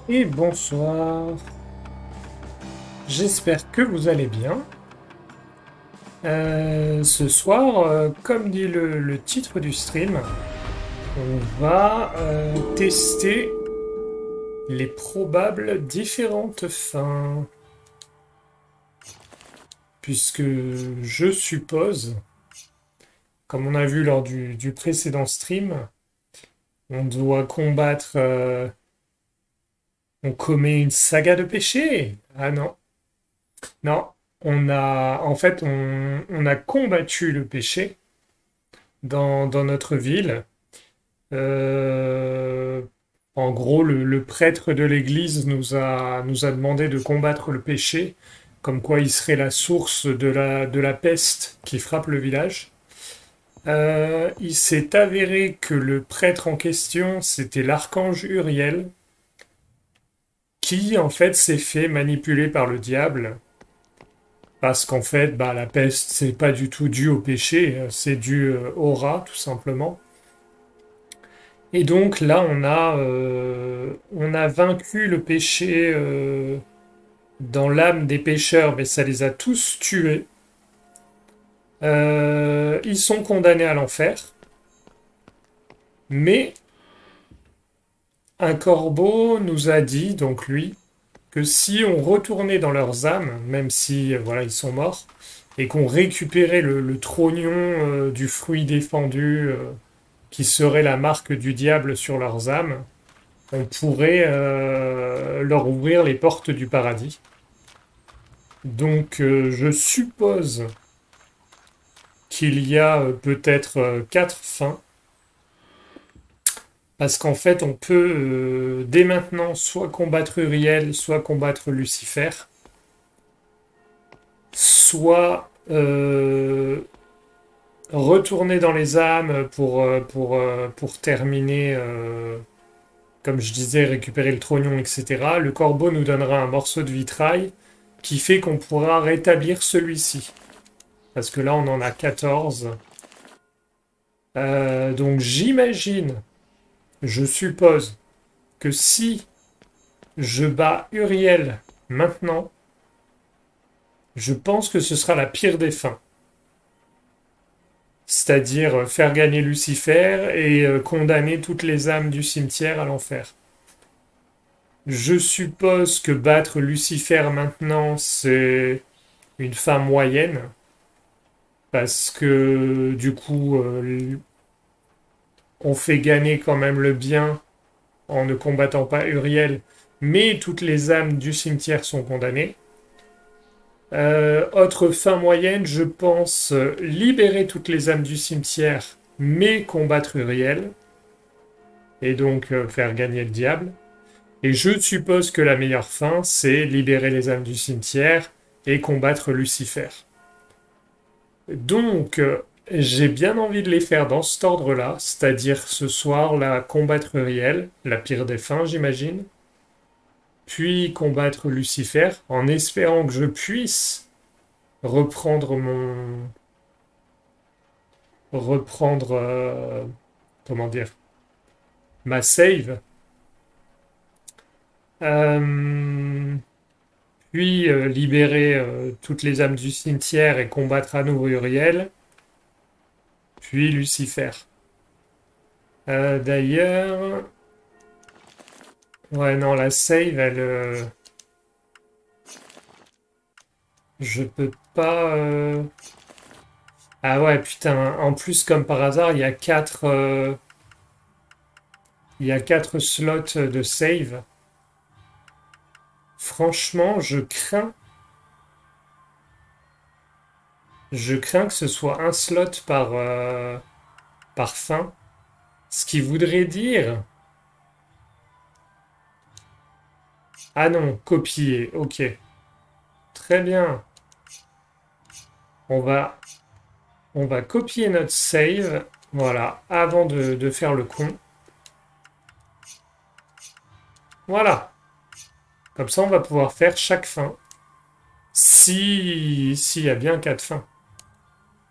Et bonsoir. J'espère que vous allez bien. Ce soir, comme dit le titre du stream, on va tester les probables différentes fins. Puisque je suppose, comme on a vu lors du précédent stream, on doit combattre... on commet une saga de péché. Ah non. Non, on a combattu le péché dans notre ville. Euh, En gros, le prêtre de l'église nous a demandé de combattre le péché, comme quoi il serait la source de la peste qui frappe le village. Il s'est avéré que le prêtre en question, c'était l'archange Uriel, qui en fait s'est fait manipuler par le diable. Parce qu'en fait, bah, la peste, c'est pas du tout dû au péché, c'est dû au rat, tout simplement. Et donc là, on a vaincu le péché dans l'âme des pécheurs, mais ça les a tous tués. Ils sont condamnés à l'enfer, mais un corbeau nous a dit, donc lui, que si on retournait dans leurs âmes, même si voilà ils sont morts, et qu'on récupérait le trognon du fruit défendu qui serait la marque du diable sur leurs âmes, on pourrait leur ouvrir les portes du paradis. Donc je suppose qu'il y a peut-être quatre fins, parce qu'en fait on peut dès maintenant soit combattre Uriel, soit combattre Lucifer, soit retourner dans les âmes pour terminer comme je disais, récupérer le trognon, etc., le corbeau nous donnera un morceau de vitrail qui fait qu'on pourra rétablir celui-ci. Parce que là, on en a 14. Donc j'imagine, je suppose, que si je bats Uriel maintenant, je pense que ce sera la pire des fins. C'est-à-dire faire gagner Lucifer et condamner toutes les âmes du cimetière à l'enfer. Je suppose que battre Lucifer maintenant, c'est une fin moyenne, parce que du coup, on fait gagner quand même le bien en ne combattant pas Uriel, mais toutes les âmes du cimetière sont condamnées. Autre fin moyenne, je pense libérer toutes les âmes du cimetière, mais combattre Uriel, et donc faire gagner le diable. Et je suppose que la meilleure fin, c'est libérer les âmes du cimetière et combattre Lucifer. Donc, j'ai bien envie de les faire dans cet ordre-là, c'est-à-dire ce soir, la combattre Uriel, la pire des fins, j'imagine, puis combattre Lucifer, en espérant que je puisse reprendre reprendre, comment dire, ma save, euh, puis libérer toutes les âmes du cimetière et combattre à nouveau Uriel, puis Lucifer. D'ailleurs, ouais, non, la save, elle, je peux pas. Ah ouais, putain. En plus, comme par hasard, il y a quatre slots de save. Franchement, je crains que ce soit un slot par fin. Ce qui voudrait dire. Ah non, copier. Ok. Très bien. On va, on va copier notre save. Voilà. Avant de faire le con. Voilà. Comme ça, on va pouvoir faire chaque fin. S'il y a bien quatre fins.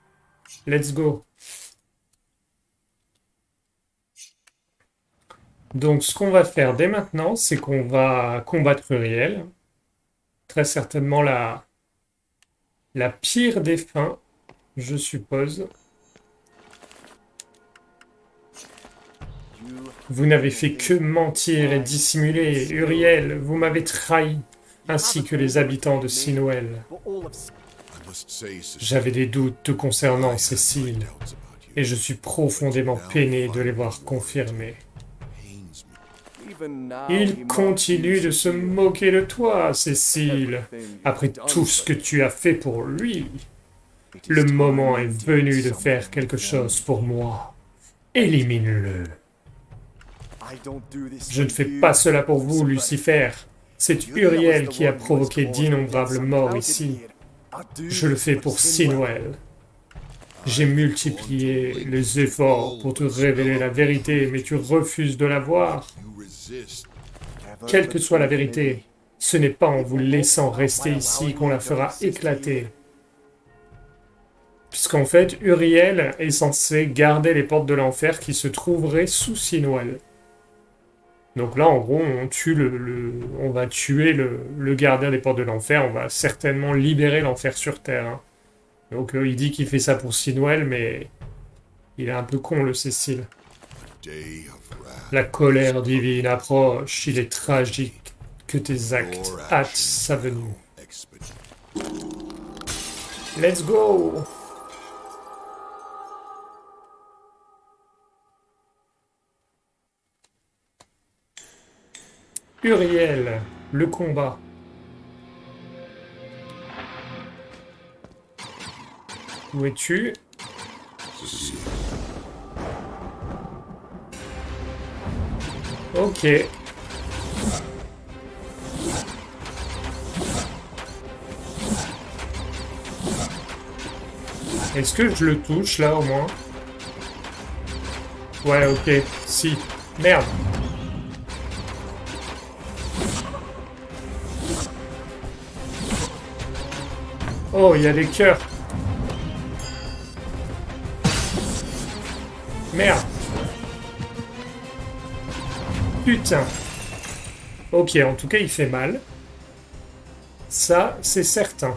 Let's go. Donc, ce qu'on va faire dès maintenant, c'est qu'on va combattre Uriel. Très certainement la pire des fins, je suppose. Vous n'avez fait que mentir et dissimuler. Uriel, vous m'avez trahi, ainsi que les habitants de Sinwell. J'avais des doutes te concernant, Cécile, et je suis profondément peiné de les voir confirmés. Il continue de se moquer de toi, Cécile, après tout ce que tu as fait pour lui. Le moment est venu de faire quelque chose pour moi. Élimine-le. Je ne fais pas cela pour vous, Lucifer. C'est Uriel qui a provoqué d'innombrables morts ici. Je le fais pour Sinwell. J'ai multiplié les efforts pour te révéler la vérité, mais tu refuses de la voir. Quelle que soit la vérité, ce n'est pas en vous laissant rester ici qu'on la fera éclater. Puisqu'en fait, Uriel est censé garder les portes de l'enfer qui se trouveraient sous Sinwell. Donc là, en gros, on va tuer le gardien des portes de l'enfer, on va certainement libérer l'enfer sur Terre. Hein. Donc il dit qu'il fait ça pour Sinwell, mais il est un peu con, le Cécile. La colère divine approche, il est tragique que tes actes hâtent sa venue. Let's go! Uriel, le combat. Où es-tu? Ok. Est-ce que je le touche là au moins? Ouais, ok. Si. Merde. Oh, il y a des cœurs. Merde. Putain. Ok, en tout cas, il fait mal. Ça, c'est certain.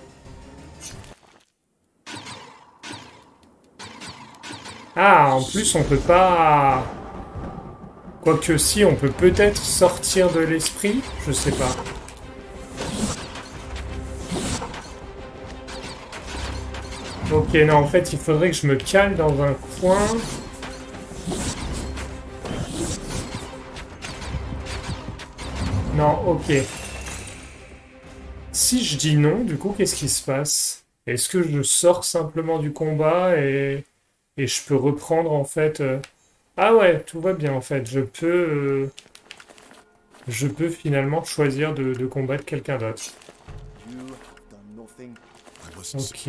Ah, en plus, on peut pas... Quoique si, on peut peut-être sortir de l'esprit. Je sais pas. Ok, non, en fait, il faudrait que je me cale dans un coin. Non, ok. Si je dis non, du coup, qu'est-ce qui se passe? Est-ce que je sors simplement du combat et je peux reprendre, en fait... Ah ouais, tout va bien, en fait. Je peux finalement choisir de combattre quelqu'un d'autre. Ok.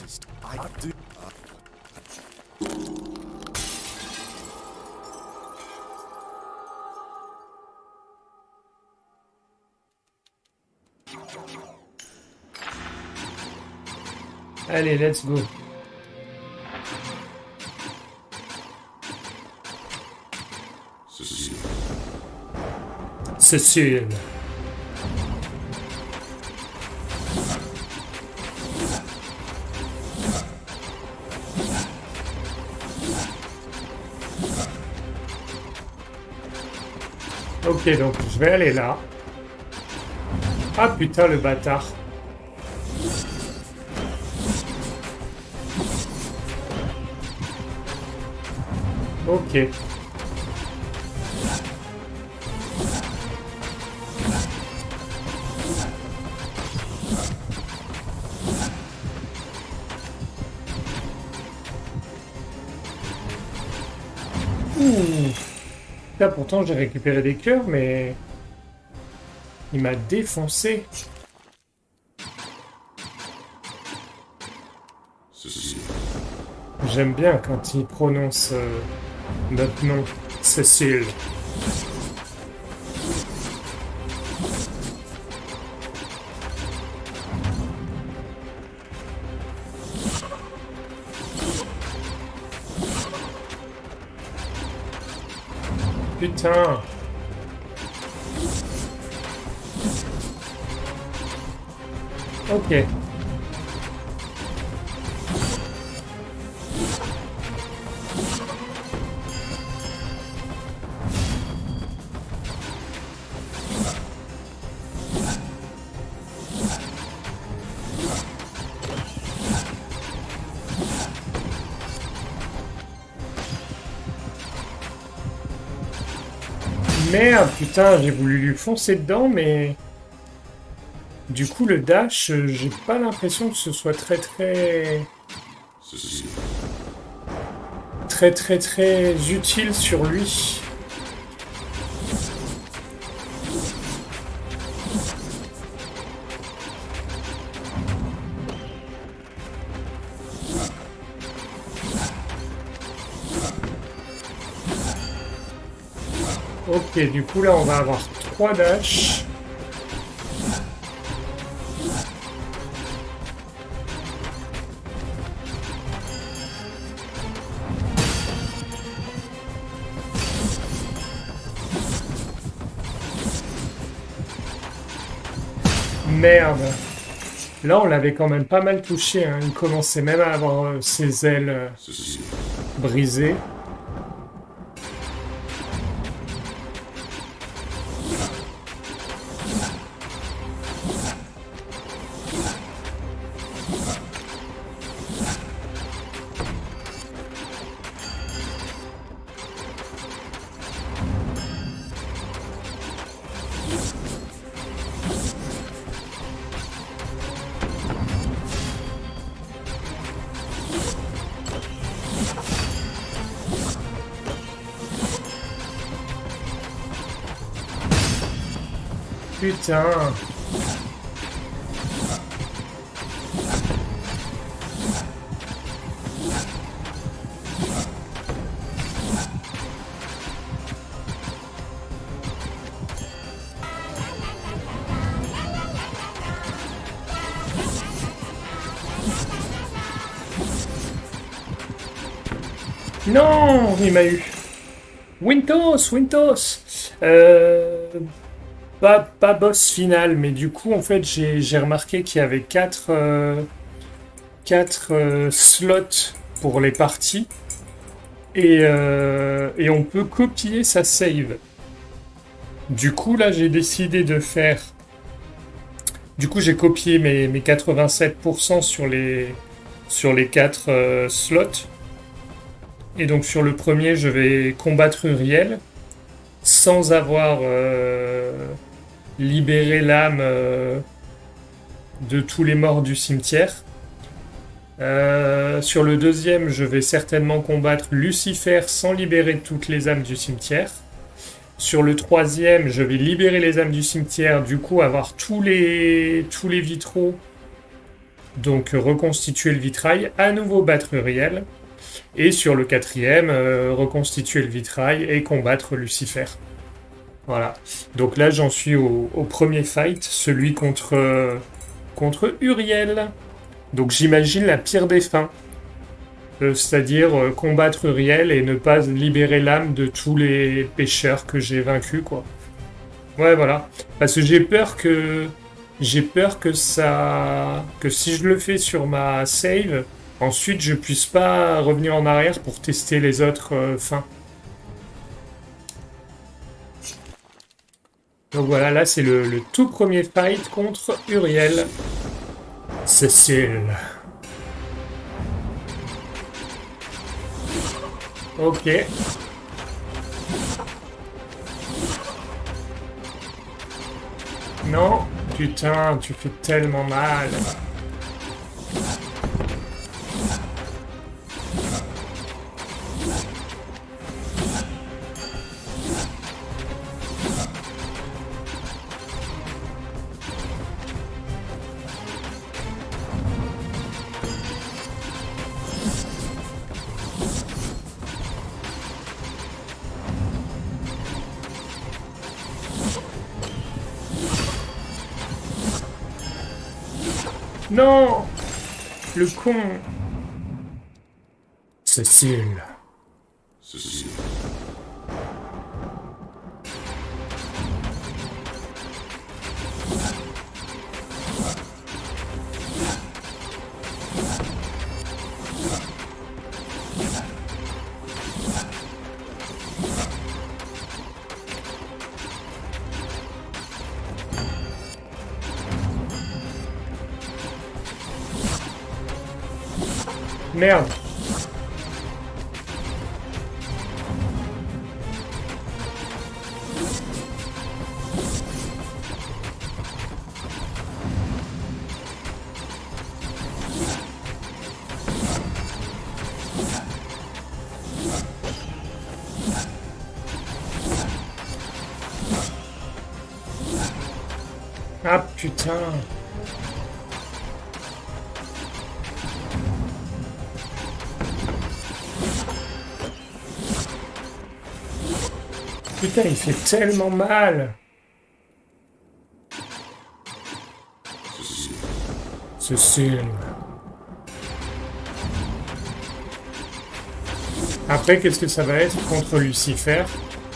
Allez, let's go. Cécile. Ok, donc je vais aller là. Ah putain, le bâtard. Ok. Ouh. Là, pourtant, j'ai récupéré des cœurs, mais... Il m'a défoncé. J'aime bien quand il prononce notre nom, Cécile. Putain. Ok. Merde, putain, j'ai voulu lui foncer dedans, mais... Du coup, le dash, j'ai pas l'impression que ce soit très utile sur lui. Ok, du coup, là, on va avoir 3 dashs. Merde. Là, on l'avait quand même pas mal touché, hein. Il commençait même à avoir ses ailes brisées. Putain. Non, il m'a eu. Wintos. Pas boss final, mais du coup, en fait, j'ai remarqué qu'il y avait 4 slots pour les parties. Et on peut copier sa save. Du coup, là, j'ai décidé de faire... Du coup, j'ai copié mes 87% sur les 4 slots. Et donc, sur le premier, je vais combattre Uriel sans avoir libéré l'âme de tous les morts du cimetière. Sur le deuxième, je vais certainement combattre Lucifer sans libérer toutes les âmes du cimetière. Sur le troisième, je vais libérer les âmes du cimetière, du coup avoir tous les vitraux, donc reconstituer le vitrail, à nouveau battre Uriel. Et sur le quatrième, reconstituer le vitrail et combattre Lucifer. Voilà. Donc là, j'en suis au premier fight, celui contre Uriel. Donc j'imagine la pire des fins. C'est-à-dire combattre Uriel et ne pas libérer l'âme de tous les pécheurs que j'ai vaincus, quoi. Ouais, voilà. Parce que j'ai peur que si je le fais sur ma save, ensuite je puisse pas revenir en arrière pour tester les autres fins. Donc voilà, là c'est le tout premier fight contre Uriel. Cécile. Ok. Non, putain, tu fais tellement mal. Non! Le con! Cécile. Merde. Ah putain. Putain, il fait tellement mal. C'est... Après, qu'est-ce que ça va être contre Lucifer?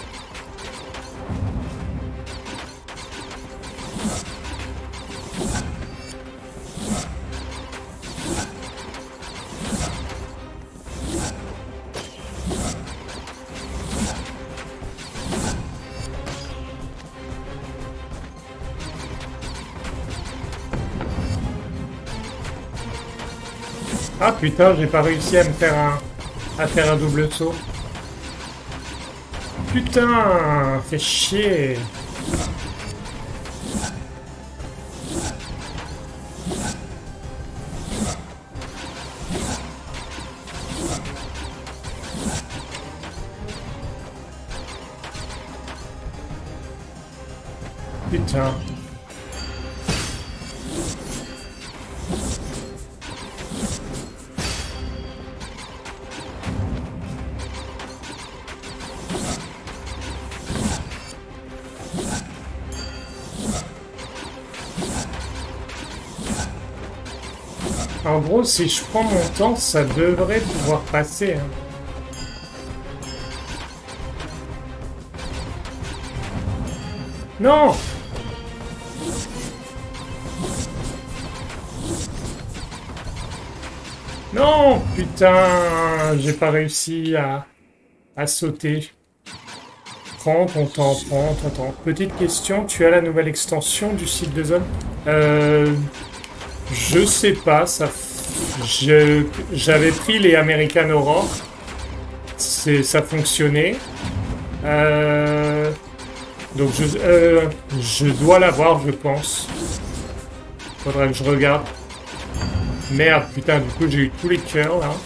Ah putain, j'ai pas réussi à faire un double saut. Putain, fait chier. Putain. En gros, si je prends mon temps, ça devrait pouvoir passer. Hein. Non! Non! Putain, j'ai pas réussi à sauter. Prends ton temps, prends ton temps. Petite question, tu as la nouvelle extension du site de zone? Je sais pas, j'avais pris les American Horror, ça fonctionnait. Donc je dois l'avoir, je pense. Faudrait que je regarde. Merde, putain, du coup j'ai eu tous les cœurs là.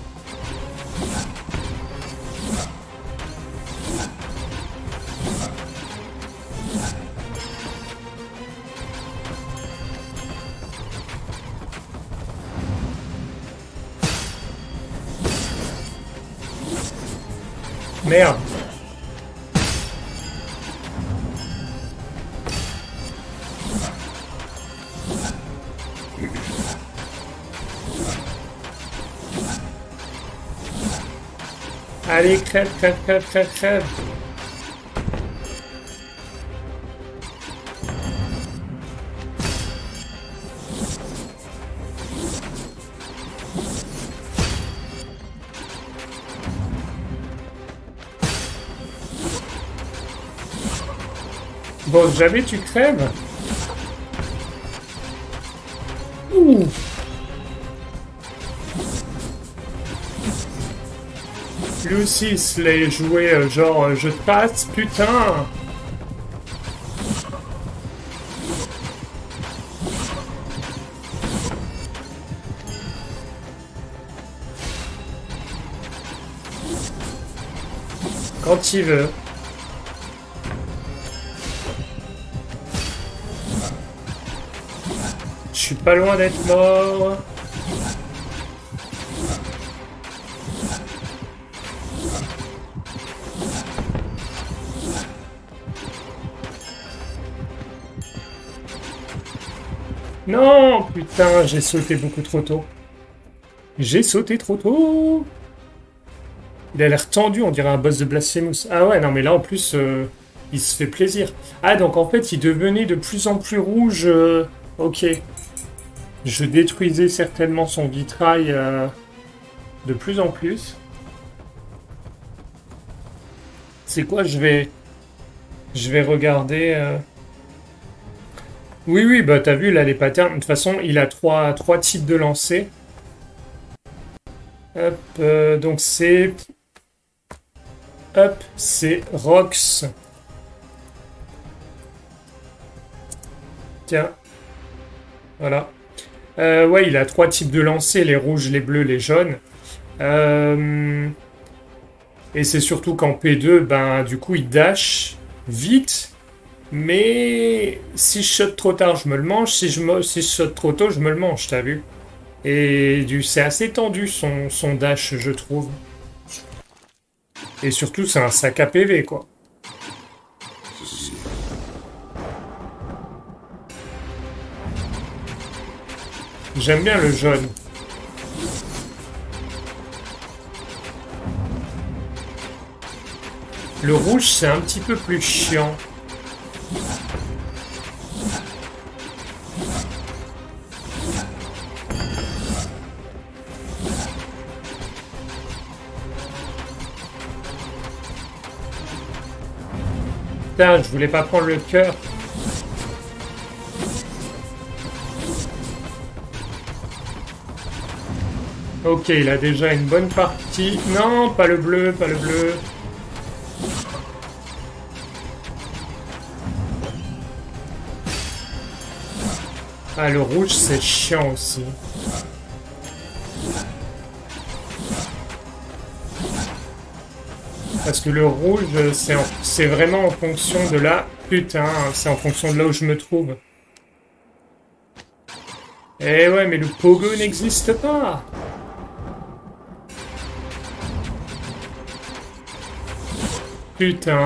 Merde. Allez, crève, crève, crève, crève, crève. Bon, jamais tu crèves. Ouh. Lui aussi, il se l'est joué genre je te passe, putain. Quand il veut. Je suis pas loin d'être mort. Non, putain, j'ai sauté beaucoup trop tôt. J'ai sauté trop tôt. Il a l'air tendu, on dirait un boss de Blasphemous. Ah ouais, non, mais là, en plus, il se fait plaisir. Ah, donc en fait, il devenait de plus en plus rouge. Ok. Je détruisais certainement son vitrail de plus en plus. C'est quoi, je vais regarder... Oui, oui, bah t'as vu, là, les patterns. De toute façon, il a trois types de lancers. Hop, donc c'est... Hop, c'est Rox. Tiens, voilà. Ouais, il a 3 types de lancers, les rouges, les bleus, les jaunes. Et c'est surtout qu'en P2, ben, du coup, il dash vite. Mais si je shot trop tard, je me le mange. Si je shot trop tôt, je me le mange, t'as vu? Et c'est assez tendu son dash, je trouve. Et surtout, c'est un sac à PV, quoi. J'aime bien le jaune. Le rouge, c'est un petit peu plus chiant. Putain, je voulais pas prendre le cœur. Ok, il a déjà une bonne partie. Non, pas le bleu, pas le bleu. Ah, le rouge, c'est chiant aussi. Parce que le rouge, c'est vraiment en fonction de là... Putain, c'est en fonction de là où je me trouve. Eh ouais, mais le pogo n'existe pas. Putain.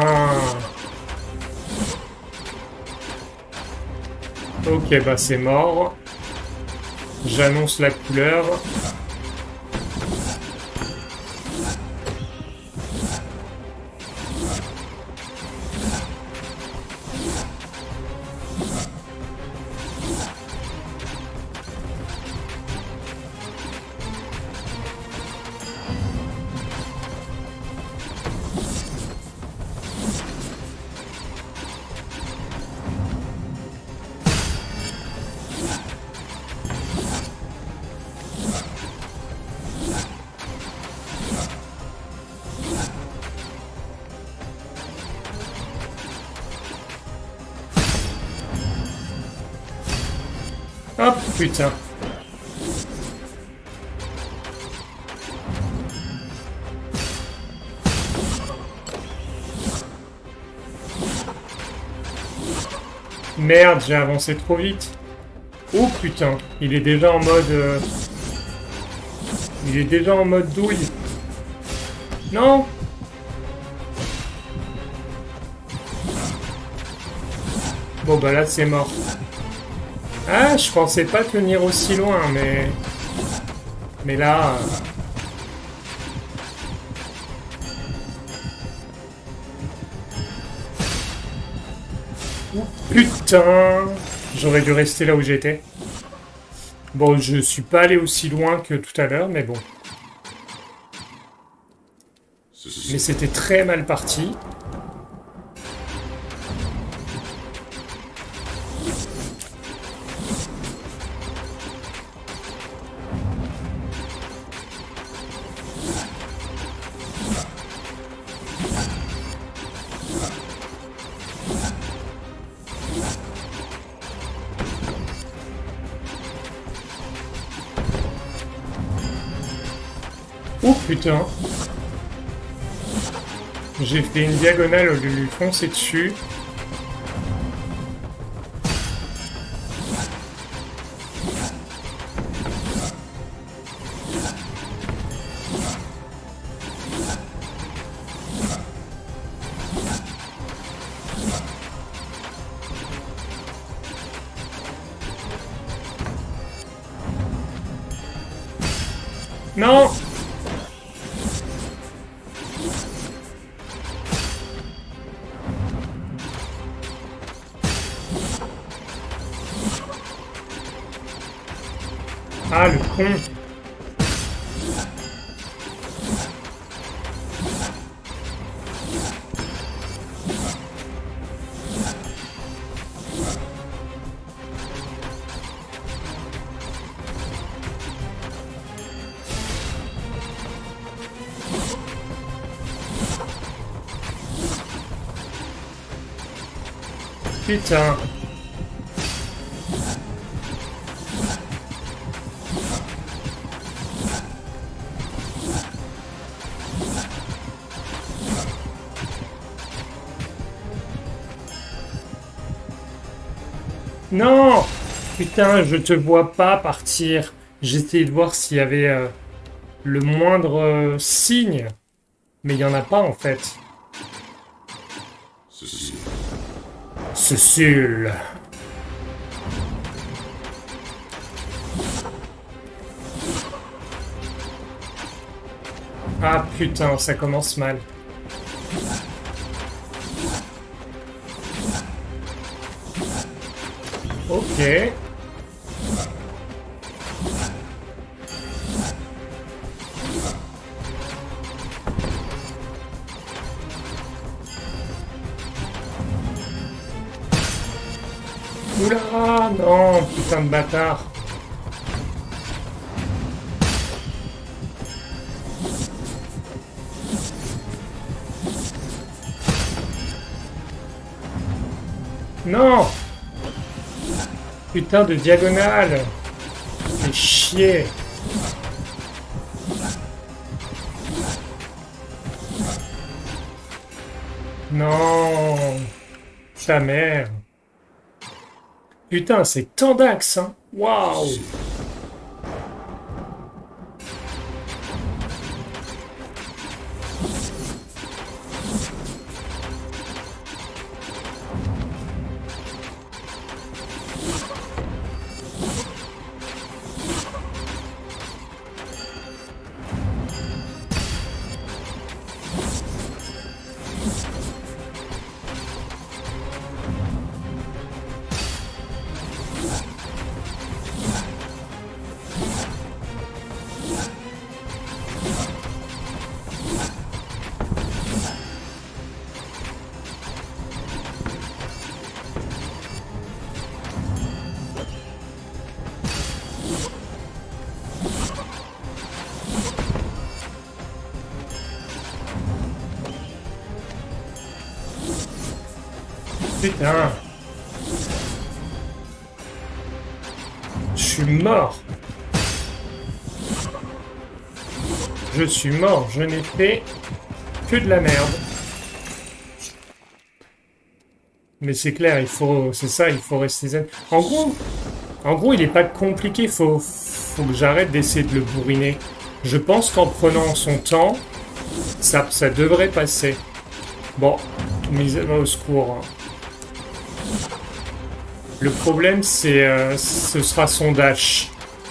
Ok, bah c'est mort. J'annonce la couleur. Hop, putain. Merde, j'ai avancé trop vite. Oh putain, il est déjà en mode... Il est déjà en mode douille. Non. Bon bah là c'est mort. Ah, je pensais pas tenir aussi loin, mais... Mais là... Oh, putain! J'aurais dû rester là où j'étais. Bon, je suis pas allé aussi loin que tout à l'heure, mais bon. Mais c'était très mal parti. Oh putain! J'ai fait une diagonale au lieu de lui foncer dessus. Non! Ah, le con! Putain. Non! Putain, je te vois pas partir. J'essayais de voir s'il y avait le moindre signe. Mais il n'y en a pas en fait. Cécile. Ah putain, ça commence mal. Ok. Oula, non, putain de bâtard. Non! Putain de diagonale! Fais chier! Non! Ta mère! Putain, c'est tant d'axes, hein! Waouh! Putain! Je suis mort! Je suis mort, je n'ai fait que de la merde. Mais c'est clair, il faut, c'est ça, il faut rester zen. En gros, il n'est pas compliqué, faut que j'arrête d'essayer de le bourriner. Je pense qu'en prenant son temps, ça devrait passer. Bon, mise au secours. Le problème, c'est, ce sera son dash.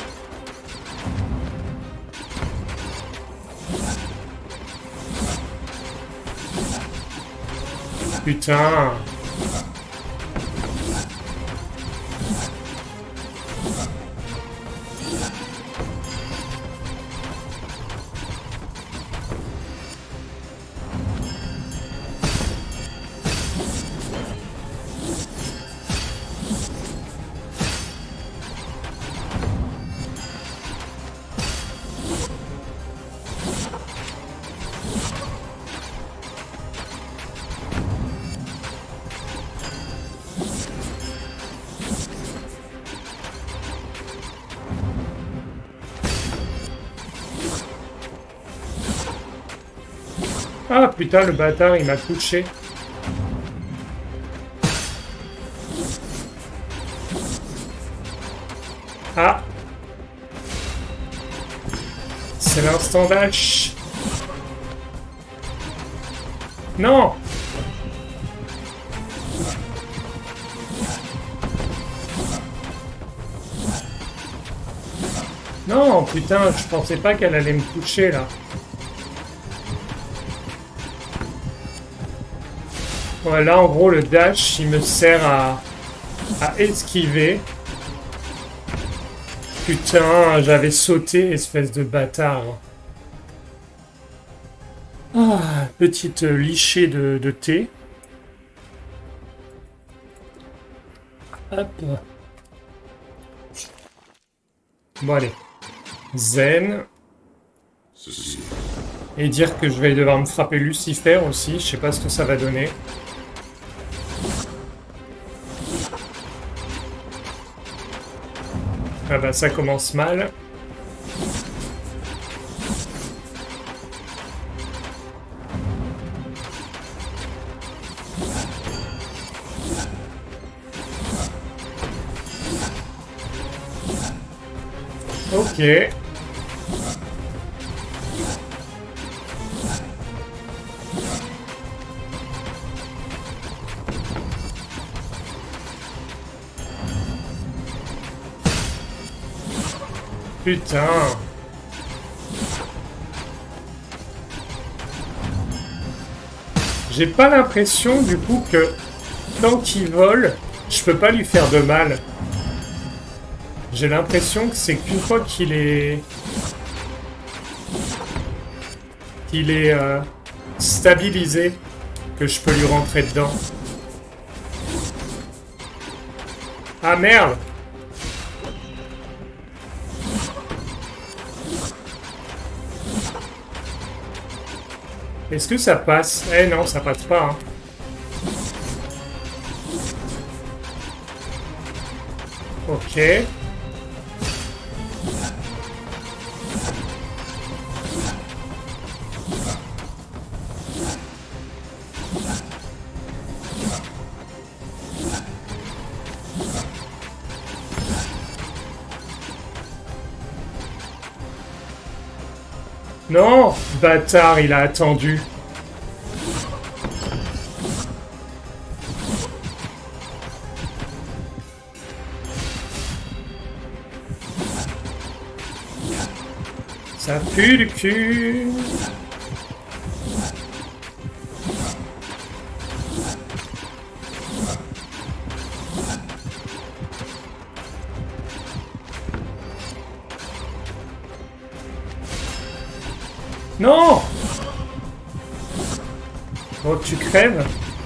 Putain. Ah putain, le bâtard, il m'a couché. Ah. C'est l'instant dash. Non. Non, putain, je pensais pas qu'elle allait me coucher, là. Ouais, là, en gros, le dash, il me sert à esquiver. Putain, j'avais sauté, espèce de bâtard. Ah, petite lichée de thé. Hop. Bon, allez. Zen. Et dire que je vais devoir me frapper Lucifer aussi. Je sais pas ce que ça va donner. Ah bah ça commence mal. Ok. Putain. J'ai pas l'impression du coup que tant qu'il vole, je peux pas lui faire de mal. J'ai l'impression que c'est qu'une fois qu'il est... stabilisé, que je peux lui rentrer dedans. Ah merde! Est-ce que ça passe? Eh non, ça passe pas. Hein. Ok. Non, bâtard, il a attendu. Ça pue du cul. Non! Oh, tu crèves?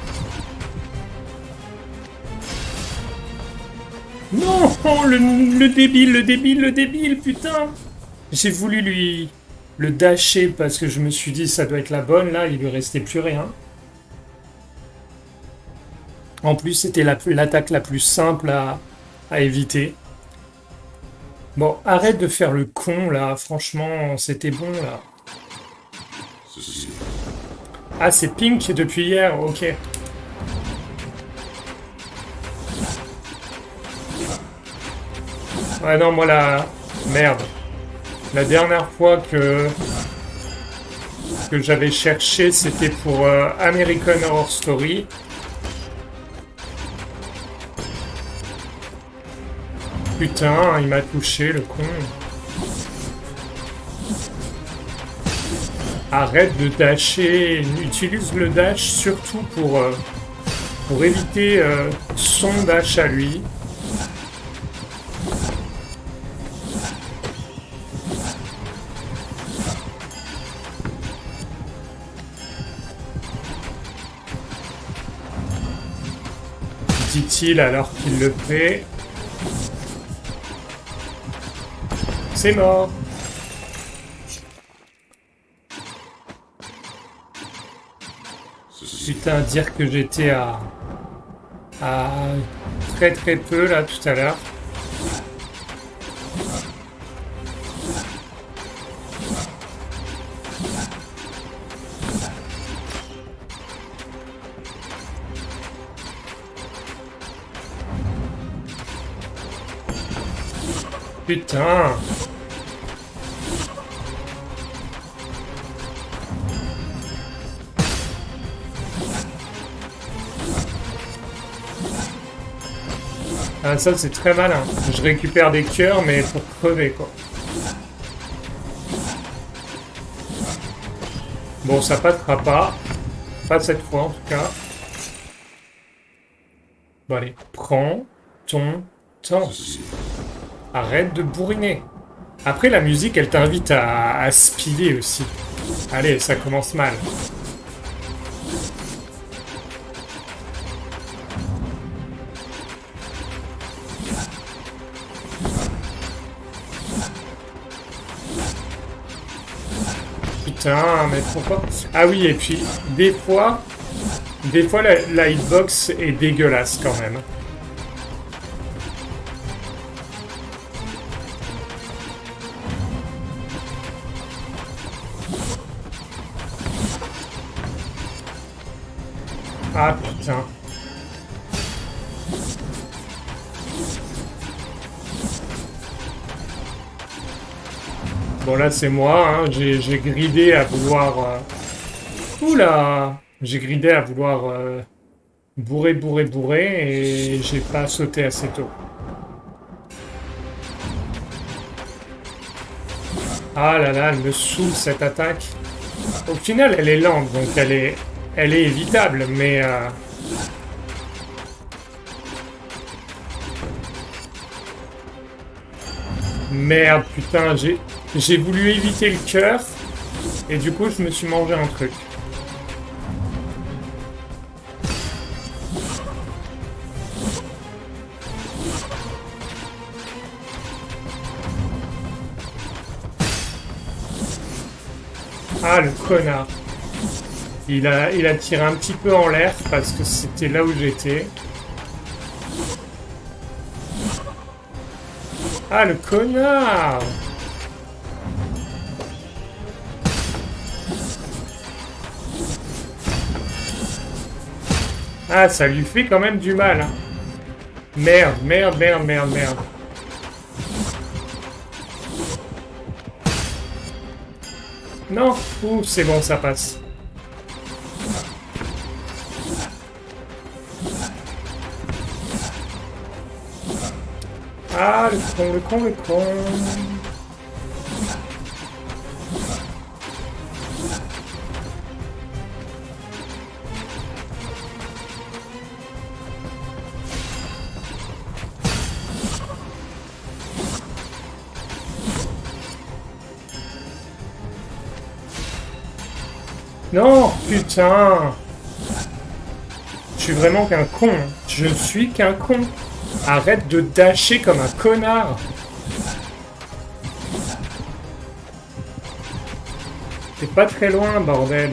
Non! Le débile, le débile, le débile, putain! J'ai voulu lui... le dasher parce que je me suis dit ça doit être la bonne, là, il lui restait plus rien. En plus, c'était l'attaque la plus simple à éviter. Bon, arrête de faire le con, là, franchement, c'était bon, là. Ah, c'est Pink depuis hier, ok. Ouais, non, moi, la... Merde. La dernière fois que j'avais cherché, c'était pour American Horror Story. Putain, il m'a touché, le con. Arrête de dasher. Utilise le dash surtout pour éviter son dash à lui. Dit-il alors qu'il le fait. C'est mort. Putain, dire que j'étais à très très peu là tout à l'heure. Putain. Ah, ça c'est très malin. Je récupère des cœurs mais pour crever quoi. Bon, ça passera pas. Pas cette fois en tout cas. Bon allez, prends ton temps. Arrête de bourriner. Après la musique elle t'invite à speeder aussi. Allez, ça commence mal. Putain, mais pourquoi? Ah oui, et puis des fois la hitbox est dégueulasse quand même. Ah putain. Bon là c'est moi, hein. J'ai gridé à vouloir... Oula! J'ai gridé à vouloir bourrer, bourrer, bourrer et j'ai pas sauté assez tôt. Ah là là, elle me saoule cette attaque. Au final elle est lente donc elle est évitable mais... Merde putain, j'ai voulu éviter le cœur et du coup je me suis mangé un truc. Ah, le connard. Il a tiré un petit peu en l'air parce que c'était là où j'étais. Ah, le connard! Ah, ça lui fait quand même du mal. Hein. Merde, merde, merde, merde, merde. Non, ouh, c'est bon, ça passe. Ah, le con, le con, le con. Non, putain. Je suis vraiment qu'un con. Je suis qu'un con. Arrête de dasher comme un connard. T'es pas très loin, bordel.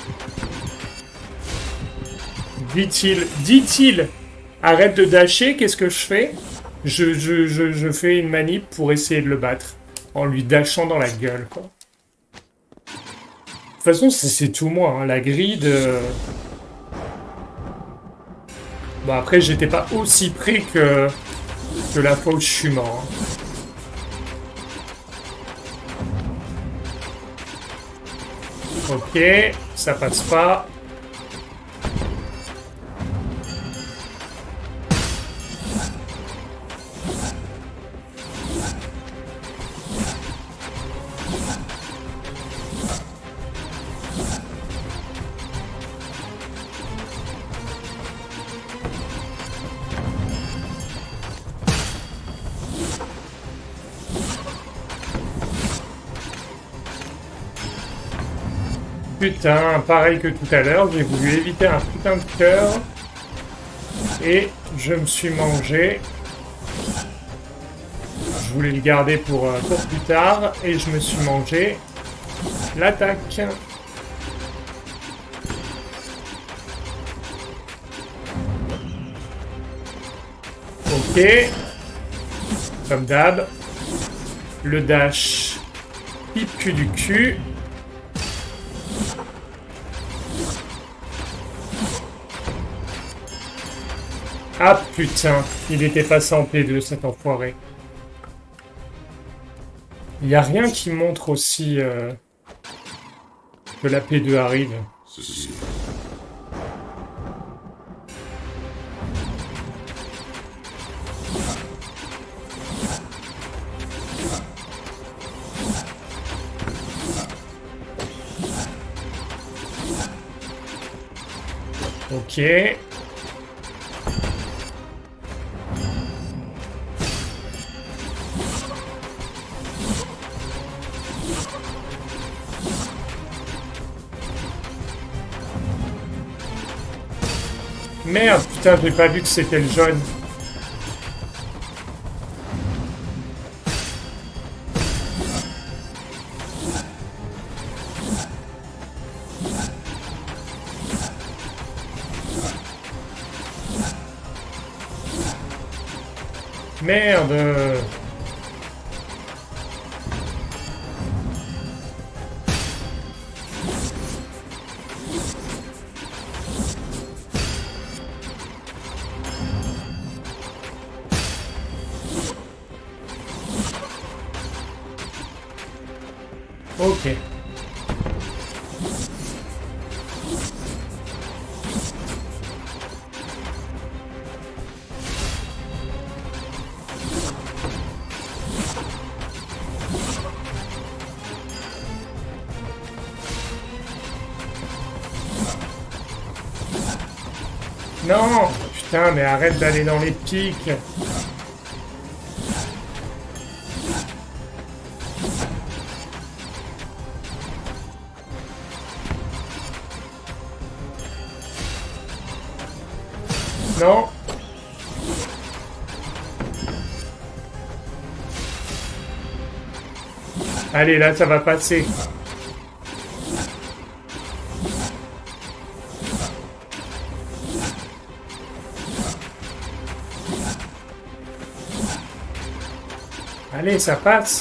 Dit-il. Dit-il. Arrête de dasher, qu'est-ce que je fais? Je fais une manip pour essayer de le battre. En lui dashant dans la gueule, quoi. De toute façon, c'est tout moi, hein. La grille de... Bon, après, j'étais pas aussi près que la fois où je suis mort. Hein. Ok, ça passe pas. Putain, pareil que tout à l'heure, j'ai voulu éviter un putain de cœur. Et je me suis mangé. Je voulais le garder pour plus tard. Et je me suis mangé l'attaque. Ok. Comme d'hab. Le dash. Pipe cul du cul. Ah putain, il était passé en P2 cet enfoiré. Il n'y a rien qui montre aussi que la P2 arrive. Ok. Merde, putain, j'ai pas vu que c'était le jaune. Merde. Ok. Non! Putain, mais arrête d'aller dans les pics! Non! Allez, là, ça va passer. Allez, ça passe.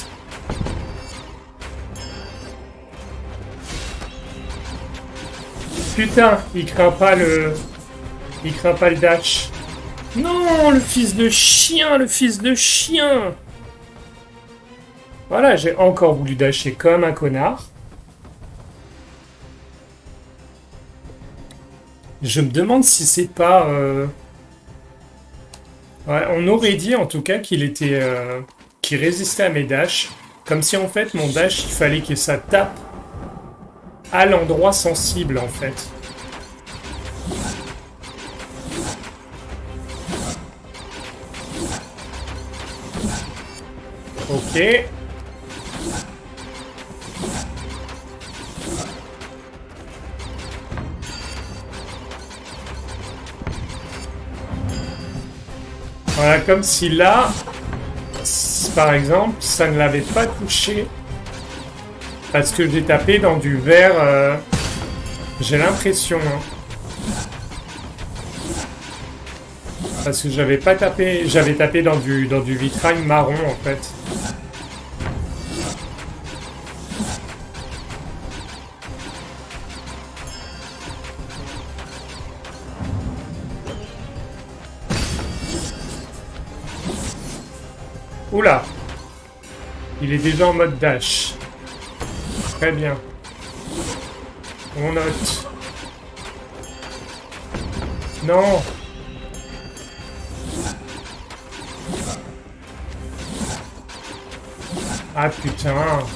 Putain, il craint pas le... Il craint pas le dash. Non, le fils de chien, le fils de chien. Voilà, j'ai encore voulu dasher comme un connard. Je me demande si c'est pas... Ouais, on aurait dit en tout cas qu'il était... qu'il résistait à mes dashs. Comme si en fait mon dash, il fallait que ça tape à l'endroit sensible en fait. Ok. Voilà, comme si là, par exemple, ça ne l'avait pas touché. Parce que j'ai tapé dans du verre. J'ai l'impression. Hein. Parce que j'avais pas tapé. J'avais tapé dans du vitrail marron en fait. Oula! Il est déjà en mode dash. Très bien. On note. Non! Ah putain!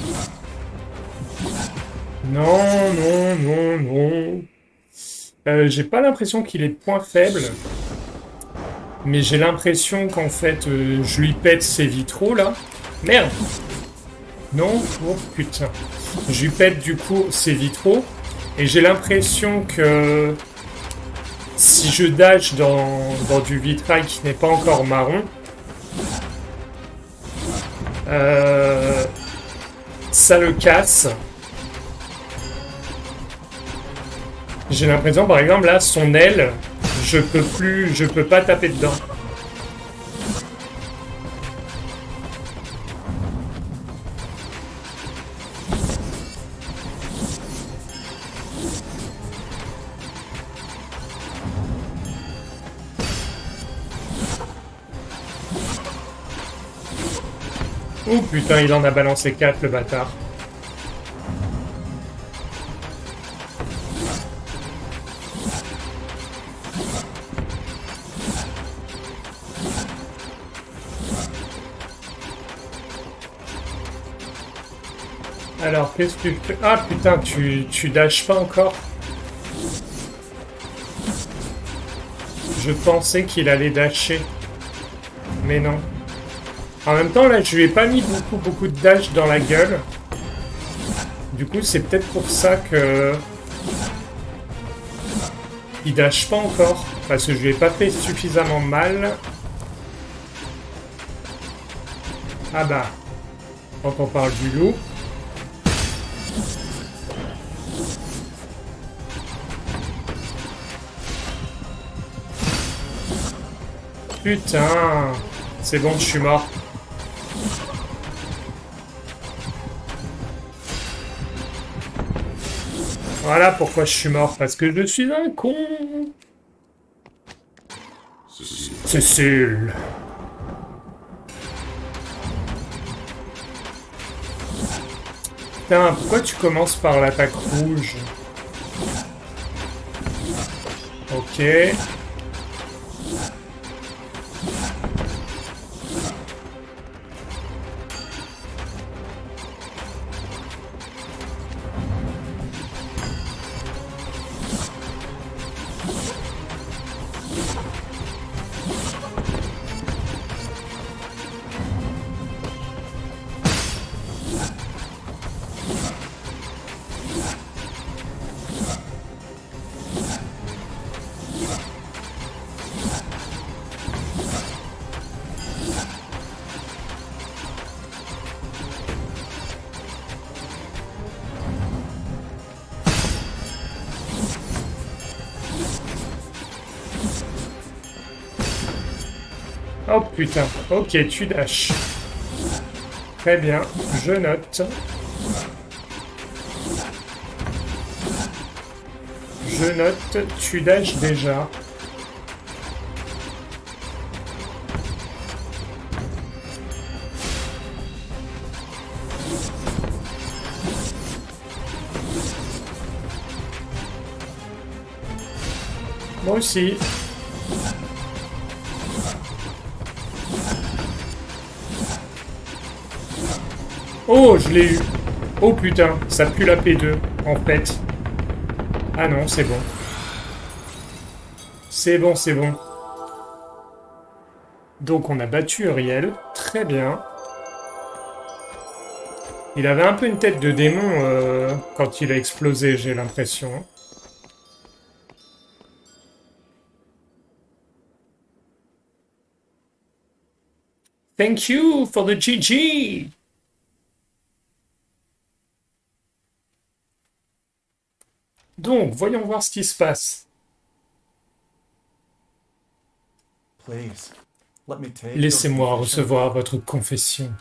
Non, non, non, non. J'ai pas l'impression qu'il est de point faible. Mais j'ai l'impression qu'en fait, je lui pète ses vitraux, là. Merde! Non? Oh, putain. Je lui pète, du coup, ses vitraux. Et j'ai l'impression que... si je dash dans du vitrail qui n'est pas encore marron... ça le casse. J'ai l'impression, par exemple, là, son aile... je peux pas taper dedans. Oh putain, il en a balancé 4, le bâtard. Alors, qu'est-ce que tu fais? Ah putain, tu dashes pas encore? Je pensais qu'il allait dasher. Mais non. En même temps, là, je lui ai pas mis beaucoup de dash dans la gueule. Du coup, c'est peut-être pour ça que... il dash pas encore. Parce que je lui ai pas fait suffisamment mal. Ah bah. Quand on parle du loup... Putain! C'est bon, je suis mort. Voilà pourquoi je suis mort. Parce que je suis un con. Cécile. Putain, pourquoi tu commences par l'attaque rouge? Ok. Oh putain, ok, tu dash. Très bien, je note. Je note, tu dash déjà. Moi aussi. Oh, je l'ai eu. Oh putain, ça pue la P2, en fait. Ah non, c'est bon. C'est bon, c'est bon. Donc on a battu Uriel. Très bien. Il avait un peu une tête de démon quand il a explosé, j'ai l'impression. Thank you for the GG! Donc, voyons voir ce qui se passe. Laissez-moi recevoir votre confession.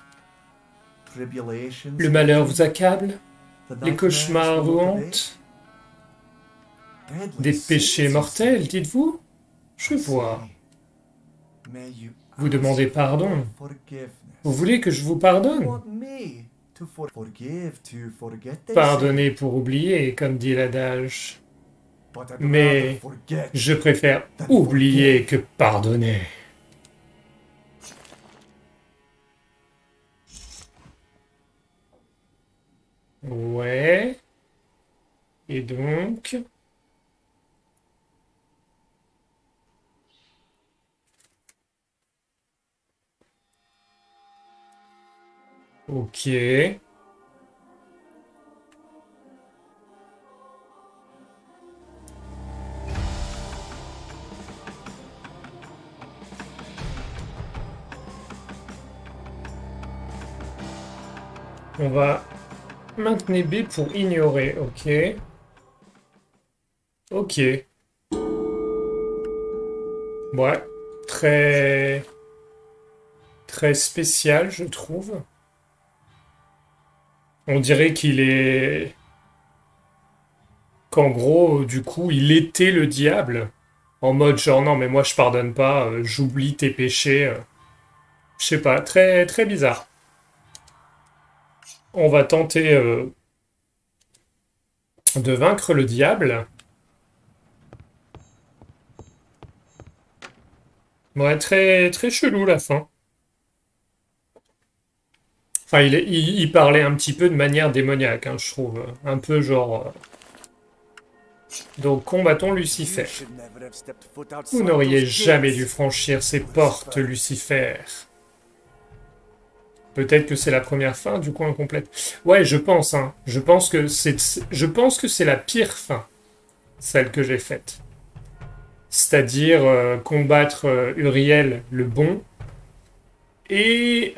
Le malheur vous accable? Les cauchemars vous hantent? Des péchés mortels, dites-vous? Je vois. Vous demandez pardon. Vous voulez que je vous pardonne? Pardonner pour oublier, comme dit l'adage. Mais je préfère oublier que pardonner. Ouais. Et donc... Ok. On va maintenir B pour ignorer. Ok. Ok. Ouais. Très... Très spécial, je trouve. On dirait qu'il est... Qu'en gros, du coup, il était le diable. En mode genre, non, mais moi, je pardonne pas, j'oublie tes péchés. Je sais pas, très, très bizarre. On va tenter de vaincre le diable. Ouais, très, très chelou, la fin. Enfin, il parlait un petit peu de manière démoniaque, hein, je trouve. Un peu genre... Donc, combattons Lucifer. Vous n'auriez jamais dû franchir ces portes, Lucifer. Peut-être que c'est la première fin, du coup, incomplète. Ouais, je pense, hein. Je pense que c'est la pire fin, celle que j'ai faite. C'est-à-dire combattre Uriel, le bon, et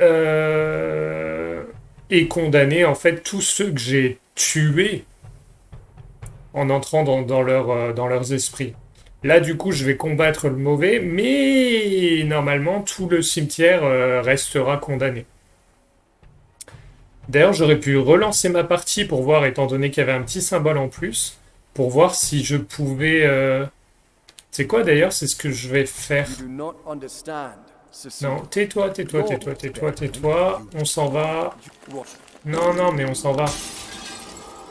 condamner, en fait, tous ceux que j'ai tués en entrant dans leurs esprits. Là, du coup, je vais combattre le mauvais, mais normalement, tout le cimetière restera condamné. D'ailleurs, j'aurais pu relancer ma partie pour voir, étant donné qu'il y avait un petit symbole en plus, pour voir si je pouvais... C'est quoi d'ailleurs? C'est ce que je vais faire. Non, tais-toi. On s'en va. Non, mais on s'en va.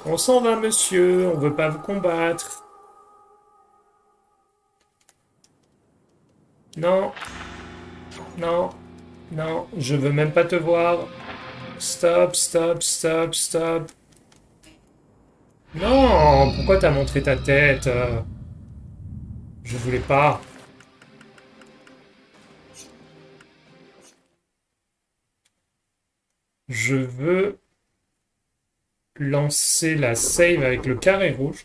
On s'en va, monsieur. On veut pas vous combattre. Non. Non. Non. Je veux même pas te voir. Stop, stop, stop, stop. Non. Pourquoi t'as montré ta tête? Je voulais pas. Je veux lancer la save avec le carré rouge.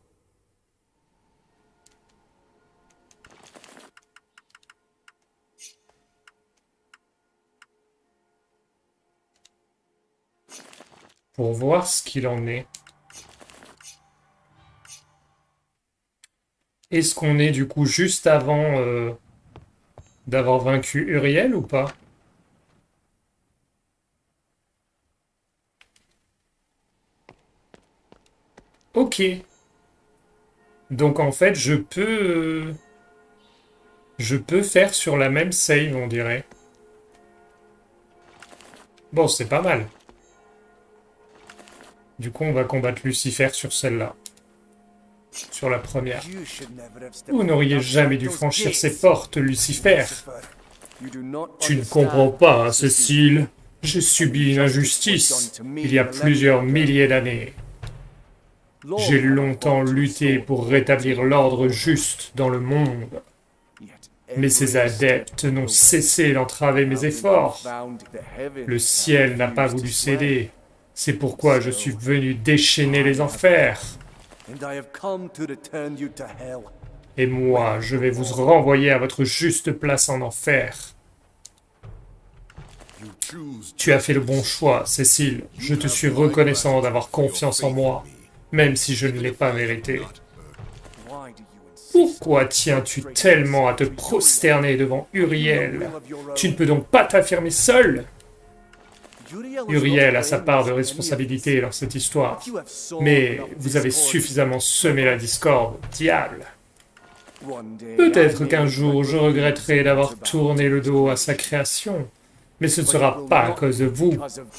Pour voir ce qu'il en est. Est-ce qu'on est du coup juste avant d'avoir vaincu Uriel ou pas? Ok. Donc en fait, je peux faire sur la même save, on dirait. Bon, c'est pas mal. Du coup, on va combattre Lucifer sur celle-là. Sur la première. Vous n'auriez jamais dû franchir ces portes, Lucifer. Tu ne comprends pas, hein, Cécile. J'ai subi une injustice il y a plusieurs milliers d'années. J'ai longtemps lutté pour rétablir l'ordre juste dans le monde. Mais ces adeptes n'ont cessé d'entraver mes efforts. Le ciel n'a pas voulu céder. C'est pourquoi je suis venu déchaîner les enfers. Et moi, je vais vous renvoyer à votre juste place en enfer. Tu as fait le bon choix, Cécile. Je te suis reconnaissant d'avoir confiance en moi, même si je ne l'ai pas mérité. Pourquoi tiens-tu tellement à te prosterner devant Uriel? Tu ne peux donc pas t'affirmer seul? Uriel a sa part de responsabilité dans cette histoire, mais vous avez suffisamment semé la discorde, diable. Peut-être qu'un jour je regretterai d'avoir tourné le dos à sa création, mais ce ne sera pas à cause de vous.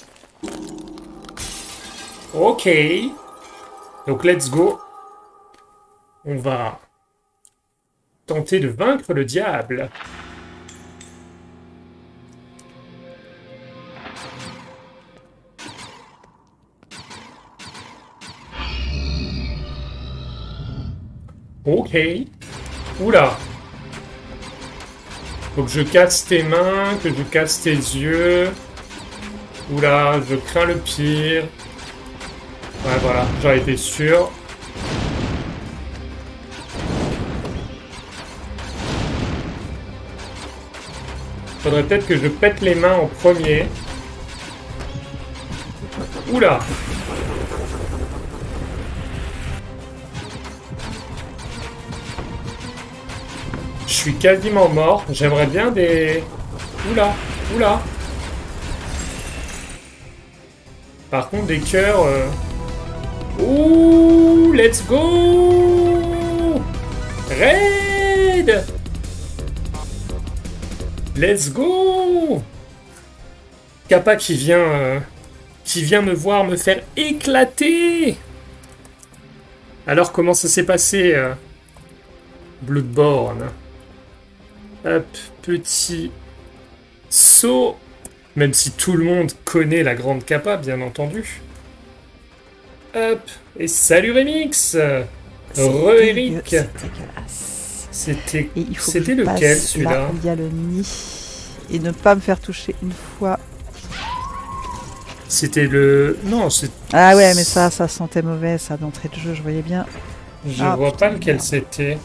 Ok. Donc let's go. On va tenter de vaincre le diable. Ok. Oula. Faut que je casse tes mains, que je casse tes yeux. Oula, je crains le pire. Ouais, voilà, j'en étais sûr. Faudrait peut-être que je pète les mains en premier. Oula. Je suis quasiment mort. J'aimerais bien des... Oula, oula. Par contre, des cœurs... Ouh, let's go! Raid! Let's go! Kappa qui vient me voir me faire éclater! Alors, comment ça s'est passé, Bloodborne? Hop, petit saut. Même si tout le monde connaît la grande Kappa, bien entendu. Hop, et salut Remix! Re-Eric! C'était lequel celui-là? Là où il y a le nid. Et ne pas me faire toucher une fois. C'était le... Non, c'est... Ah ouais, mais ça sentait mauvais, ça, d'entrée de jeu, je voyais bien. Je vois pas lequel c'était.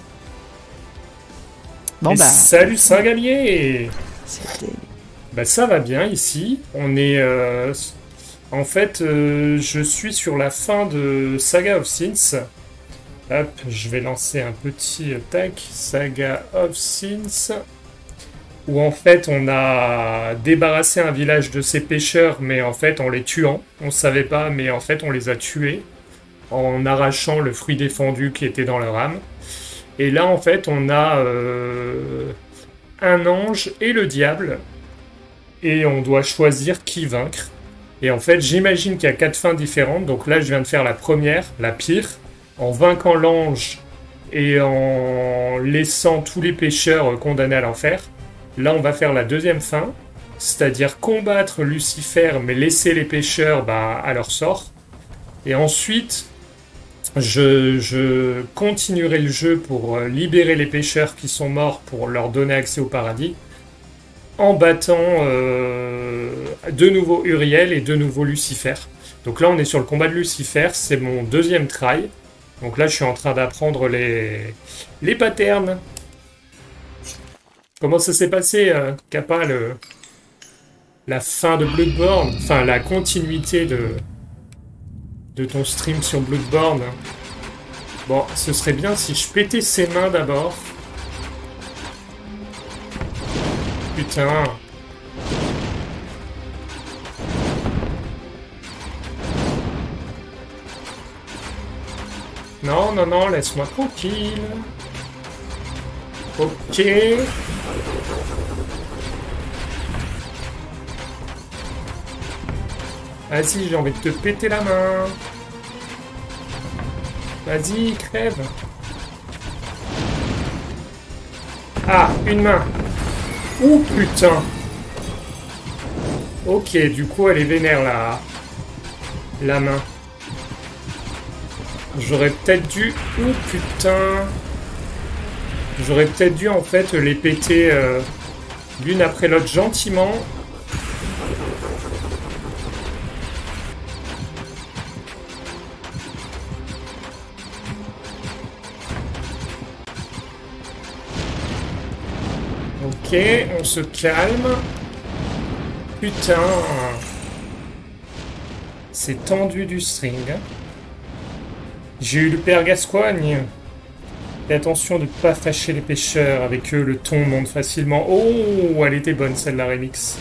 Bon, et bah... salut Saint-Galmier! C'était... Bah ça va bien ici. On est... En fait, je suis sur la fin de Saga of Sins. Hop, je vais lancer un petit tac. Saga of Sins. Où en fait, on a débarrassé un village de ces pêcheurs, mais en fait, en les tuant. On savait pas, mais en fait, on les a tués. En arrachant le fruit défendu qui était dans leur âme. Et là, en fait, on a un ange et le diable. Et on doit choisir qui vaincre. Et en fait, j'imagine qu'il y a 4 fins différentes. Donc là, je viens de faire la première, la pire, en vainquant l'ange et en laissant tous les pécheurs condamnés à l'enfer. Là, on va faire la deuxième fin, c'est-à-dire combattre Lucifer, mais laisser les pécheurs à leur sort. Et ensuite, je continuerai le jeu pour libérer les pécheurs qui sont morts pour leur donner accès au paradis, en battant de nouveau Uriel et de nouveau Lucifer. Donc là, on est sur le combat de Lucifer, c'est mon deuxième try. Donc là, je suis en train d'apprendre les patterns. Comment ça s'est passé, Kappa, la fin de Bloodborne, enfin la continuité de ton stream sur Bloodborne. Bon, ce serait bien si je pétais ses mains d'abord. Putain. Non, non, non, laisse-moi tranquille. Ok. Vas-y, j'ai envie de te péter la main. Vas-y, crève. Ah, une main. Ouh, putain. Ok, du coup, elle est vénère, la main. J'aurais peut-être dû... Ouh, putain. J'aurais peut-être dû, en fait, les péter l'une après l'autre gentiment. Ok, on se calme. Putain. C'est tendu du string. J'ai eu le père Gascoigne. Fais attention de ne pas fâcher les pêcheurs. Avec eux, le ton monte facilement. Oh, elle était bonne, celle-là, remix.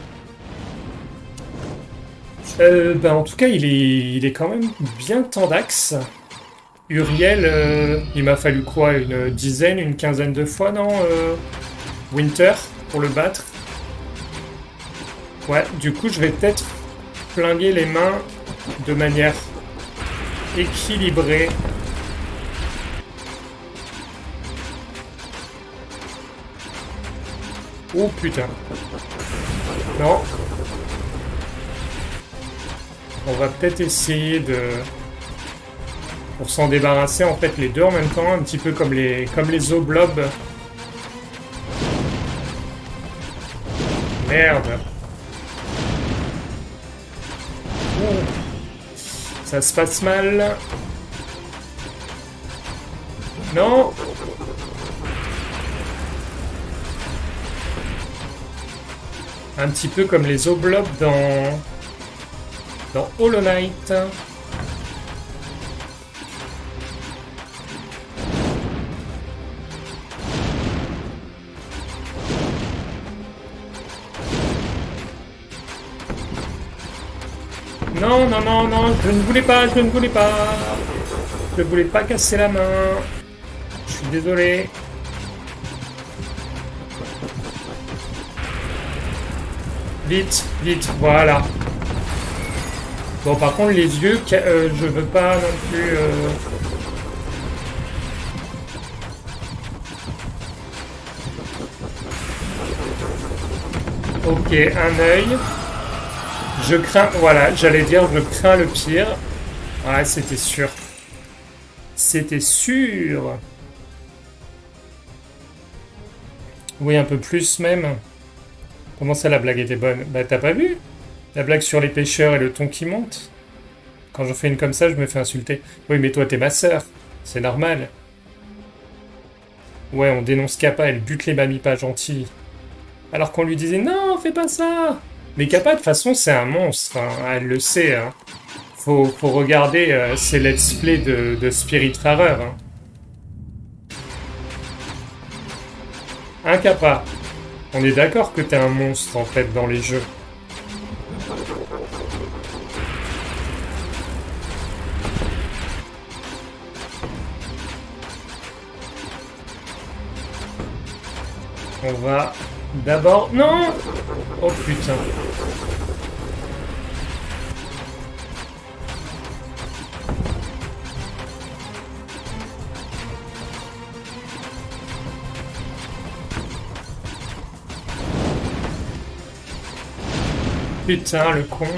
En tout cas, il est quand même bien tendax. Uriel, il m'a fallu quoi? Une dizaine, une quinzaine de fois, non Winter, pour le battre. Ouais, du coup, je vais peut-être flinguer les mains de manière équilibrée. Oh putain. Non. On va peut-être essayer de... Pour s'en débarrasser, en fait, les deux en même temps, un petit peu comme les oblobs. Merde. Ouh. Ça se passe mal. Non. Un petit peu comme les oblobs dans Hollow Knight. Non, non, non, non, je ne voulais pas, je ne voulais pas. Je ne voulais pas casser la main. Je suis désolé. Vite, vite, voilà. Bon, par contre, les yeux, je veux pas non plus... Ok, un œil. Je crains... Voilà, j'allais dire, je crains le pire. Ouais, c'était sûr. C'était sûr. Oui, un peu plus même. Comment ça, la blague était bonne? Bah, t'as pas vu? La blague sur les pêcheurs et le ton qui monte? Quand j'en fais une comme ça, je me fais insulter. Oui, mais toi, t'es ma sœur. C'est normal. Ouais, on dénonce Kappa, elle bute les mamies pas gentilles. Alors qu'on lui disait, non, fais pas ça! Mais Kappa, de toute façon, c'est un monstre. Hein. Elle le sait. Hein. Faut regarder ses let's play de Spiritfarer. Hein. Un Kappa. On est d'accord que t'es un monstre, en fait, dans les jeux. On va d'abord... Non! Oh putain. putain, le con.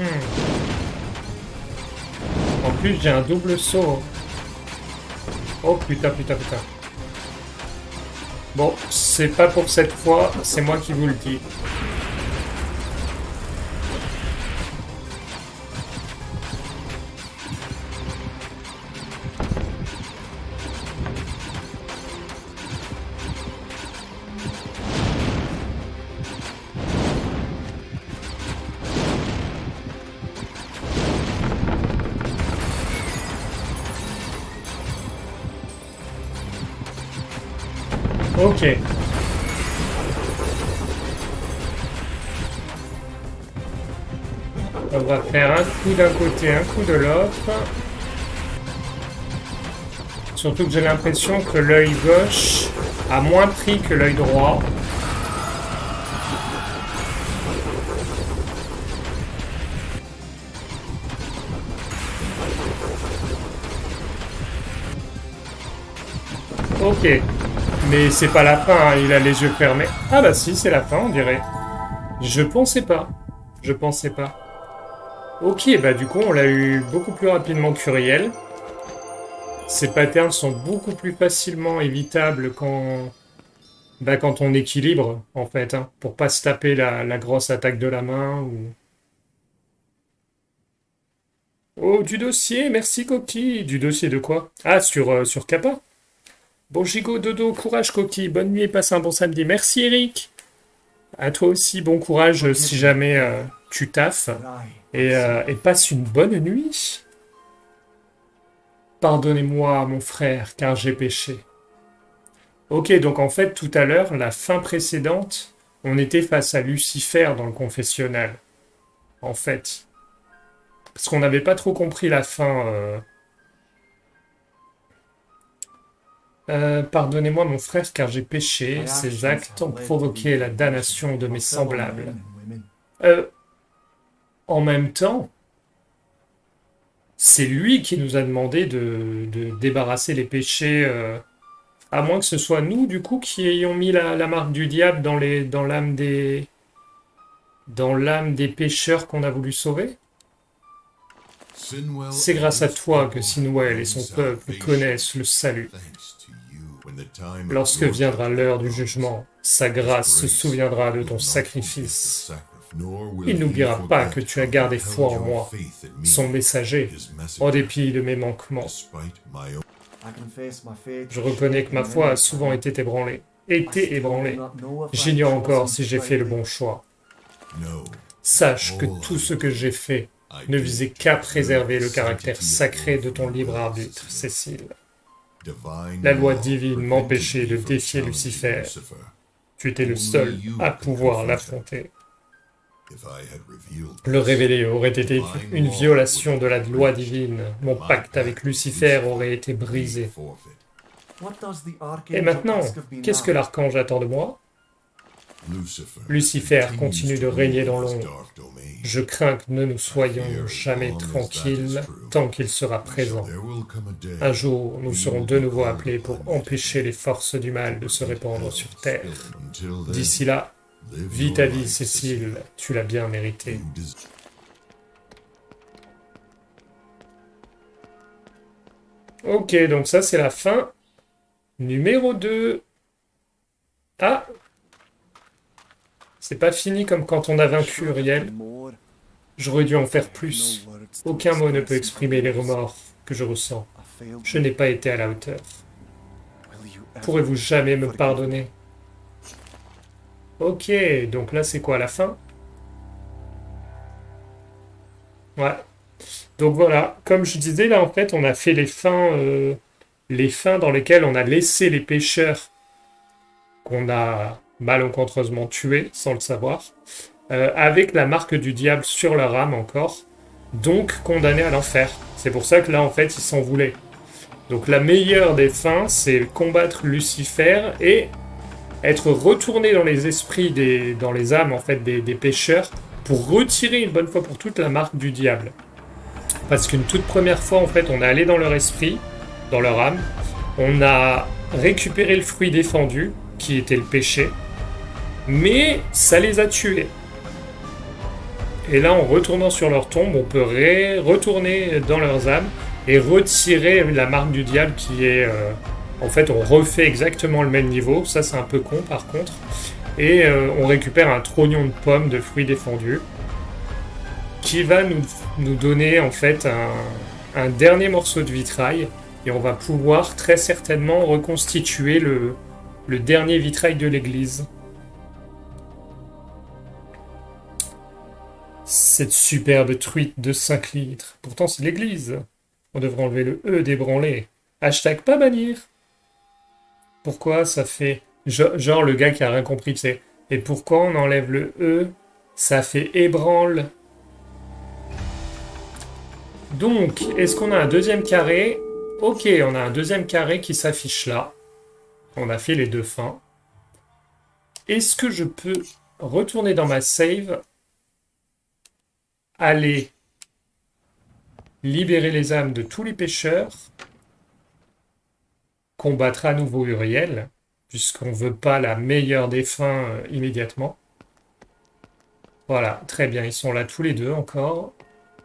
En plus, j'ai un double saut. Oh putain, putain, putain. Bon, c'est pas pour cette fois, c'est moi qui vous le dis. Ok. On va faire un coup d'un côté, un coup de l'autre. Surtout que j'ai l'impression que l'œil gauche a moins pris que l'œil droit. Ok. Mais c'est pas la fin, hein, il a les yeux fermés. Ah bah si, c'est la fin, on dirait. Je pensais pas. Je pensais pas. Ok, bah du coup, on l'a eu beaucoup plus rapidement qu'Uriel. Ces patterns sont beaucoup plus facilement évitables quand on équilibre, en fait, hein, pour pas se taper la grosse attaque de la main ou... Oh, du dossier, merci Coquille. Du dossier de quoi? Ah, sur Kappa. Bon gigot, dodo, courage Coquille, bonne nuit et passe un bon samedi. Merci Eric. À toi aussi, bon courage si jamais tu taffes. Et passe une bonne nuit. Pardonnez-moi mon frère, car j'ai péché. Ok, donc en fait, tout à l'heure, la fin précédente, on était face à Lucifer dans le confessionnal. En fait. Parce qu'on n'avait pas trop compris la fin... pardonnez-moi mon frère car j'ai péché, ces actes ont provoqué la damnation de mes semblables. En même temps, c'est lui qui nous a demandé de débarrasser les péchés, à moins que ce soit nous du coup qui ayons mis la marque du diable dans l'âme des pécheurs qu'on a voulu sauver. C'est grâce à toi que Sinwell et son peuple connaissent le salut. Lorsque viendra l'heure du jugement, sa grâce se souviendra de ton sacrifice. Il n'oubliera pas que tu as gardé foi en moi, son messager, en dépit de mes manquements. Je reconnais que ma foi a souvent été ébranlée. J'ignore encore si j'ai fait le bon choix. Sache que tout ce que j'ai fait ne visait qu'à préserver le caractère sacré de ton libre arbitre, Cécile. La loi divine m'empêchait de défier Lucifer. Tu étais le seul à pouvoir l'affronter. Le révéler aurait été une violation de la loi divine. Mon pacte avec Lucifer aurait été brisé. Et maintenant, qu'est-ce que l'archange attend de moi? Lucifer continue de régner dans l'ombre. Je crains que nous ne soyons jamais tranquilles tant qu'il sera présent. Un jour, nous serons de nouveau appelés pour empêcher les forces du mal de se répandre sur Terre. D'ici là, vis ta vie, Cécile, tu l'as bien mérité. Ok, donc ça c'est la fin. Numéro 2. Ah! C'est pas fini comme quand on a vaincu Uriel. J'aurais dû en faire plus. Aucun mot ne peut exprimer les remords que je ressens. Je n'ai pas été à la hauteur. Pourrez-vous jamais me pardonner? Ok, donc là c'est quoi, la fin? Ouais. Donc voilà, comme je disais, là en fait on a fait les fins dans lesquelles on a laissé les pécheurs qu'on a malencontreusement tués, sans le savoir, avec la marque du diable sur leur âme encore, donc condamnés à l'enfer. C'est pour ça que là en fait ils s'en voulaient. Donc la meilleure des fins, c'est combattre Lucifer et être retourné dans les esprits, dans les âmes en fait des pécheurs, pour retirer une bonne fois pour toutes la marque du diable. Parce qu'une toute première fois, en fait, on est allé dans leur esprit, dans leur âme, on a récupéré le fruit défendu, qui était le péché, mais ça les a tués. Et là, en retournant sur leur tombe, on peut retourner dans leurs âmes et retirer la marque du diable qui est... en fait, on refait exactement le même niveau. Ça, c'est un peu con, par contre. Et on récupère un trognon de pommes de fruits défendus qui va nous donner, en fait, un dernier morceau de vitrail. Et on va pouvoir très certainement reconstituer le dernier vitrail de l'église. Cette superbe truite de 5 litres. Pourtant, c'est l'église. On devrait enlever le E d'ébranlé. Hashtag pas bannir. Pourquoi ça fait... Genre le gars qui a rien compris, tu sais. Et pourquoi on enlève le E? Ça fait ébranle. Donc, est-ce qu'on a un deuxième carré? Ok, on a un deuxième carré qui s'affiche là. On a fait les deux fins. Est-ce que je peux retourner dans ma save, aller libérer les âmes de tous les pêcheurs, combattre à nouveau Uriel, puisqu'on ne veut pas la meilleure des fins immédiatement. Voilà, très bien, ils sont là tous les deux encore.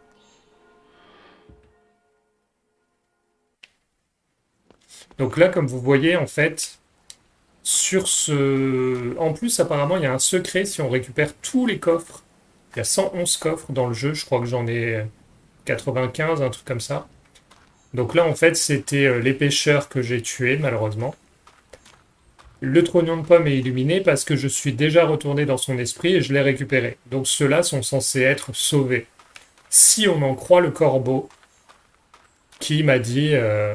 Donc là, comme vous voyez, en fait, sur ce... En plus, apparemment, il y a un secret si on récupère tous les coffres. Il y a 111 coffres dans le jeu, je crois que j'en ai 95, un truc comme ça. Donc là, en fait, c'était les pêcheurs que j'ai tués, malheureusement. Le trognon de pomme est illuminé parce que je suis déjà retourné dans son esprit et je l'ai récupéré. Donc ceux-là sont censés être sauvés. Si on en croit le corbeau, qui m'a dit...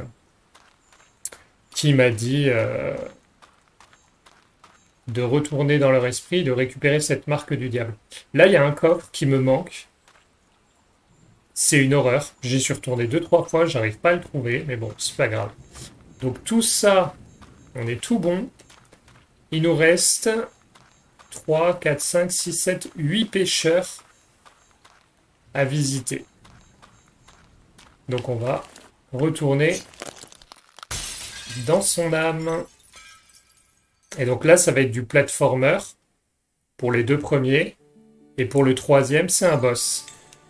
de retourner dans leur esprit et de récupérer cette marque du diable. Là, il y a un coffre qui me manque. C'est une horreur. J'y suis retourné 2-3 fois, j'arrive pas à le trouver, mais bon, c'est pas grave. Donc tout ça, on est tout bon. Il nous reste 3, 4, 5, 6, 7, 8 pêcheurs à visiter. Donc on va retourner dans son âme. Et donc là, ça va être du platformer pour les deux premiers. Et pour le troisième, c'est un boss.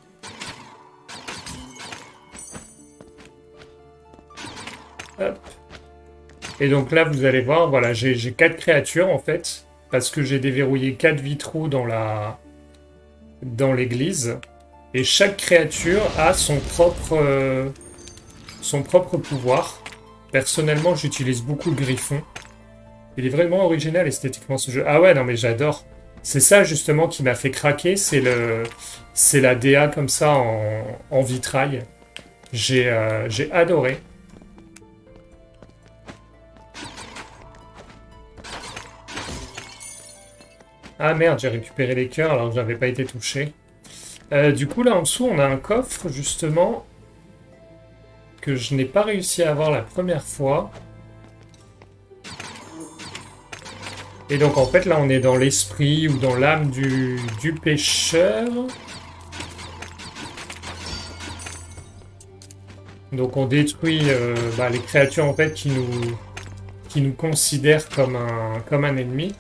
Hop. Et donc là, vous allez voir, voilà, j'ai 4 créatures en fait. Parce que j'ai déverrouillé 4 vitraux dans l'église. Et chaque créature a son propre pouvoir. Personnellement, j'utilise beaucoup le griffon. Il est vraiment original esthétiquement ce jeu. Ah ouais, non mais j'adore. C'est ça justement qui m'a fait craquer, c'est la DA comme ça en vitrail. J'ai adoré. Ah merde, j'ai récupéré les cœurs alors que j'avais pas été touché. Du coup là en dessous on a un coffre justement que je n'ai pas réussi à avoir la première fois. Et donc en fait là on est dans l'esprit ou dans l'âme du pêcheur. Donc on détruit les créatures en fait qui nous considèrent comme un ennemi.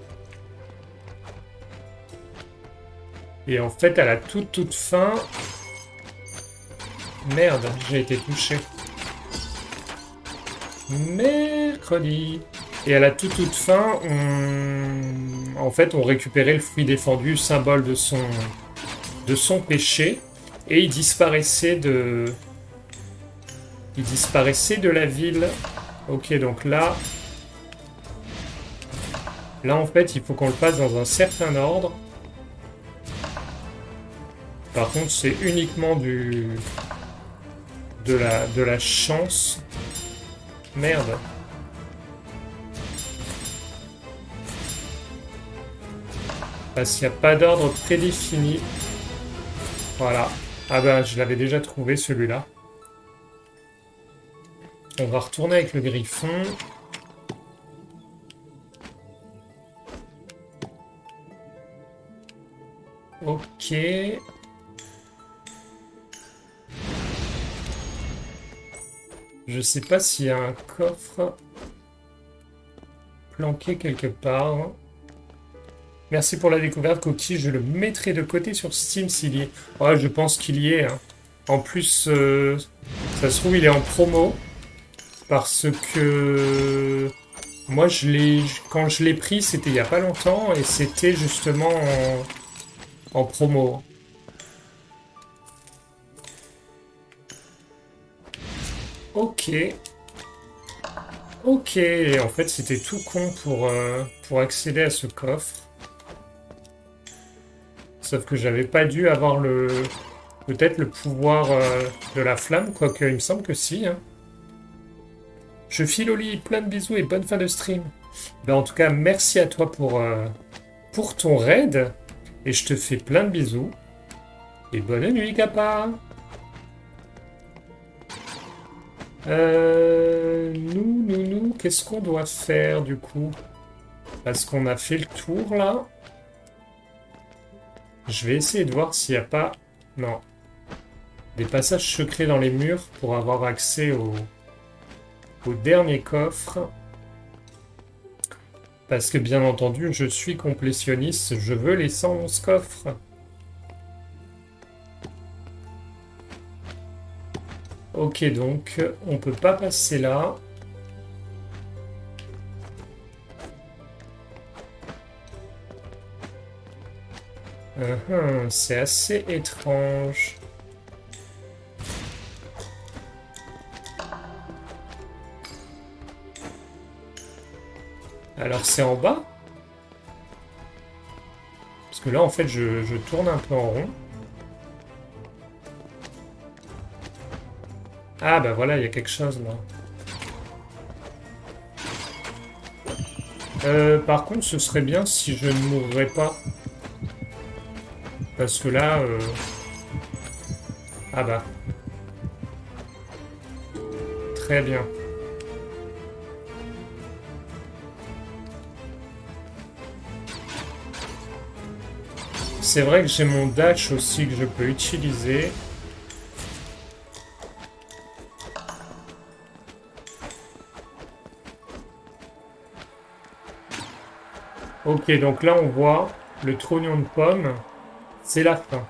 Et en fait à la toute fin... Merde, j'ai été touché. Mercredi. Et à la toute fin, on récupérait le fruit défendu, symbole de son péché, et il disparaissait de la ville. Ok, donc là en fait, il faut qu'on le fasse dans un certain ordre. Par contre, c'est uniquement de la chance. Merde. Parce qu'il n'y a pas d'ordre prédéfini. Voilà. Ah ben, je l'avais déjà trouvé celui-là. On va retourner avec le griffon. Ok. Je sais pas s'il y a un coffre planqué quelque part. Merci pour la découverte, Coquille. Je le mettrai de côté sur Steam s'il y est. Ouais, je pense qu'il y est, hein. En plus, ça se trouve, il est en promo. Parce que moi, quand je l'ai pris, c'était il y a pas longtemps. Et c'était justement en promo. Ok. Ok. Et en fait, c'était tout con pour accéder à ce coffre. Sauf que j'avais pas dû avoir peut-être le pouvoir de la flamme, quoique il me semble que si, hein. Je file au lit, plein de bisous et bonne fin de stream. Ben, en tout cas, merci à toi pour ton raid. Et je te fais plein de bisous. Et bonne nuit, Kappa. Nous, qu'est-ce qu'on doit faire du coup? Parce qu'on a fait le tour là. Je vais essayer de voir s'il n'y a pas... Non. Des passages secrets dans les murs pour avoir accès au dernier coffre. Parce que bien entendu, je suis complétionniste, je veux les 111 coffres. Ok, donc on peut pas passer là. C'est assez étrange. Alors c'est en bas? Parce que là en fait je tourne un peu en rond. Ah bah voilà, il y a quelque chose là. Par contre, ce serait bien si je ne mourrais pas. Parce que là... Ah bah. Très bien. C'est vrai que j'ai mon dash aussi que je peux utiliser. Ok, donc là on voit le trognon de pomme, c'est la fin.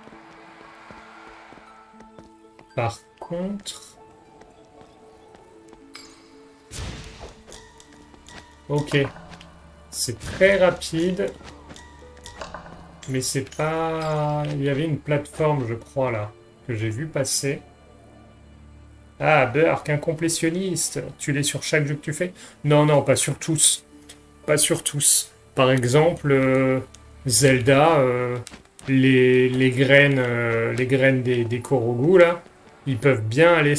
Par contre... Ok, c'est très rapide, mais c'est pas... Il y avait une plateforme, je crois, là, que j'ai vu passer. Ah, Burk, un complétionniste. Tu l'es sur chaque jeu que tu fais? Non, non, pas sur tous. Pas sur tous. Par exemple, Zelda, les graines des Korogu, là, ils peuvent bien aller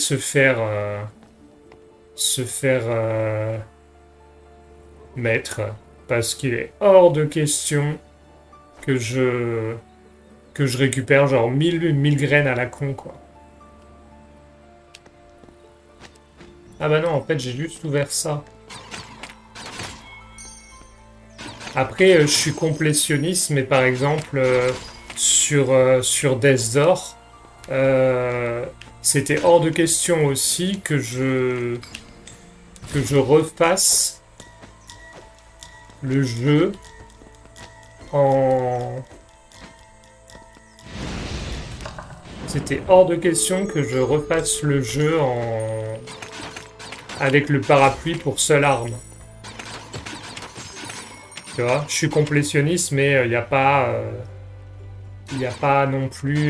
se faire mettre, parce qu'il est hors de question que je récupère genre 1000 graines à la con, quoi. Ah bah non, en fait, j'ai juste ouvert ça. Après, je suis complétionniste, mais par exemple, sur Death's Door, c'était hors de question aussi que je refasse le jeu en... C'était hors de question que je refasse le jeu avec le parapluie pour seule arme. Tu vois, je suis complétionniste, mais il n'y a pas... Il n'y a pas non plus...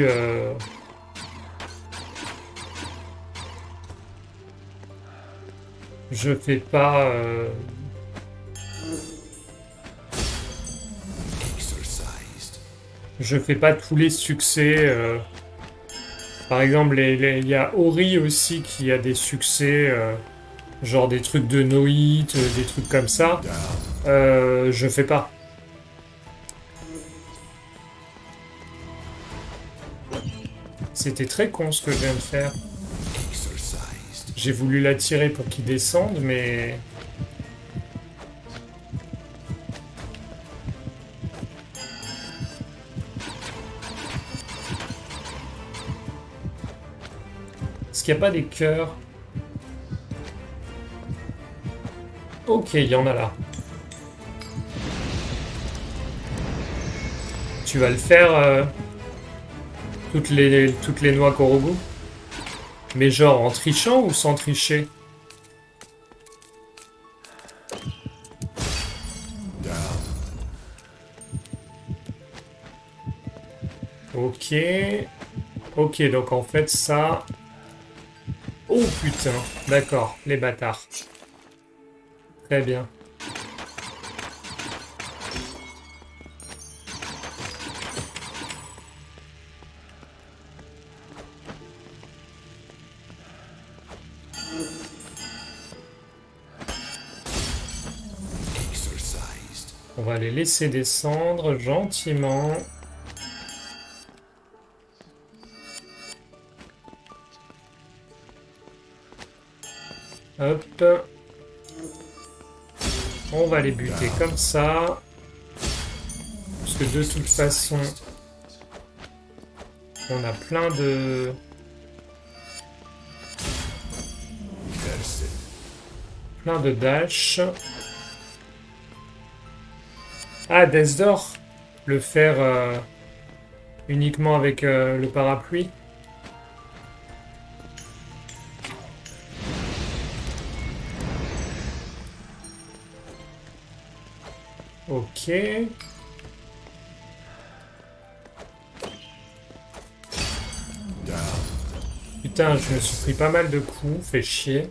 Je fais pas... Je fais pas tous les succès. Par exemple, il y a Ori aussi qui a des succès, genre des trucs de no-hit, des trucs comme ça. Je fais pas. C'était très con ce que je viens de faire. J'ai voulu l'attirer pour qu'il descende, mais... Est-ce qu'il n'y a pas des cœurs? Ok, il y en a là. Tu vas le faire toutes les noix Korogu? Mais genre en trichant ou sans tricher? Ok. Ok, donc en fait ça... Oh putain, d'accord, les bâtards. Très bien. On va les laisser descendre gentiment. Hop. On va les buter comme ça. Parce que de toute façon, on a plein de... Plein de dash. Ah, Death Door. Le faire uniquement avec le parapluie. Ok. Putain, je me suis pris pas mal de coups, fait chier.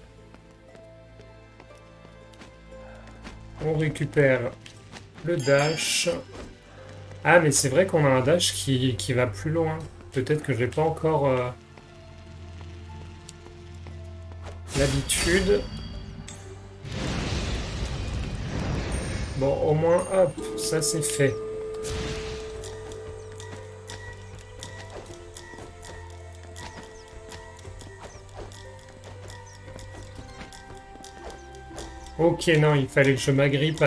On récupère le dash. Ah, mais c'est vrai qu'on a un dash qui va plus loin. Peut-être que j'ai pas encore l'habitude. Bon, au moins, hop, ça c'est fait. Ok, non, il fallait que je m'agrippe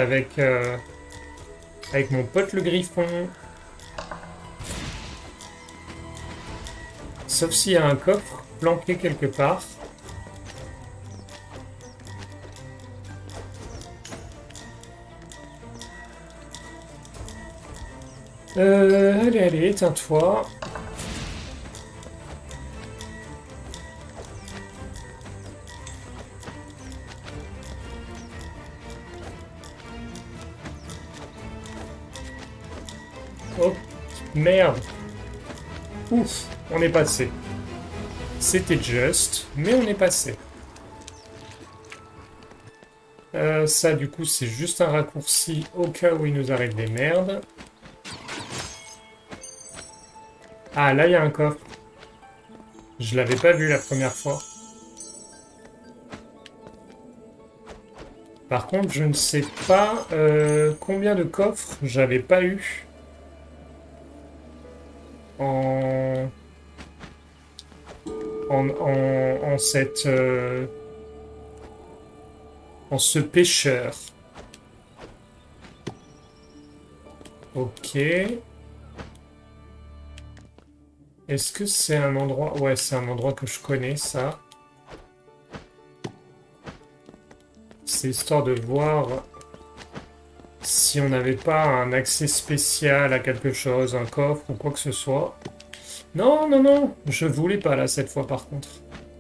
avec mon pote le griffon. Sauf s'il y a un coffre planqué quelque part. Allez, allez, éteins-toi. Oh, merde. Ouf, on est passé. C'était juste, mais on est passé. Ça, du coup, c'est juste un raccourci au cas où il nous arrive des merdes. Ah, là, il y a un coffre. Je l'avais pas vu la première fois. Par contre, je ne sais pas combien de coffres j'avais pas eu en cette en ce pêcheur. Ok. Est-ce que c'est un endroit... Ouais, c'est un endroit que je connais, ça. C'est histoire de voir si on n'avait pas un accès spécial à quelque chose, un coffre ou quoi que ce soit. Non, non, non, je voulais pas là cette fois par contre.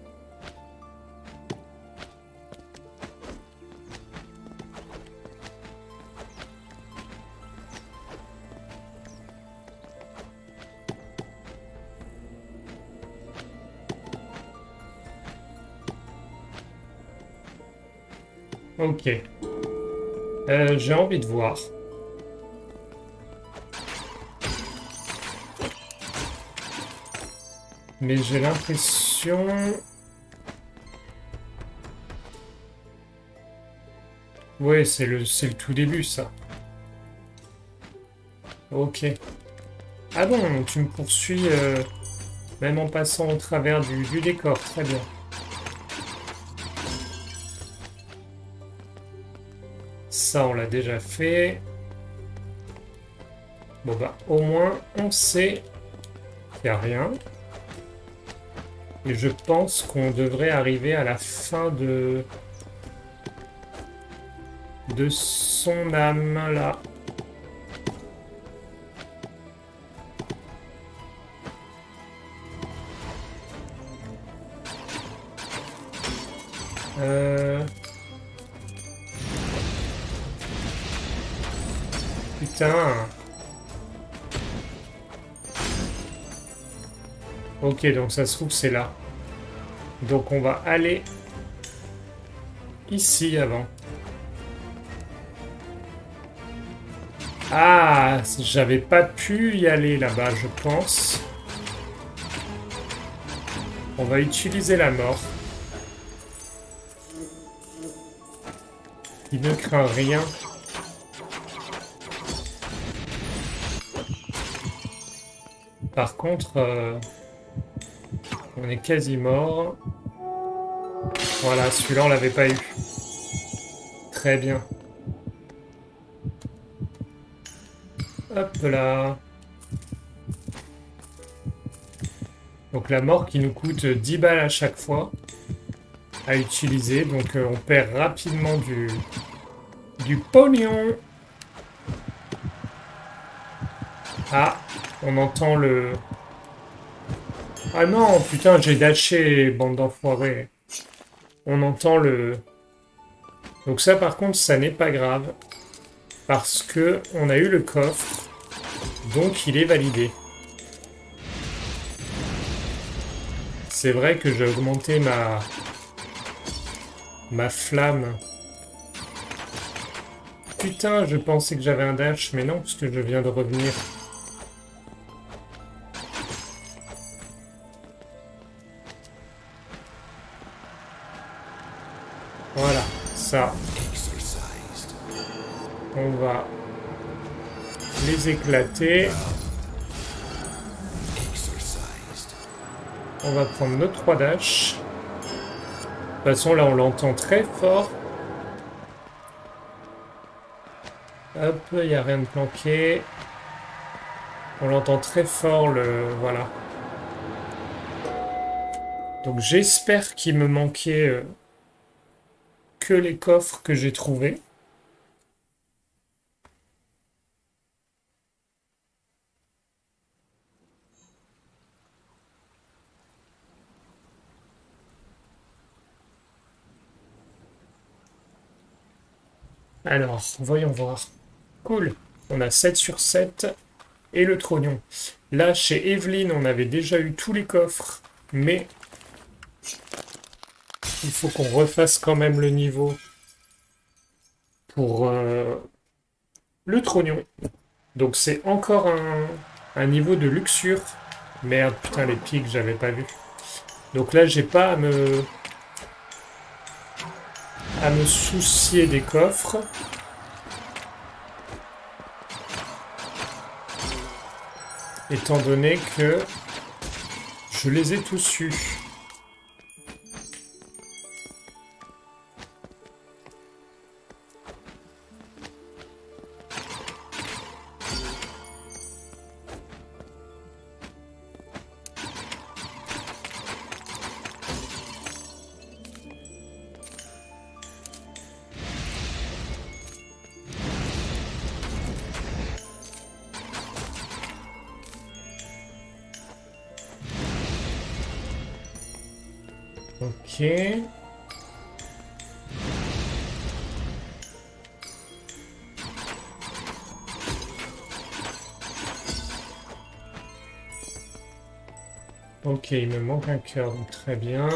Ok. J'ai envie de voir. Mais j'ai l'impression... Ouais, c'est le tout début, ça. Ok. Ah bon, tu me poursuis même en passant au travers du décor. Très bien. Ça, on l'a déjà fait. Bon bah, au moins, on sait qu'il n'y a rien. Et je pense qu'on devrait arriver à la fin de son âme, là. Euh... Putain. Ok, donc ça se trouve c'est là. Donc on va aller ici avant. Ah, j'avais pas pu y aller là-bas, je pense. On va utiliser la mort. Il ne craint rien. Par contre, on est quasi mort. Voilà, celui-là, on l'avait pas eu. Très bien. Hop là. Donc la mort qui nous coûte 10 balles à chaque fois à utiliser. Donc on perd rapidement du pognon. Ah, on entend le... Ah non, putain, j'ai lâché, bande d'enfoirés. On entend le... Donc ça, par contre, ça n'est pas grave. Parce que on a eu le coffre. Donc il est validé. C'est vrai que j'ai augmenté ma flamme. Putain, je pensais que j'avais un dash, mais non, parce que je viens de revenir. Voilà, ça. On va les éclater. On va prendre nos 3 dash. De toute façon, là, on l'entend très fort. Hop, il n'y a rien de planqué. On l'entend très fort, le... Voilà. Donc, j'espère qu'il me manquait que les coffres que j'ai trouvés. Alors, voyons voir. Cool. On a 7 sur 7 et le trognon. Là, chez Evelyne, on avait déjà eu tous les coffres, mais il faut qu'on refasse quand même le niveau pour le trognon. Donc c'est encore un niveau de luxure. Merde, putain, les pics, j'avais pas vu. Donc là, j'ai pas à me soucier des coffres. Étant donné que je les ai tous eus. Ok. Ok, il me manque un cœur, donc très bien.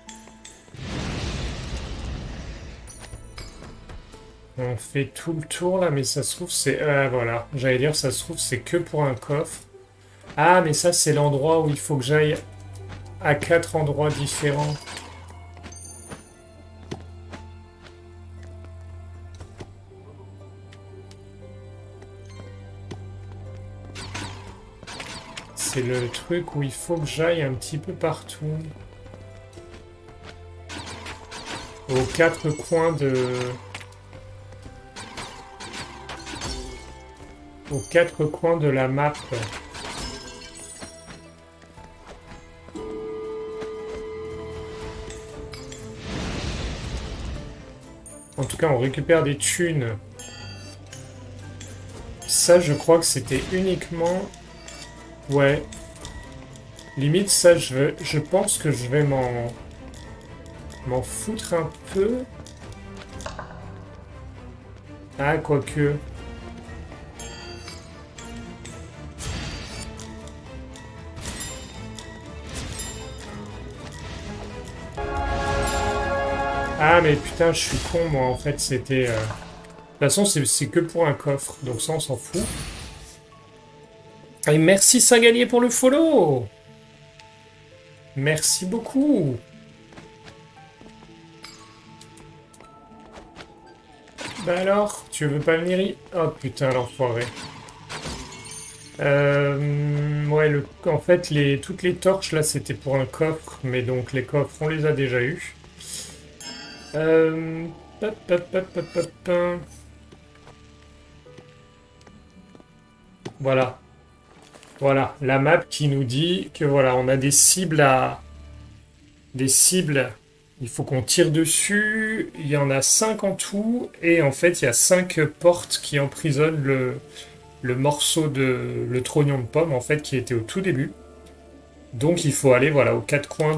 On fait tout le tour là, mais ça se trouve c'est... voilà, j'allais dire ça se trouve c'est que pour un coffre. Ah, mais ça c'est l'endroit où il faut que j'aille à 4 endroits différents. C'est le truc où il faut que j'aille un petit peu partout. Aux 4 coins de... Aux 4 coins de la map. En tout cas, on récupère des thunes. Ça, je crois que c'était uniquement... Ouais. Limite, ça, je pense que je vais m'en M'en foutre un peu. Ah, quoique. Ah, mais putain, je suis con, moi, en fait, c'était... De toute façon, c'est que pour un coffre, donc ça, on s'en fout. Et merci Sagalier pour le follow. Merci beaucoup. Bah alors, tu veux pas venir y... Oh putain, l'enfoiré. Ouais, en fait, toutes les torches, là, c'était pour un coffre, mais donc les coffres, on les a déjà eus. Euh... Pop, pop, pop, pop, pop, pop. Voilà. Voilà, la map qui nous dit que voilà, on a des cibles à... Des cibles, il faut qu'on tire dessus. Il y en a 5 en tout, et en fait, il y a 5 portes qui emprisonnent le morceau de... le trognon de pomme, en fait, qui était au tout début. Donc il faut aller, voilà, aux 4 coins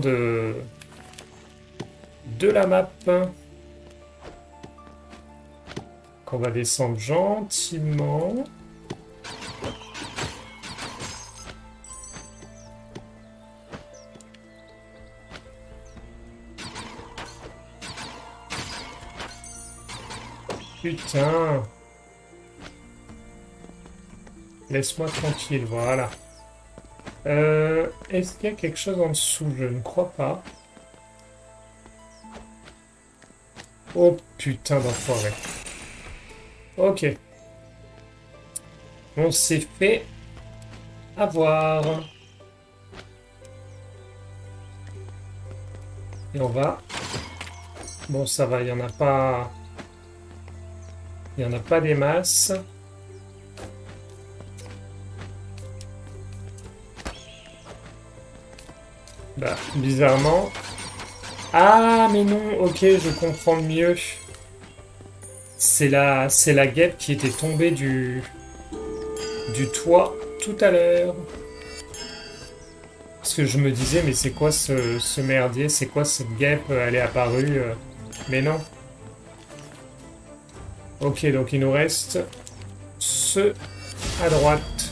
de la map. Qu'on va descendre gentiment. Putain. Laisse-moi tranquille, voilà. Est-ce qu'il y a quelque chose en dessous? Je ne crois pas. Oh putain d'enfoiré. Ok. On s'est fait avoir. Et on va... Bon, ça va, il n'y en a pas... Il n'y en a pas des masses. Bah, bizarrement... Ah, mais non, ok, je comprends mieux. C'est la guêpe qui était tombée du toit tout à l'heure. Parce que je me disais, mais c'est quoi ce merdier? C'est quoi cette guêpe? Elle est apparue. Mais non. Ok, donc il nous reste ce à droite.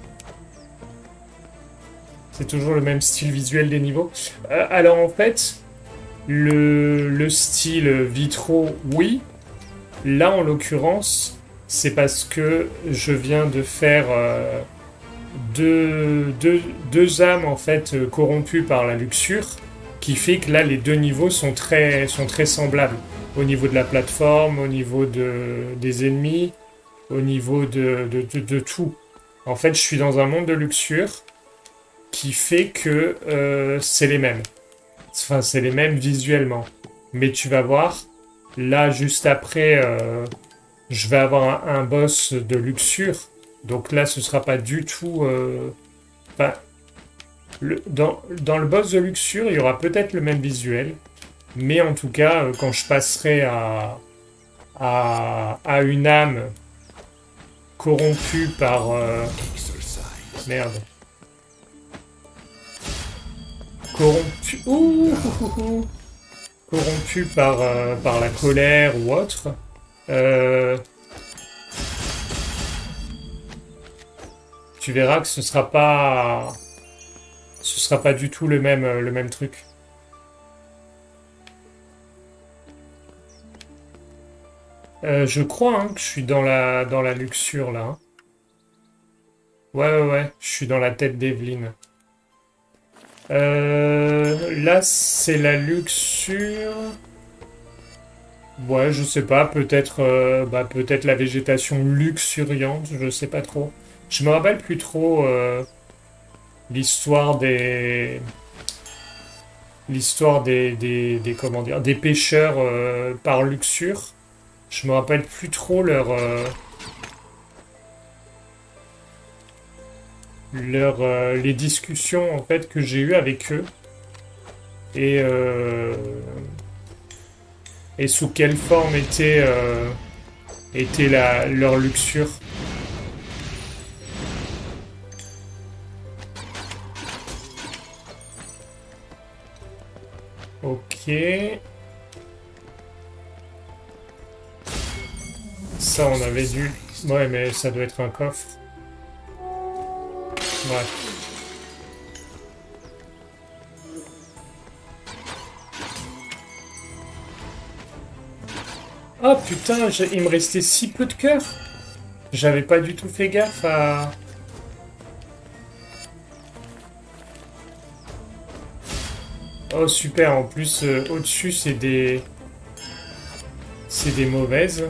C'est toujours le même style visuel des niveaux. Alors en fait, le style vitraux, oui. Là, en l'occurrence, c'est parce que je viens de faire deux âmes en fait corrompues par la luxure, qui fait que là, les deux niveaux sont très semblables. Au niveau de la plateforme, au niveau des ennemis, au niveau de tout. En fait, je suis dans un monde de luxure qui fait que c'est les mêmes. Enfin, c'est les mêmes visuellement. Mais tu vas voir, là, juste après, je vais avoir un boss de luxure. Donc là, ce sera pas du tout... Enfin, dans le boss de luxure, il y aura peut-être le même visuel. Mais en tout cas, quand je passerai à une âme corrompue par... Merde. Corrompue... Ouh, corrompue par la colère ou autre. Tu verras que ce sera pas du tout le même truc. Je crois hein, que je suis dans la luxure là. Hein. Ouais, je suis dans la tête d'Evelyne. Là, c'est la luxure. Ouais, je sais pas, peut-être peut-être la végétation luxuriante, je sais pas trop. Je me rappelle plus trop l'histoire des comment dire des pêcheurs par luxure. Je me rappelle plus trop les discussions en fait que j'ai eues avec eux et sous quelle forme était leur luxure. Ok. ça, on avait dû... Ouais, mais ça doit être un coffre. Ouais. Oh putain, il me restait si peu de cœur. J'avais pas du tout fait gaffe à... Oh super, en plus au-dessus c'est des... C'est des mauvaises.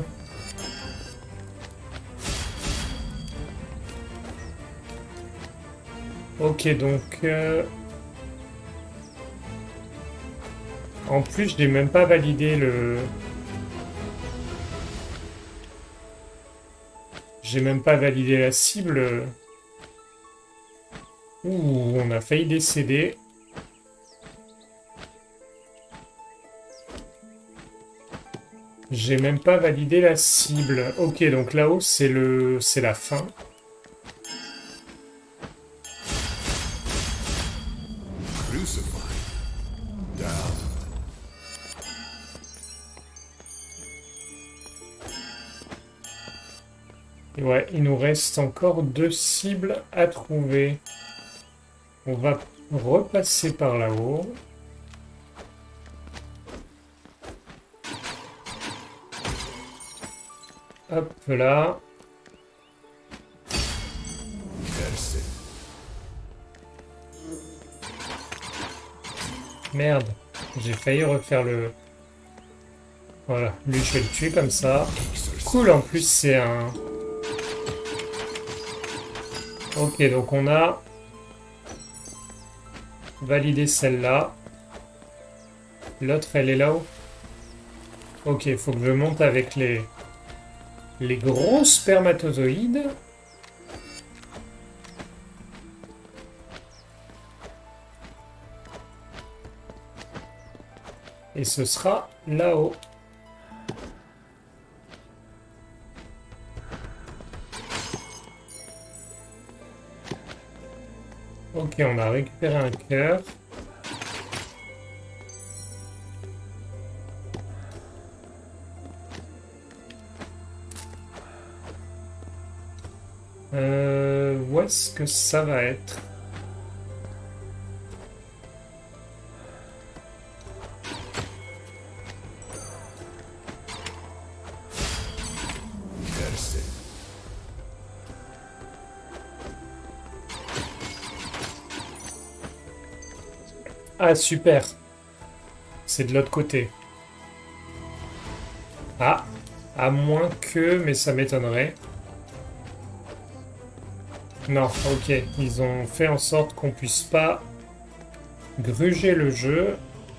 Ok, donc... En plus, je n'ai même pas validé le... J'ai même pas validé la cible. Ouh, on a failli décéder. J'ai même pas validé la cible. Ok, donc là-haut, c'est la fin. Et ouais, il nous reste encore 2 cibles à trouver. On va repasser par là-haut. Hop là. Merde, j'ai failli refaire le... Voilà, lui je vais le tuer comme ça. Cool, en plus c'est un... Ok, donc on a validé celle-là. L'autre elle est là-haut. Ok, il faut que je monte avec les gros spermatozoïdes. Et ce sera là-haut. Ok, on a récupéré un cœur. Où est-ce que ça va être? Ah, super. C'est de l'autre côté. Ah, à moins que, mais ça m'étonnerait. Non, ok. Ils ont fait en sorte qu'on puisse pas gruger le jeu.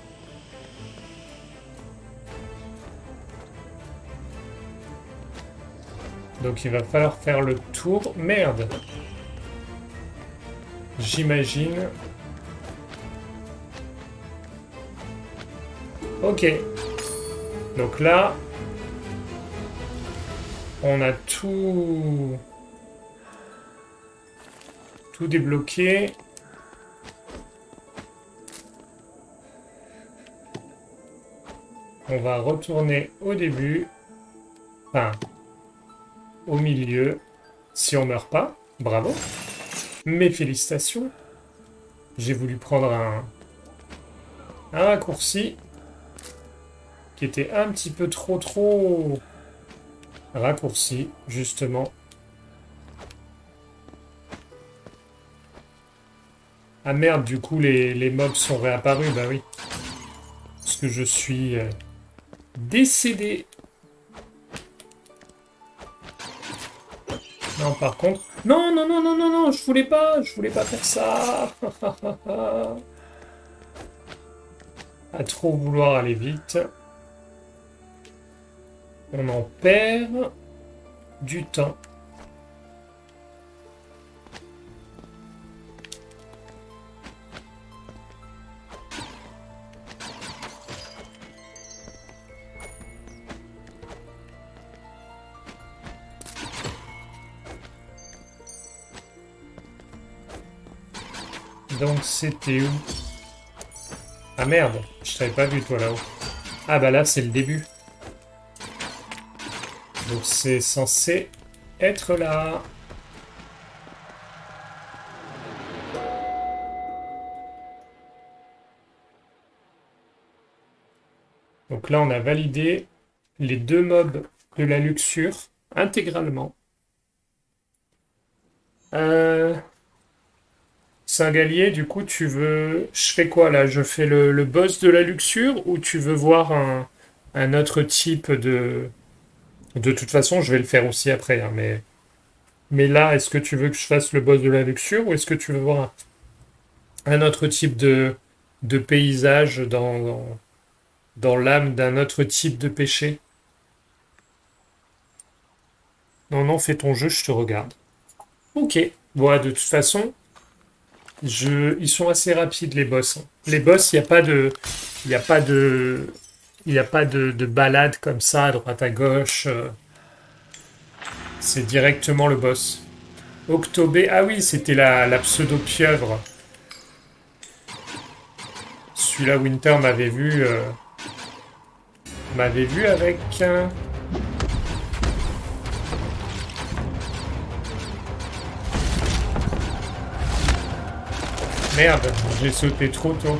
Donc il va falloir faire le tour. Merde. J'imagine. Ok. Donc là, on a tout débloqué. On va retourner au début. Enfin, au milieu. Si on meurt pas, bravo. Mes félicitations. J'ai voulu prendre un raccourci qui était un petit peu trop raccourci, justement. Ah merde, du coup, les mobs sont réapparus, bah oui. Parce que je suis décédé. Non, par contre... Non, non, non, non, non, non, je voulais pas faire ça. À trop vouloir aller vite. On en perd du temps. Donc c'était où? Ah merde, je t'avais pas vu toi là-haut. Ah bah là c'est le début. Donc c'est censé être là. Donc là, on a validé les 2 mobs de la luxure intégralement. Singalier, du coup, tu veux... Je fais quoi là? Je fais le boss de la luxure ou tu veux voir un autre type de... De toute façon, je vais le faire aussi après, hein, mais là, est-ce que tu veux que je fasse le boss de la luxure ou est-ce que tu veux voir un autre type de paysage dans l'âme d'un autre type de péché? Non, non, fais ton jeu, je te regarde. Ok. Bon, de toute façon, ils sont assez rapides, les boss, hein. Les boss, il n'y a pas de... Il n'y a pas de... Il n'y a pas de balade comme ça, à droite à gauche. C'est directement le boss. Octobé, ah oui, c'était la pseudo-pieuvre. Celui-là, Winter m'avait vu avec un... Merde, j'ai sauté trop tôt.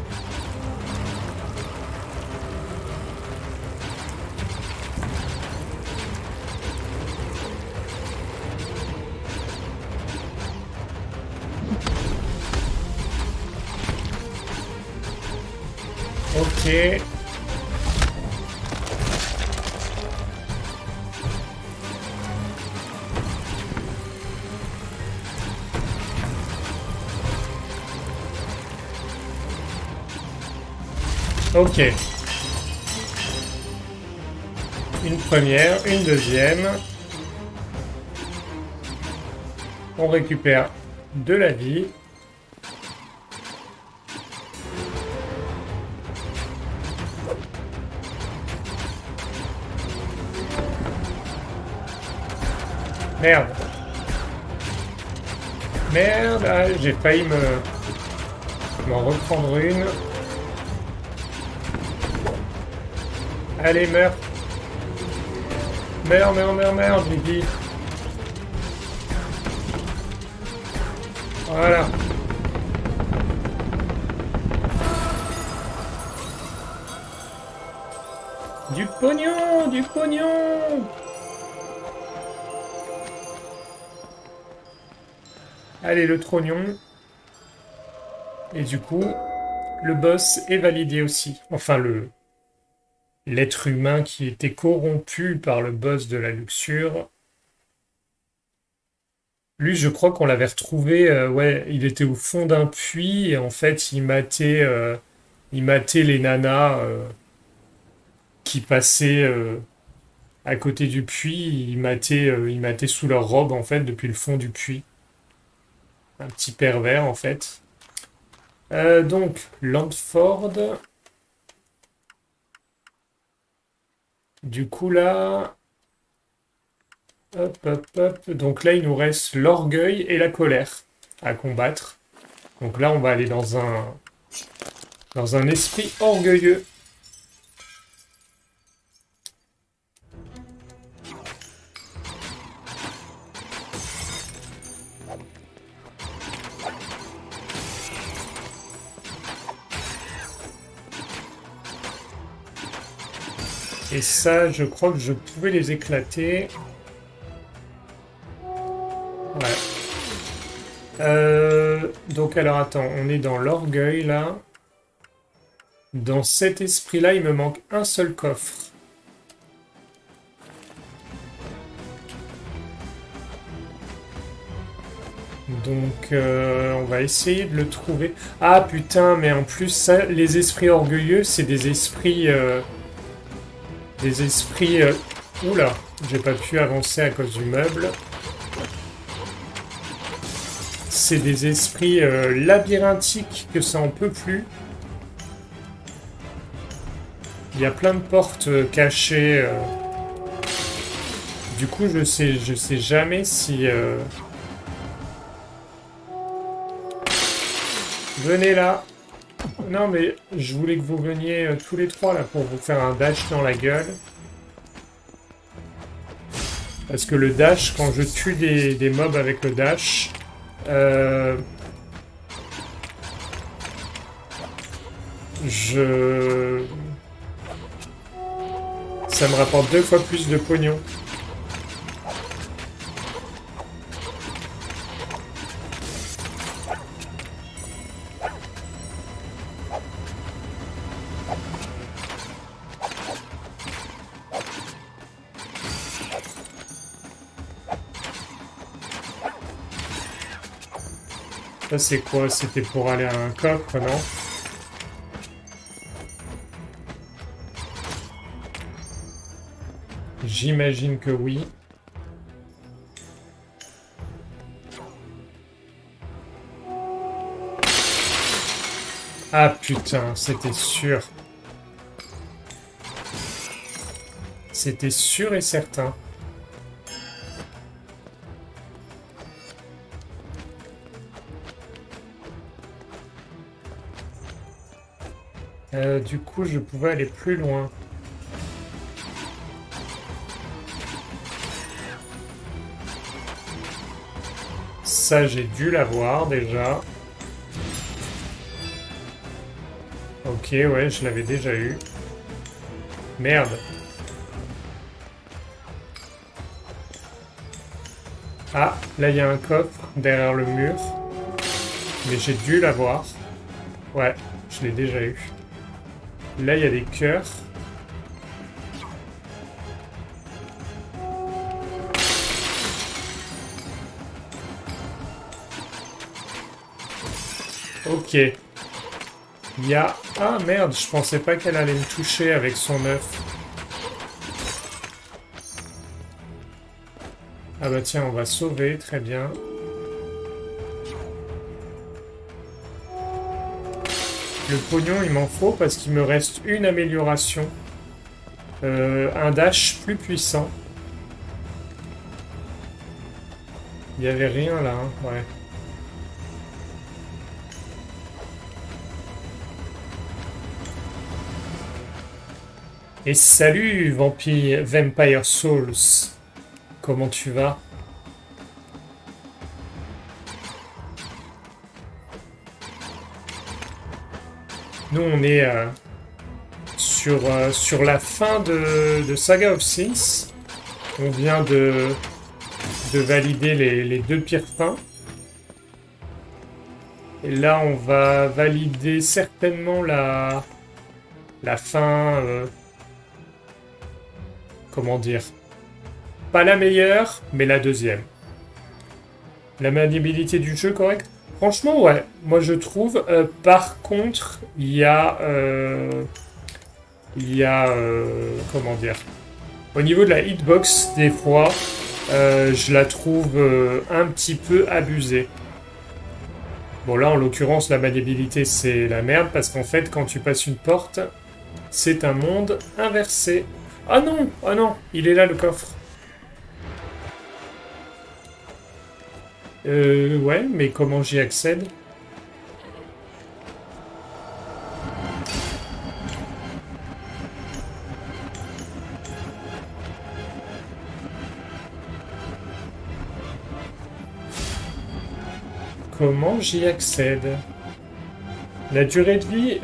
Ok. Ok. Une première, une deuxième. On récupère de la vie. Merde. Merde, ah, j'ai failli m'en reprendre une. Allez, meurs. Meurs, meurs, meurs, meurs, j'ai dit. Voilà. Du pognon, du pognon. Allez, le trognon. Et du coup, le boss est validé aussi. Enfin, l'être humain qui était corrompu par le boss de la luxure. Lui, je crois qu'on l'avait retrouvé, ouais, il était au fond d'un puits et en fait, il matait les nanas qui passaient à côté du puits. Il matait sous leur robe en fait depuis le fond du puits. Un petit pervers en fait. Donc, Landford. Du coup là, hop, hop, hop. Donc là, il nous reste l'orgueil et la colère à combattre. Donc là, on va aller dans un esprit orgueilleux. Et ça, je crois que je pouvais les éclater. Ouais. Donc alors attends, on est dans l'orgueil là. Dans cet esprit-là, il me manque un seul coffre. Donc on va essayer de le trouver. Ah putain, mais en plus, ça, les esprits orgueilleux, c'est des esprits... Oula, j'ai pas pu avancer à cause du meuble. C'est des esprits labyrinthiques que ça en peut plus. Il y a plein de portes cachées. Du coup, je sais jamais si... Venez là. Non, mais je voulais que vous veniez tous les trois là pour vous faire un dash dans la gueule. Parce que le dash, quand je tue des mobs avec le dash, ça me rapporte 2 fois plus de pognon. Ça c'est quoi? C'était pour aller à un coffre, non? J'imagine que oui. Ah putain, c'était sûr. C'était sûr et certain. Du coup, je pouvais aller plus loin. Ça, j'ai dû l'avoir déjà. Ok, ouais, je l'avais déjà eu. Merde. Ah, là, il y a un coffre derrière le mur. Mais j'ai dû l'avoir. Ouais, je l'ai déjà eu. Là, il y a des cœurs. Ok. Il y a... Ah merde, je pensais pas qu'elle allait me toucher avec son œuf. Ah bah tiens, on va sauver, très bien. Le pognon, il m'en faut parce qu'il me reste une amélioration. Un dash plus puissant. Il n'y avait rien là, hein, ouais. Et salut Vampire Souls. Comment tu vas? Nous on est sur la fin de Saga of Sins. On vient de valider les 2 pires fins. Et là on va valider certainement la fin... comment dire? Pas la meilleure, mais la deuxième. La maniabilité du jeu, correct? Franchement, ouais. Moi, je trouve. Par contre, il y a... comment dire? Au niveau de la hitbox, des fois, je la trouve un petit peu abusée. Bon, là, en l'occurrence, la maniabilité, c'est la merde, parce qu'en fait, quand tu passes une porte, c'est un monde inversé. Ah non! Ah non! Il est là, le coffre. Ouais, mais comment j'y accède? Comment j'y accède? La durée de vie...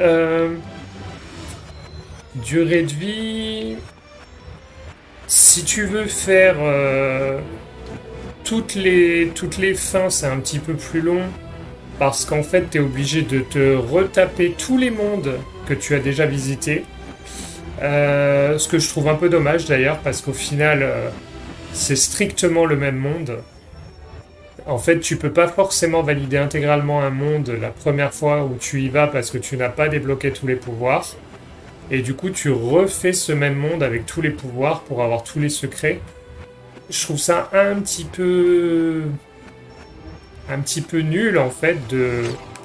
Durée de vie... Si tu veux faire... toutes les fins, c'est un petit peu plus long. Parce qu'en fait, tu es obligé de te retaper tous les mondes que tu as déjà visités. Ce que je trouve un peu dommage d'ailleurs, parce qu'au final, c'est strictement le même monde. En fait, tu peux pas forcément valider intégralement un monde la première fois où tu y vas parce que tu n'as pas débloqué tous les pouvoirs. Et du coup, tu refais ce même monde avec tous les pouvoirs pour avoir tous les secrets. Je trouve ça un petit peu nul en fait de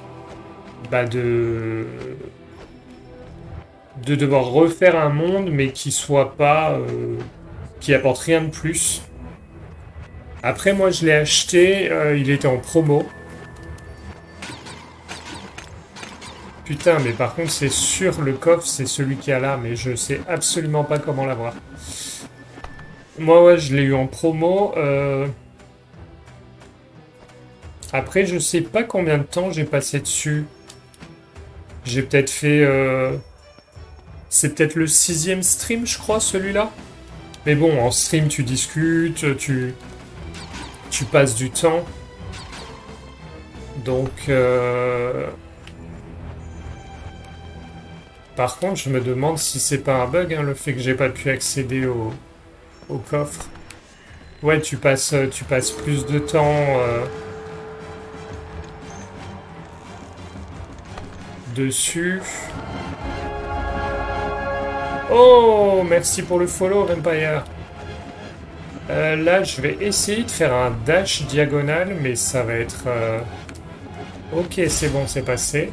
devoir refaire un monde mais qui soit pas qui apporte rien de plus. Après moi je l'ai acheté, il était en promo. Putain, mais par contre c'est sûr le coffre c'est celui qu'il y a là, mais je sais absolument pas comment l'avoir. Moi, ouais, je l'ai eu en promo. Après, je sais pas combien de temps j'ai passé dessus. J'ai peut-être fait... C'est peut-être le 6e stream, je crois, celui-là. Mais bon, en stream, tu discutes, tu passes du temps. Donc... Par contre, je me demande si c'est pas un bug, hein, le fait que j'ai pas pu accéder au coffre. Ouais, tu passes plus de temps dessus. Oh, merci pour le follow, Vampire. Là, je vais essayer de faire un dash diagonal, mais ça va être... Ok, c'est bon, c'est passé.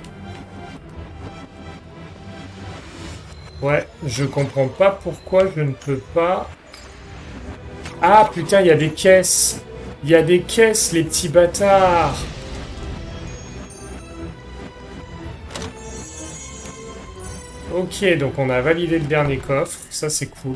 Ouais, je comprends pas pourquoi je ne peux pas... Ah, putain, il y a des caisses. Il y a des caisses, les petits bâtards. Ok, donc on a validé le dernier coffre. Ça, c'est cool.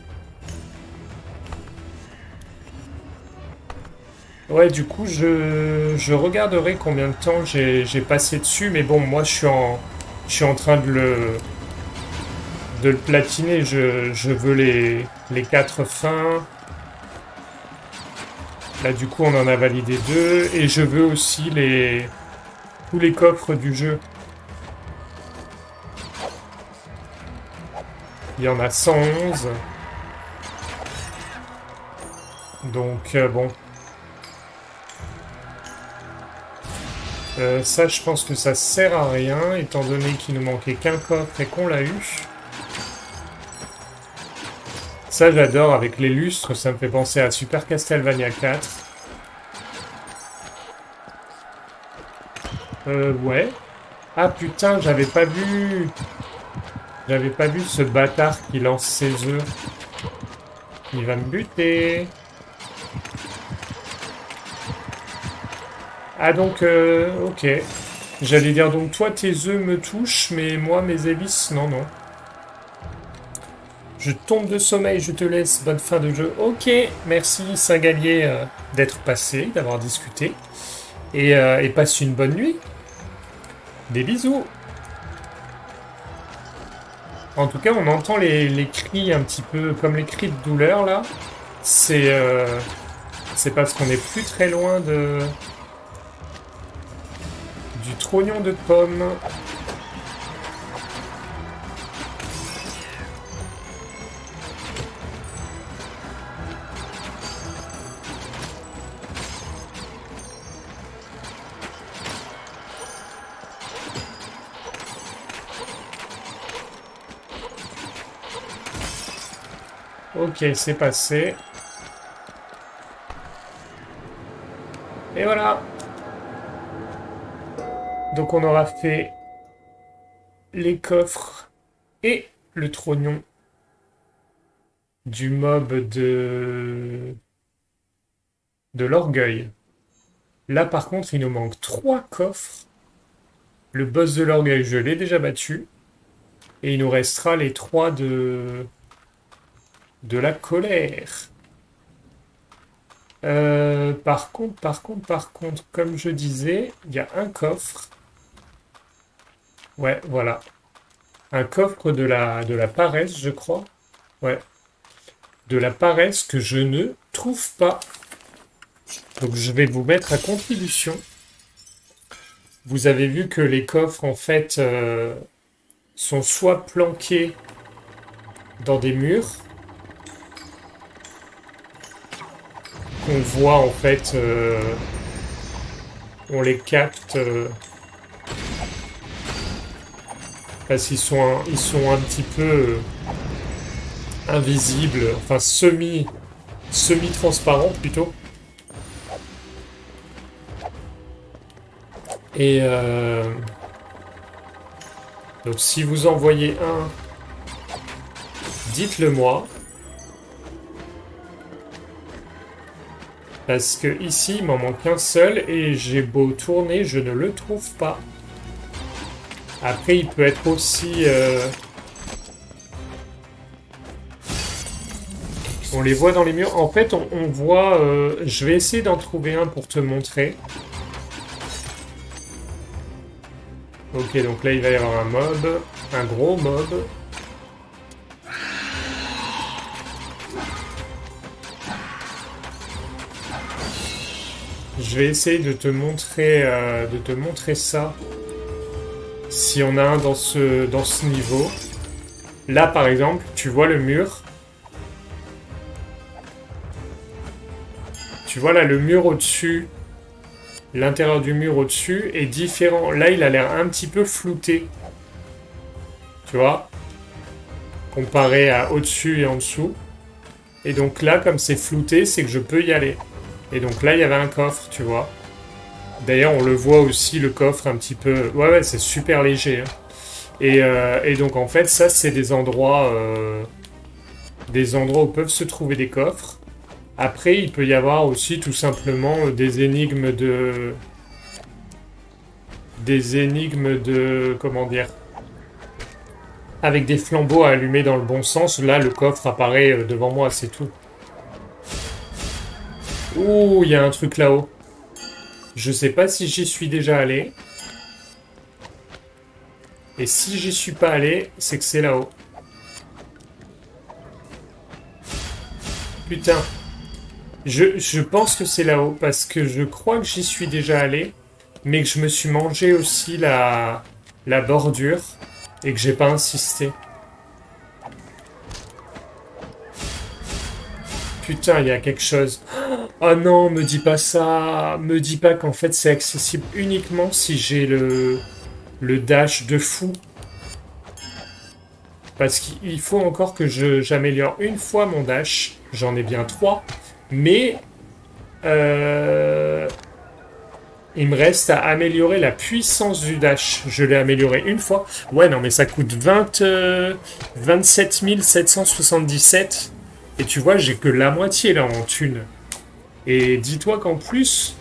Ouais, du coup, je regarderai combien de temps j'ai passé dessus. Mais bon, moi, je suis en train de le platiner. Je veux les 4 fins. Là, du coup, on en a validé 2. Et je veux aussi tous les coffres du jeu. Il y en a 111. Donc, bon. Ça, je pense que ça sert à rien, étant donné qu'il nous manquait qu'un coffre et qu'on l'a eu. Ça, j'adore, avec les lustres, ça me fait penser à Super Castlevania 4. Ouais. Ah putain, j'avais pas vu... J'avais pas vu ce bâtard qui lance ses œufs. Il va me buter. Ah donc, ok. J'allais dire donc toi tes œufs me touchent, mais moi mes hélices, non, non. Je tombe de sommeil, je te laisse, bonne fin de jeu. Ok, merci Saint-Gallier d'être passé, d'avoir discuté. Et passe une bonne nuit. Des bisous. En tout cas, on entend les cris un petit peu comme les cris de douleur là. C'est parce qu'on est plus très loin du trognon de pomme. Ok, c'est passé. Et voilà. Donc on aura fait les coffres et le trognon du mob de l'orgueil. Là par contre, il nous manque 3 coffres. Le boss de l'orgueil, je l'ai déjà battu. Et il nous restera les 3 de la colère. Par contre, comme je disais, il y a un coffre. Ouais, voilà. Un coffre de la paresse, je crois. Ouais. De la paresse que je ne trouve pas. Donc je vais vous mettre à contribution. Vous avez vu que les coffres, en fait, sont soit planqués dans des murs, qu'on voit, en fait, on les capte... parce qu'ils ils sont un petit peu invisibles, enfin semi-transparents plutôt. Et donc si vous en voyez un, dites-le moi. Parce que ici, il m'en manque un seul et j'ai beau tourner, je ne le trouve pas. Après, il peut être aussi... On les voit dans les murs. En fait, on voit... je vais essayer d'en trouver un pour te montrer. Ok, donc là, il va y avoir un mob. Un gros mob. Je vais essayer de te montrer ça. Si on a un dans ce niveau. Là, par exemple, tu vois le mur. Tu vois là, le mur au-dessus. L'intérieur du mur au-dessus est différent. Là, il a l'air un petit peu flouté. Tu vois? Comparé à au-dessus et en dessous. Et donc là, comme c'est flouté, c'est que je peux y aller. Et donc là, il y avait un coffre, tu vois. D'ailleurs, on le voit aussi, le coffre, un petit peu... Ouais, c'est super léger. Hein. Et donc, en fait, ça, c'est des endroits où peuvent se trouver des coffres. Après, il peut y avoir aussi, tout simplement, des énigmes de... Comment dire? Avec des flambeaux à allumer dans le bon sens. Là, le coffre apparaît devant moi, c'est tout. Ouh, il y a un truc là-haut. Je sais pas si j'y suis déjà allé. Et si j'y suis pas allé, c'est que c'est là-haut. Putain. Je pense que c'est là-haut, parce que je crois que j'y suis déjà allé, mais que je me suis mangé aussi la bordure, et que j'ai pas insisté. Putain, il y a quelque chose. Oh non, me dis pas ça. Me dis pas qu'en fait c'est accessible uniquement si j'ai le dash de fou. Parce qu'il faut encore que j'améliore une fois mon dash. J'en ai bien 3. Mais il me reste à améliorer la puissance du dash. Je l'ai amélioré une fois. Ouais, non, mais ça coûte 27 777. Et tu vois, j'ai que la moitié là en thune. Et dis-toi qu'en plus,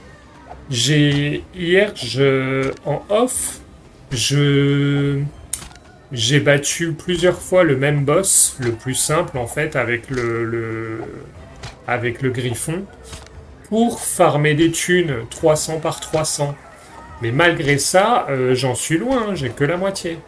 en off, j'ai battu plusieurs fois le même boss, le plus simple en fait, avec le griffon, pour farmer des thunes 300 par 300. Mais malgré ça, j'en suis loin, j'ai que la moitié.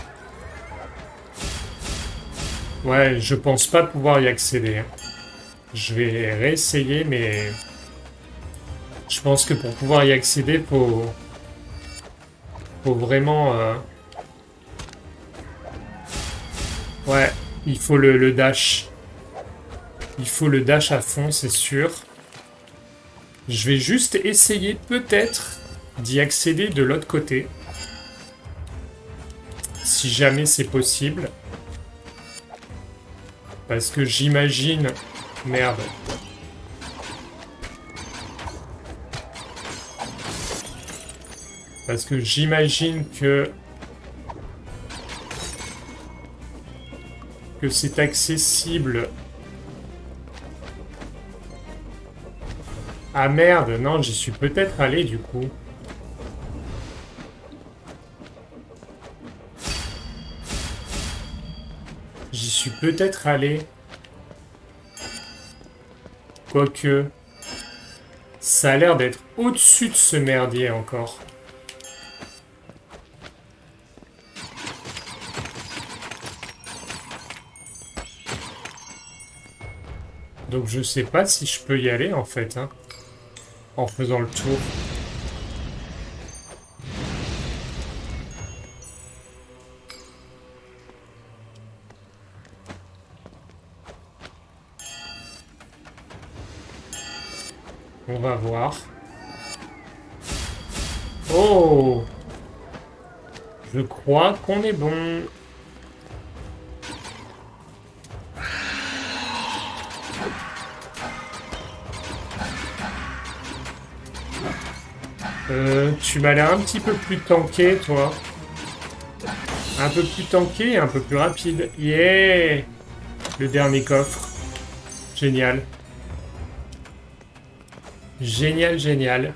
Ouais, je pense pas pouvoir y accéder. Hein. Je vais réessayer, mais je pense que pour pouvoir y accéder, faut vraiment... Ouais, il faut le dash. Il faut le dash à fond, c'est sûr. Je vais juste essayer peut-être d'y accéder de l'autre côté. Si jamais c'est possible. Parce que j'imagine... Merde. Parce que j'imagine que c'est accessible. Ah merde, non, j'y suis peut-être allé du coup. J'y suis peut-être allé. Quoique, ça a l'air d'être au-dessus de ce merdier encore. Donc je sais pas si je peux y aller en fait, hein, en faisant le tour. On va voir. Oh! Je crois qu'on est bon. Tu m'as l'air un petit peu plus tanké, toi. Un peu plus tanké et un peu plus rapide. Yeah! Le dernier coffre. Génial. Génial, génial.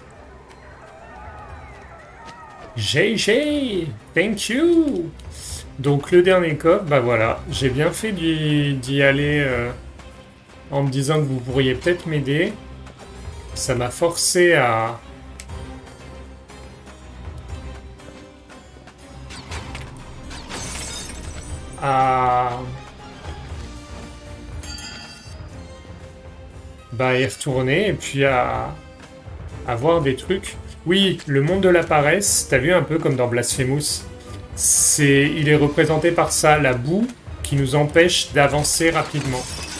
GG! Thank you! Donc le dernier coffre, bah voilà, j'ai bien fait d'y aller en me disant que vous pourriez peut-être m'aider. Ça m'a forcé à bah, y retourner et puis à voir des trucs. Oui, le monde de la paresse, t'as vu un peu comme dans Blasphemous. Il est représenté par ça, la boue qui nous empêche d'avancer rapidement.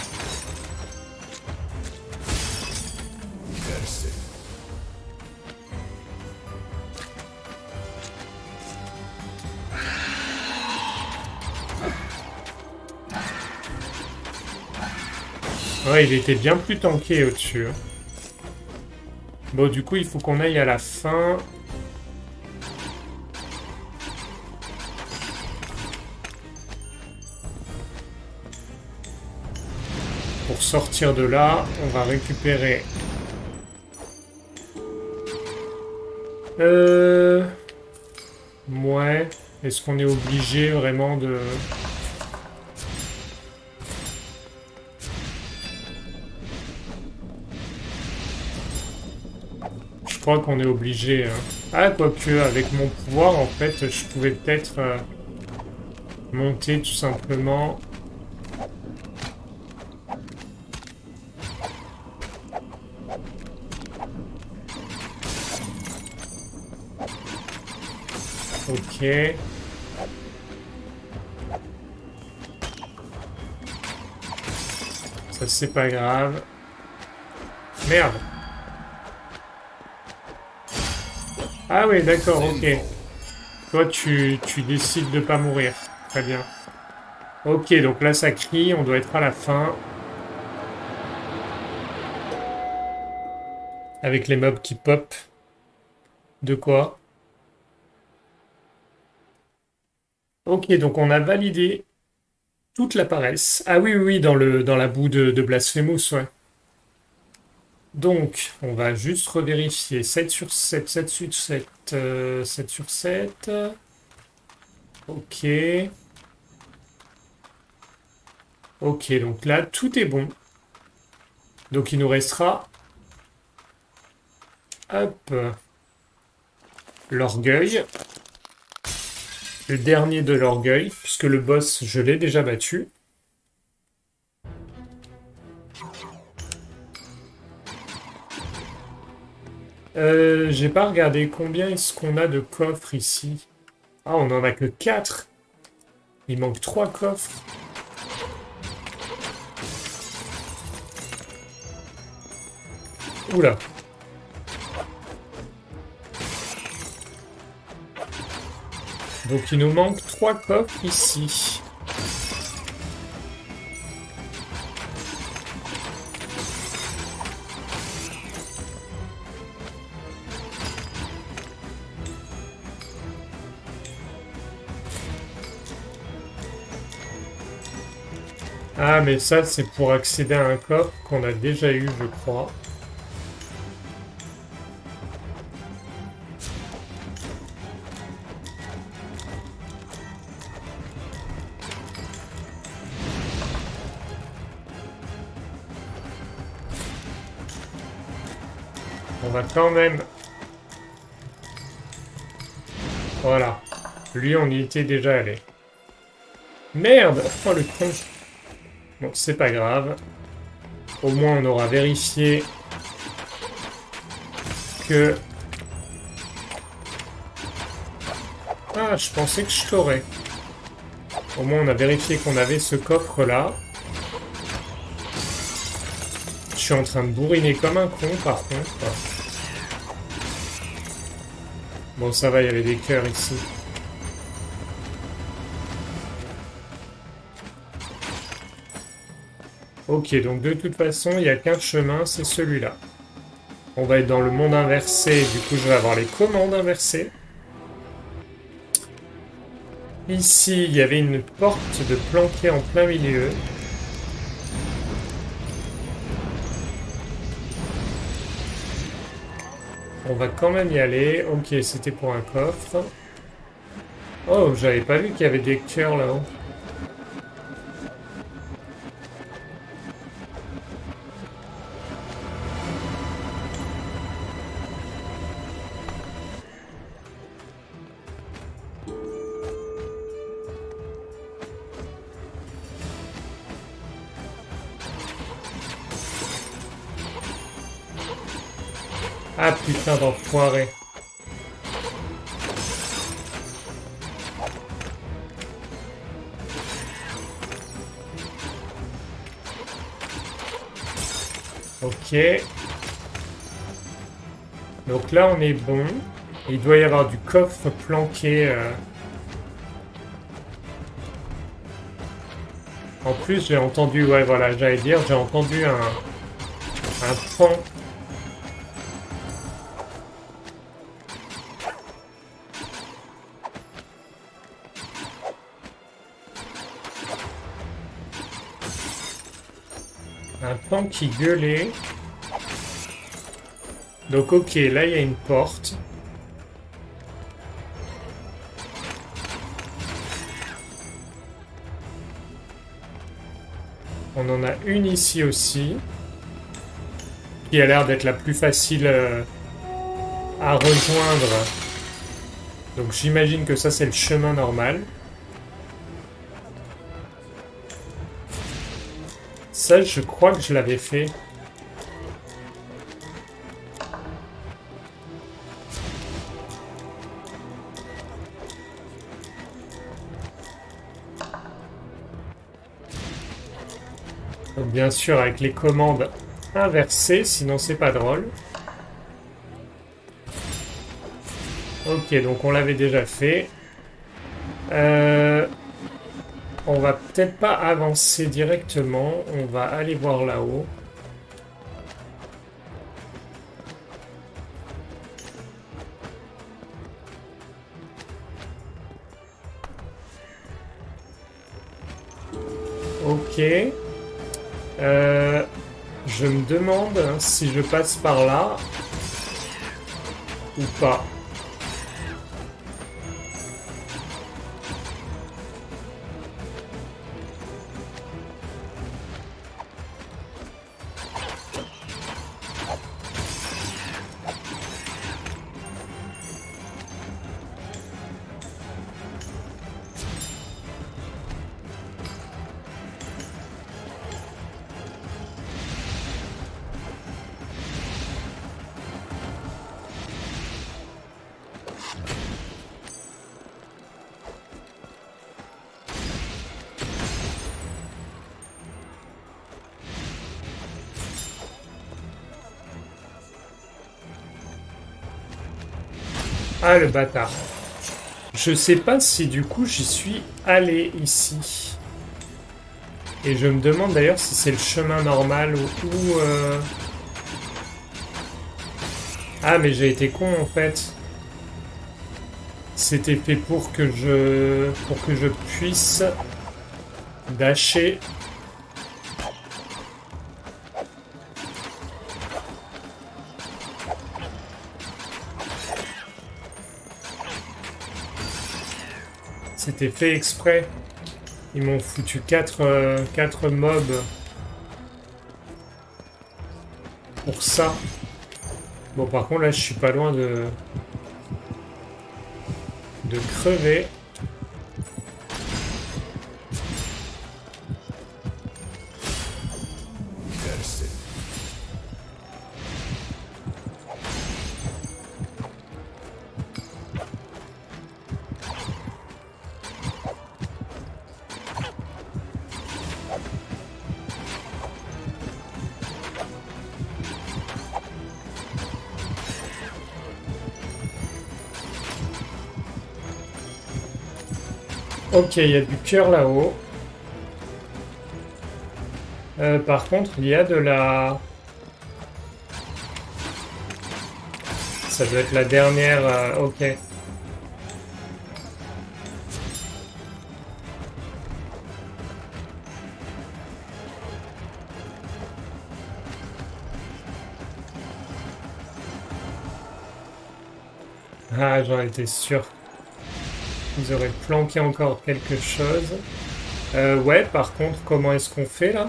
Ouais, il était bien plus tanké au-dessus. Hein. Bon, du coup, il faut qu'on aille à la fin. Pour sortir de là, on va récupérer... Ouais. Est-ce qu'on est obligé vraiment de... Je crois qu'on est obligé. Hein. Ah, quoique, avec mon pouvoir, en fait, je pouvais peut-être monter tout simplement... Ok. Ça, c'est pas grave. Merde. Ah oui, d'accord, ok. Toi, tu décides de pas mourir. Très bien. Ok, donc là, ça crie. On doit être à la fin. Avec les mobs qui pop. De quoi? Ok, donc on a validé toute la paresse. Ah oui, oui, oui, dans la boue de Blasphemous, ouais. Donc, on va juste revérifier. 7 sur 7, 7 sur 7, 7 sur 7. Ok. Ok, donc là, tout est bon. Donc il nous restera... Hop. L'orgueil. Le dernier de l'orgueil, puisque le boss, je l'ai déjà battu. J'ai pas regardé combien est-ce qu'on a de coffres ici. Ah, on en a que 4. Il manque 3 coffres. Oula. Donc il nous manque 3 coffres ici. Ah, mais ça, c'est pour accéder à un coffre qu'on a déjà eu, je crois. On va quand même... Voilà. Lui, on y était déjà allé. Merde! Oh, le con! Bon, c'est pas grave. Au moins, on aura vérifié que... Ah, je pensais que je l'aurais. Au moins, on a vérifié qu'on avait ce coffre-là. Je suis en train de bourriner comme un con, par contre. Bon, ça va, il y avait des cœurs ici. Ok, donc de toute façon, il n'y a qu'un chemin, c'est celui-là. On va être dans le monde inversé, du coup je vais avoir les commandes inversées. Ici, il y avait une porte de planquée en plein milieu. On va quand même y aller. Ok, c'était pour un coffre. Oh, j'avais pas vu qu'il y avait des cœurs là-haut. Ah putain d'enfoiré. Ok. Donc là on est bon. Il doit y avoir du coffre planqué. En plus j'ai entendu, ouais voilà, j'allais dire, j'ai entendu un pan. Un pan qui gueulait. Donc ok, là il y a une porte. On en a une ici aussi. Qui a l'air d'être la plus facile à rejoindre. Donc j'imagine que ça c'est le chemin normal. Ça je crois que je l'avais fait. Donc bien sûr avec les commandes inversées, sinon c'est pas drôle. Ok, donc on l'avait déjà fait. On va peut-être pas avancer directement, on va aller voir là-haut. Ok. Je me demande si je passe par là ou pas. Ah, le bâtard. Je sais pas si du coup j'y suis allé ici. Et je me demande d'ailleurs si c'est le chemin normal ou... Ah, mais j'ai été con en fait. C'était fait pour que je puisse dasher. C'était fait exprès. Ils m'ont foutu 4 mobs pour ça. Bon, par contre, là, je suis pas loin de crever. Ok, il y a du cœur là-haut. Par contre, il y a de la... Ça doit être la dernière... ok. Ah, j'en étais sûr. Ils auraient planqué encore quelque chose. Ouais, par contre, comment est-ce qu'on fait là?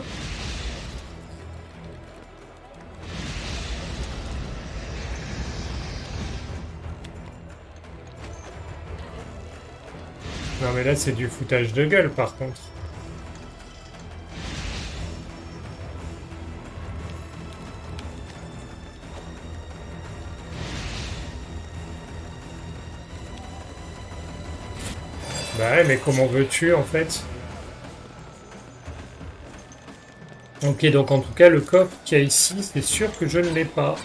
Non mais là c'est du foutage de gueule par contre. Bah ouais, mais comment veux-tu en fait? Ok, donc en tout cas le coffre qu'il y a ici, c'est sûr que je ne l'ai pas.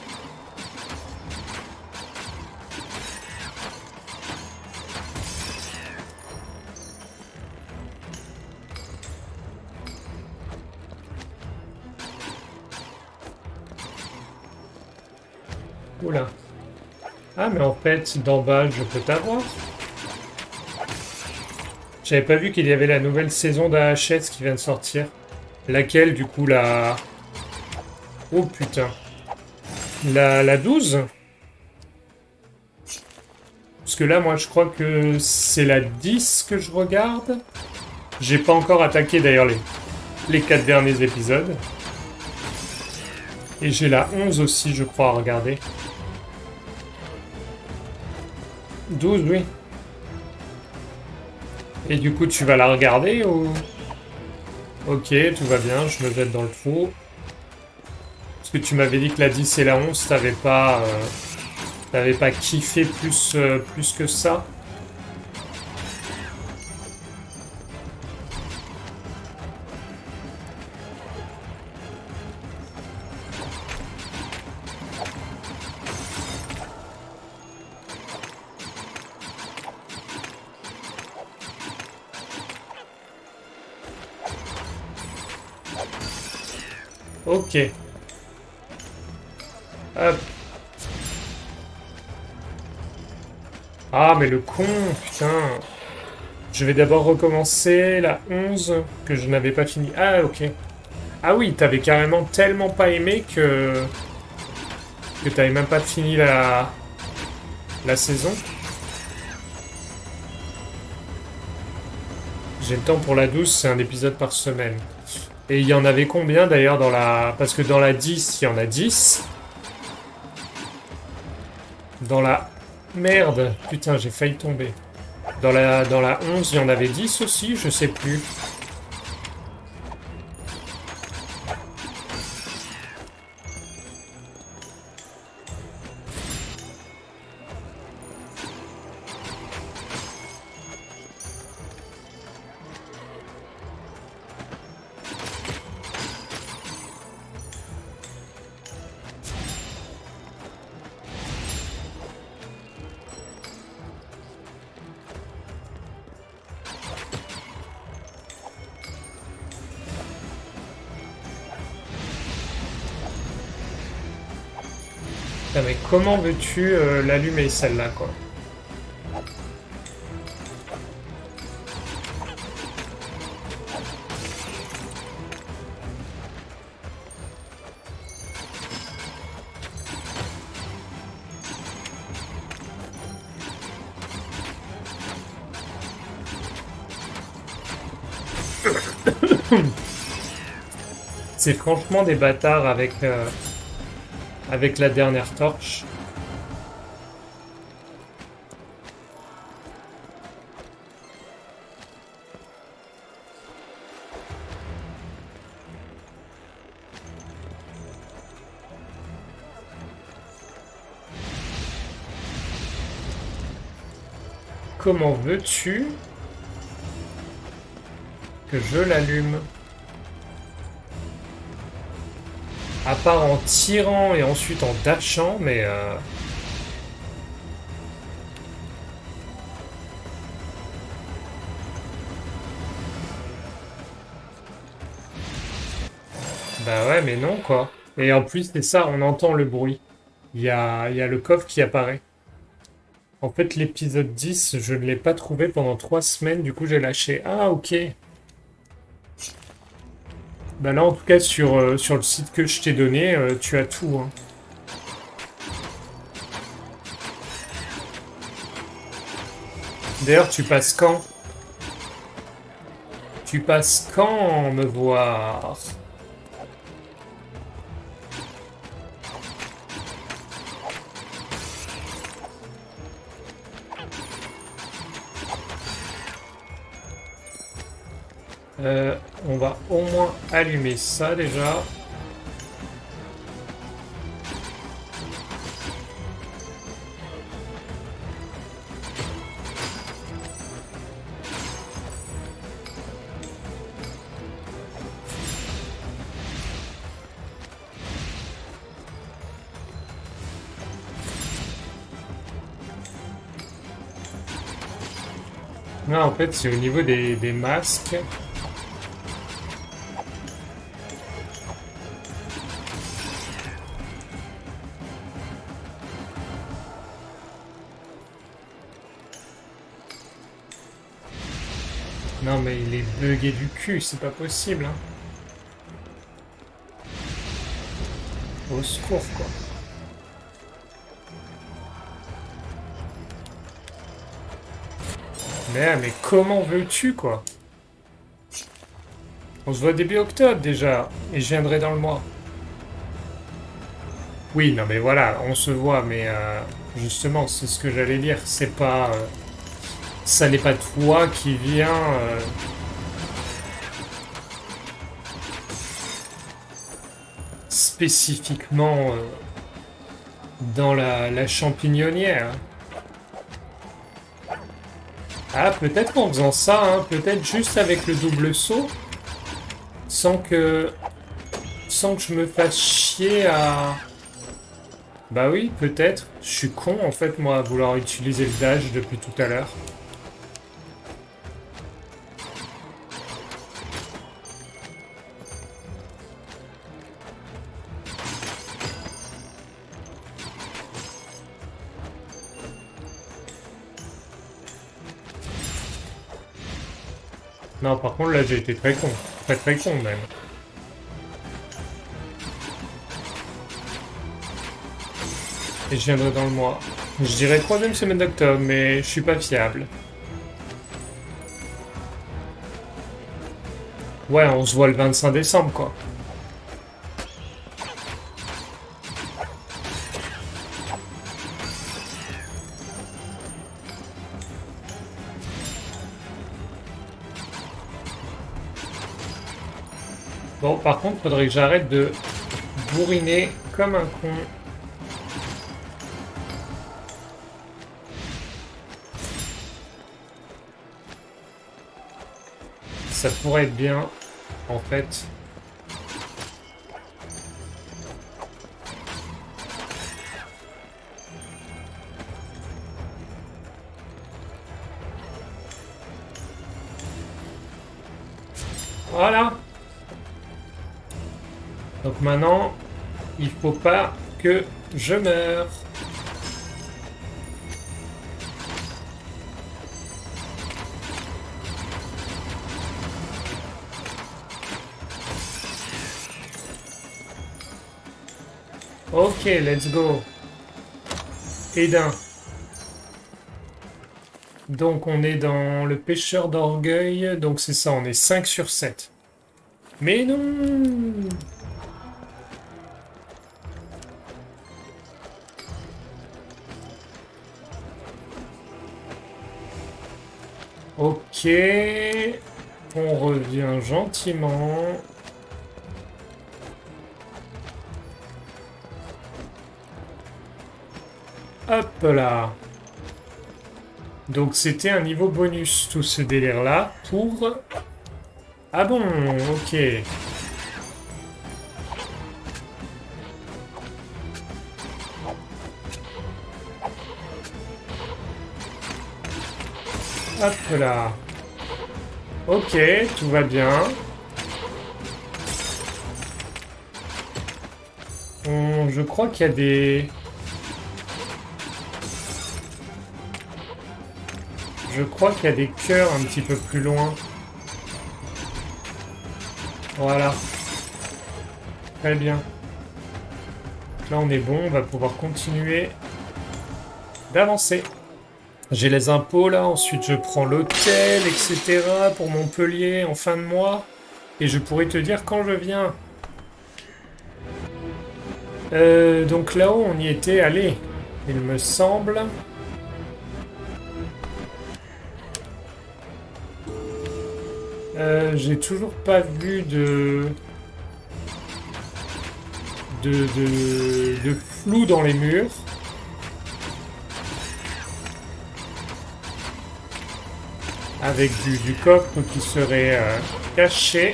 Oula. Ah mais en fait, d'en bas, je peux t'avoir. J'avais pas vu qu'il y avait la nouvelle saison d'AHS qui vient de sortir. Laquelle, du coup, la... Oh putain. La 12? Parce que là, moi, je crois que c'est la 10 que je regarde. J'ai pas encore attaqué, d'ailleurs, les 4 derniers épisodes. Et j'ai la 11 aussi, je crois, à regarder. 12, oui. Et du coup, tu vas la regarder ou... Ok, tout va bien, je me jette dans le trou. Parce que tu m'avais dit que la 10 et la 11, t'avais pas kiffé plus que ça. Ok. Hop. Ah, mais le con, putain. Je vais d'abord recommencer la 11 que je n'avais pas fini. Ah, ok. Ah oui, t'avais carrément tellement pas aimé que t'avais même pas fini la saison. J'ai le temps pour la 12, c'est un épisode par semaine. Et il y en avait combien d'ailleurs dans la... Parce que dans la 10, il y en a 10. Dans la... Merde, putain, j'ai failli tomber. Dans la 11, il y en avait 10 aussi, je sais plus. Putain, mais comment veux-tu l'allumer celle-là, quoi? C'est franchement des bâtards avec la dernière torche. Comment veux-tu que je l'allume? À part en tirant et ensuite en dashant, mais... Bah ouais, mais non, quoi. Et en plus, c'est ça, on entend le bruit. Il y a le coffre qui apparaît. En fait, l'épisode 10, je ne l'ai pas trouvé pendant 3 semaines, du coup j'ai lâché. Ah, ok. Bah là, en tout cas, sur le site que je t'ai donné, tu as tout, hein. D'ailleurs, tu passes quand? Tu passes quand me voir? On va au moins allumer ça déjà. Non, en fait, c'est au niveau des masques. Non, mais il est bugué du cul, c'est pas possible, hein. Au secours, quoi. Mais comment veux-tu, quoi? On se voit début octobre, déjà, et je viendrai dans le mois. Oui, non, mais voilà, on se voit, mais justement, c'est ce que j'allais dire, c'est pas... ça n'est pas toi qui viens... spécifiquement dans la champignonnière. Ah, peut-être en faisant ça, hein, peut-être juste avec le double saut, sans que je me fasse chier à... Bah oui, peut-être. Je suis con, en fait, moi, à vouloir utiliser le dash depuis tout à l'heure. Non, par contre, là, j'ai été très con. Très très con, même. Et je viendrai dans le mois. Je dirais troisième semaine d'octobre, mais je suis pas fiable. Ouais, on se voit le 25 décembre, quoi. Bon, par contre, faudrait que j'arrête de bourriner comme un con. Ça pourrait être bien, en fait. Voilà. Donc maintenant, il faut pas que je meure. Ok, let's go. Et d'un. Donc on est dans le pêcheur d'orgueil. Donc c'est ça, on est 5 sur 7. Mais non! Ok. On revient gentiment. Hop là. Donc c'était un niveau bonus, tout ce délire-là, pour... Ah bon, ok. Hop là. Ok, tout va bien. Je crois qu'il y a des... Je crois qu'il y a des cœurs un petit peu plus loin. Voilà. Très bien. Là, on est bon, on va pouvoir continuer d'avancer. J'ai les impôts là, ensuite je prends l'hôtel, etc. pour Montpellier en fin de mois. Et je pourrais te dire quand je viens. Donc là-haut, on y était allé, il me semble. J'ai toujours pas vu de flou dans les murs. Avec du coffre qui serait caché.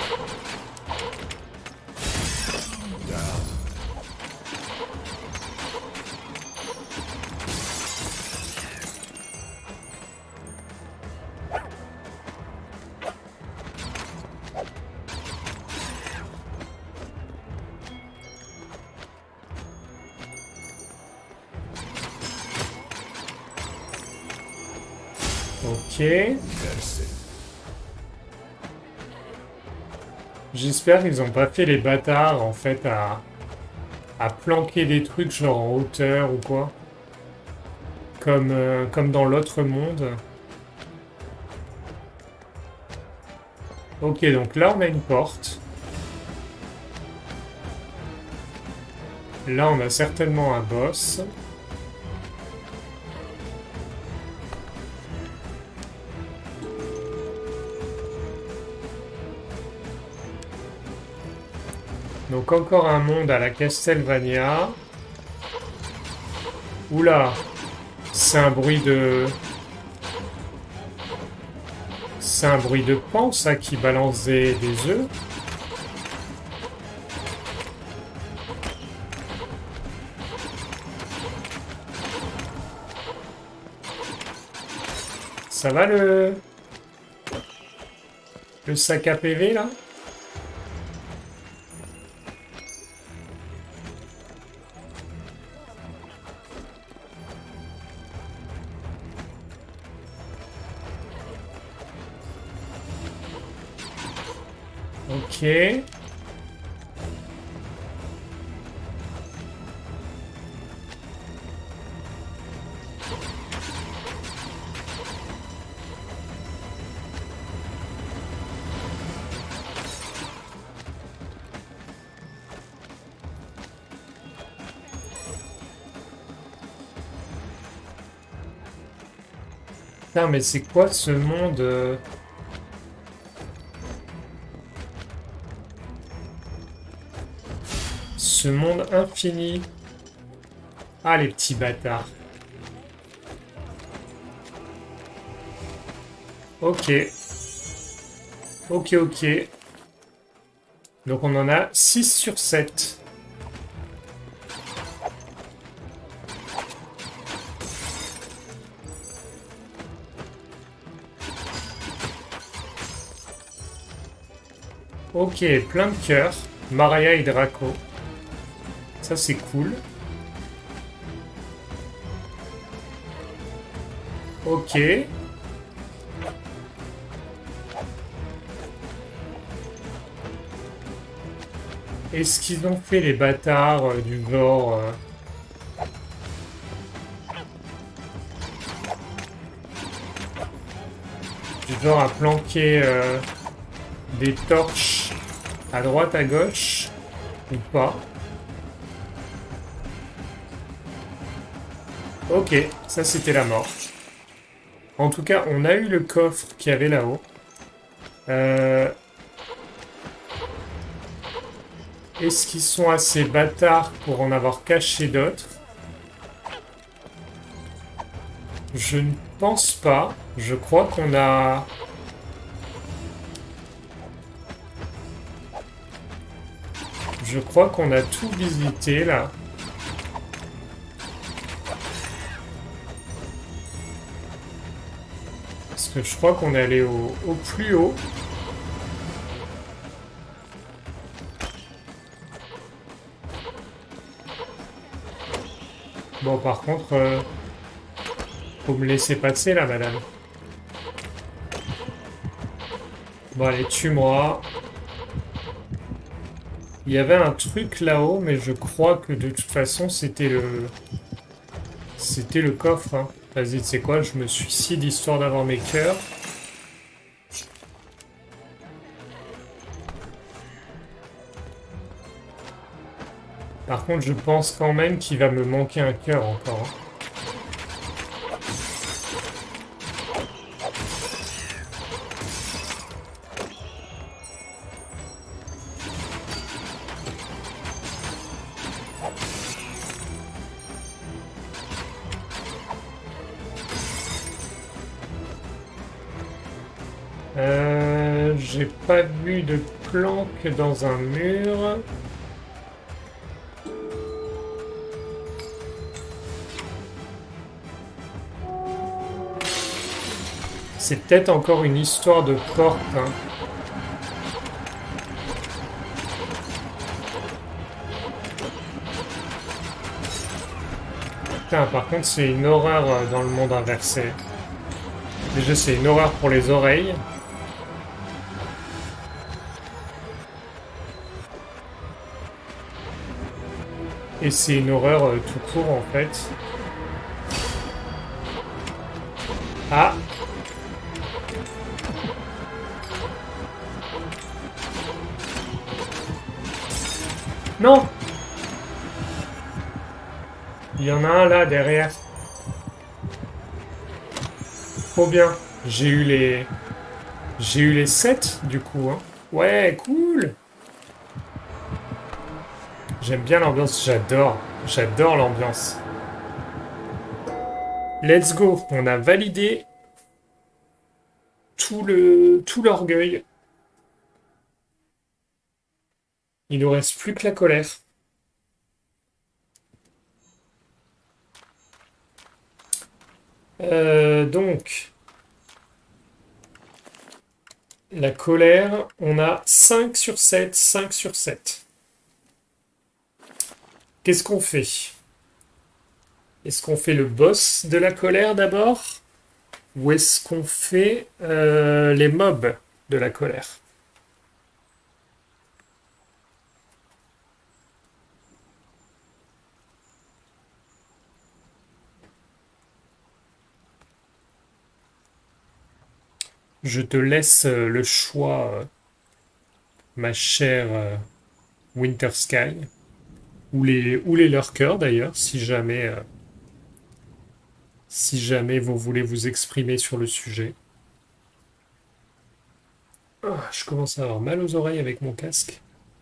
Ok. J'espère qu'ils n'ont pas fait les bâtards en fait à planquer des trucs genre en hauteur ou quoi. Comme dans l'autre monde. Ok, donc là on a une porte. Là on a certainement un boss. Donc encore un monde à la Castlevania. Oula, c'est un bruit de... C'est un bruit de pan, ça, qui balance des œufs. Ça va le sac à PV, là? Ok. Putain, mais c'est quoi ce monde Ce monde infini. Ah, les petits bâtards. Ok. Ok, ok. Donc on en a 6 sur 7. Ok, plein de cœurs. Maria et Draco. Ça, c'est cool. Ok. Est-ce qu'ils ont fait les bâtards du genre... du genre à planquer des torches à droite, à gauche, ou pas? Ok, ça c'était la mort. En tout cas, on a eu le coffre qu'il y avait là-haut. Est-ce qu'ils sont assez bâtards pour en avoir caché d'autres? Je ne pense pas. Je crois qu'on a... Je crois qu'on a tout visité, là. Parce que je crois qu'on est allé au plus haut. Bon, par contre, faut me laisser passer, là, madame. Bon, allez, tue-moi. Il y avait un truc là-haut, mais je crois que de toute façon, c'était le coffre. Hein. Vas-y, tu sais quoi, je me suicide histoire d'avoir mes cœurs. Par contre, je pense quand même qu'il va me manquer un cœur encore, hein. J'ai pas vu de planque dans un mur. C'est peut-être encore une histoire de porte, hein. Putain, par contre, c'est une horreur dans le monde inversé. Déjà, c'est une horreur pour les oreilles. Et c'est une horreur tout court, en fait. Ah! Non! Il y en a un là, derrière. Trop bien. J'ai eu les... J'ai eu les 7, du coup, hein. Ouais, cool! J'aime bien l'ambiance, j'adore. J'adore l'ambiance. Let's go! On a validé tout l'orgueil. Il nous reste plus que la colère. Donc, la colère, on a 5 sur 7, 5 sur 7. Qu'est-ce qu'on fait? Est-ce qu'on fait le boss de la colère d'abord? Ou est-ce qu'on fait les mobs de la colère? Je te laisse le choix, ma chère Winter Sky. Ou les lurkers d'ailleurs, si jamais vous voulez vous exprimer sur le sujet. Ah, je commence à avoir mal aux oreilles avec mon casque.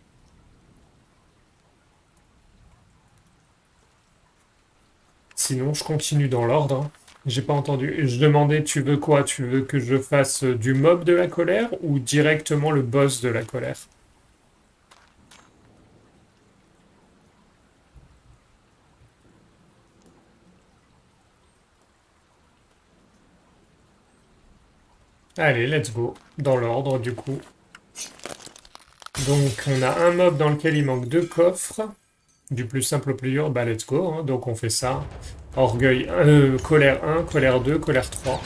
Sinon, je continue dans l'ordre, hein. J'ai pas entendu. Je demandais, tu veux quoi? Tu veux que je fasse du mob de la colère ou directement le boss de la colère? Allez, let's go. Dans l'ordre, du coup. Donc, on a un mob dans lequel il manque 2 coffres. Du plus simple au plus dur, bah let's go, hein. Donc, on fait ça. Orgueil, colère 1, colère 2, colère 3.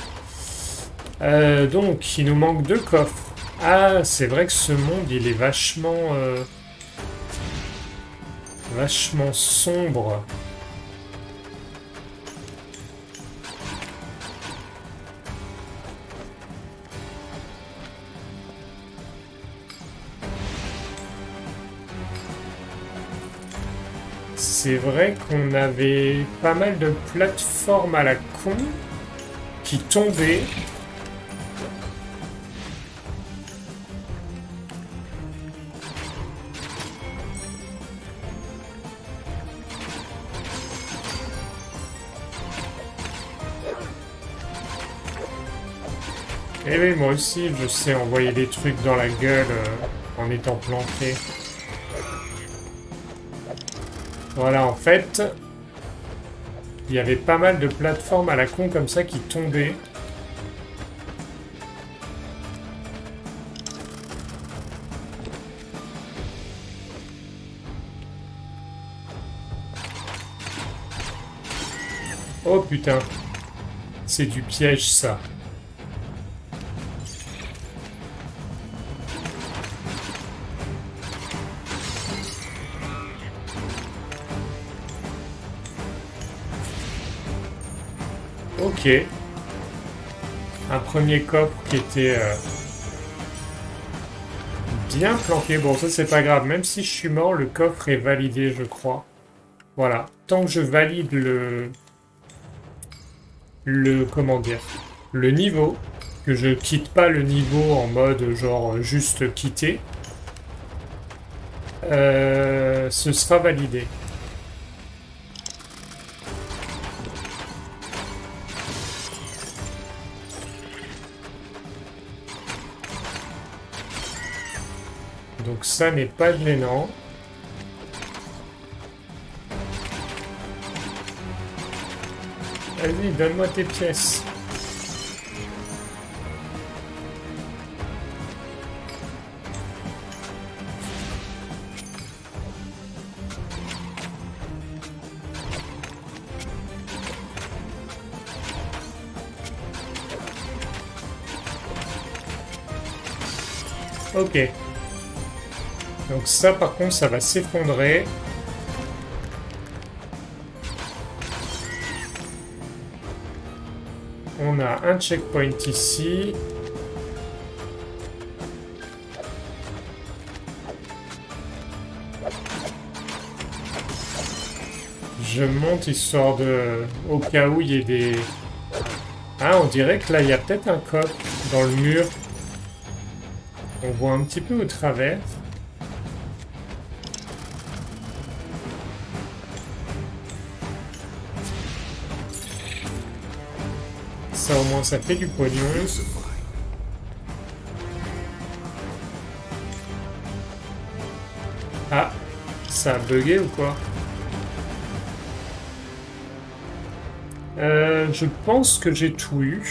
Donc, il nous manque 2 coffres. Ah, c'est vrai que ce monde, il est vachement sombre. C'est vrai qu'on avait pas mal de plateformes à la con qui tombaient. Eh oui, moi aussi, je sais envoyer des trucs dans la gueule en étant planté. Voilà, en fait, il y avait pas mal de plateformes à la con comme ça qui tombaient. Oh putain, c'est du piège ça. Ok. Un premier coffre qui était bien planqué. Bon, ça c'est pas grave. Même si je suis mort, le coffre est validé, je crois. Voilà. Tant que je valide comment dire, le niveau, que je quitte pas le niveau en mode genre juste quitter, ce sera validé. Donc ça n'est pas gênant. Vas-y, donne-moi tes pièces. Ok. Donc ça, par contre, ça va s'effondrer. On a un checkpoint ici. Je monte histoire de... au cas où il y ait des... Ah, on dirait que là, il y a peut-être un coffre dans le mur. On voit un petit peu au travers. Ça, au moins, ça fait du pognon. Ah, ça a bugué ou quoi? Je pense que j'ai tout eu.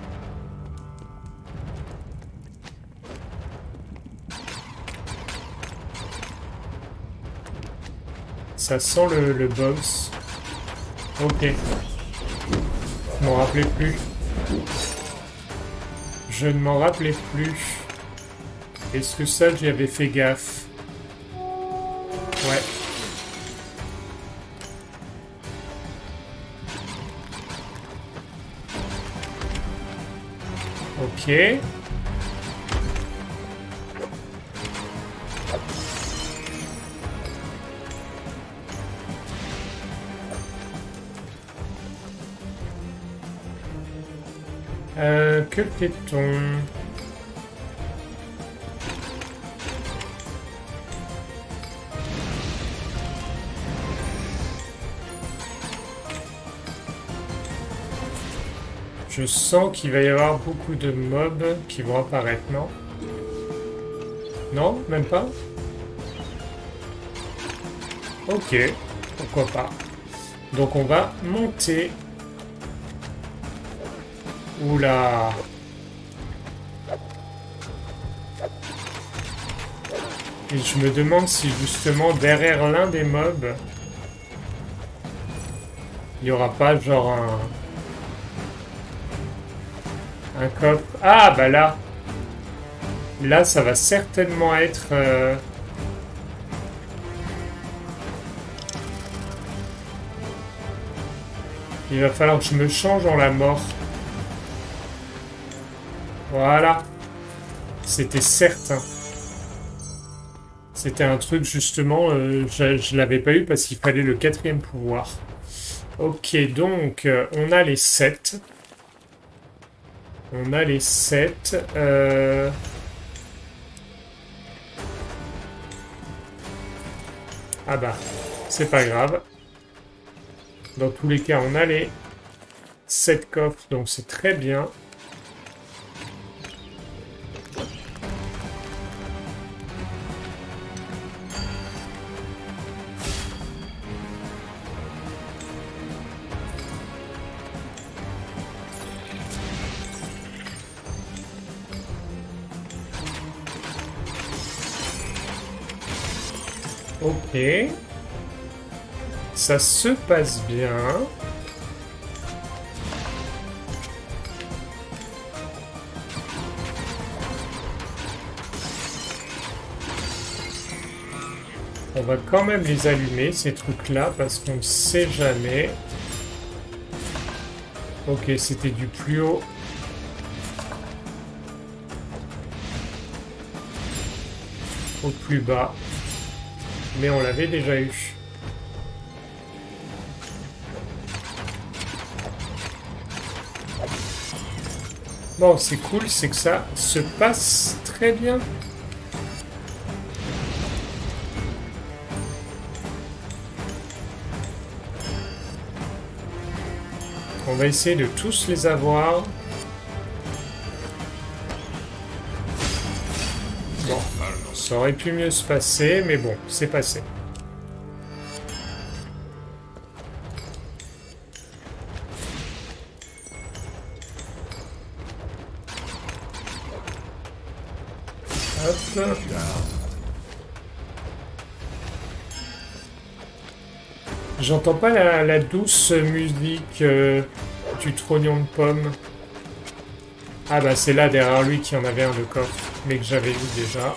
Ça sent le boss. Ok. Je m'en rappelais plus. Je ne m'en rappelais plus. Est-ce que ça, j'y avais fait gaffe? Ouais. Ok. Que fait-on? Je sens qu'il va y avoir beaucoup de mobs qui vont apparaître, non? Non, même pas? Ok, pourquoi pas. Donc on va monter. Oula. Et je me demande si justement derrière l'un des mobs, il n'y aura pas genre un coffre. Ah bah là. Là ça va certainement être... Il va falloir que je me change en la mort. Voilà. C'était certain. C'était un truc justement, je l'avais pas eu parce qu'il fallait le 4e pouvoir. Ok, donc on a les 7. On a les 7. Ah bah, c'est pas grave. Dans tous les cas, on a les 7 coffres, donc c'est très bien. Ok. Ça se passe bien. On va quand même les allumer, ces trucs-là, parce qu'on ne sait jamais. Ok, c'était du plus haut. Au plus bas. Mais on l'avait déjà eu. Bon, c'est cool, c'est que ça se passe très bien. On va essayer de tous les avoir. Bon, ça aurait pu mieux se passer, mais bon, c'est passé. Hop. J'entends pas la douce musique du trognon de pomme. Ah bah c'est là derrière lui qu'il y en avait un de coffre, mais que j'avais vu déjà.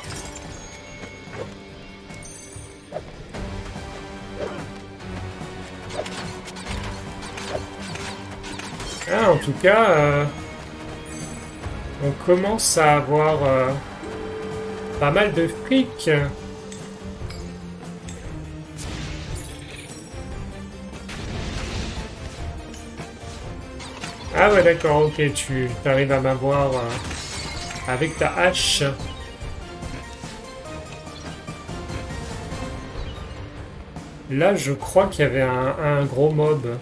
Ah, en tout cas, on commence à avoir pas mal de fric. Ah ouais d'accord, ok, tu arrives à m'avoir avec ta hache. Là, je crois qu'il y avait un gros mob.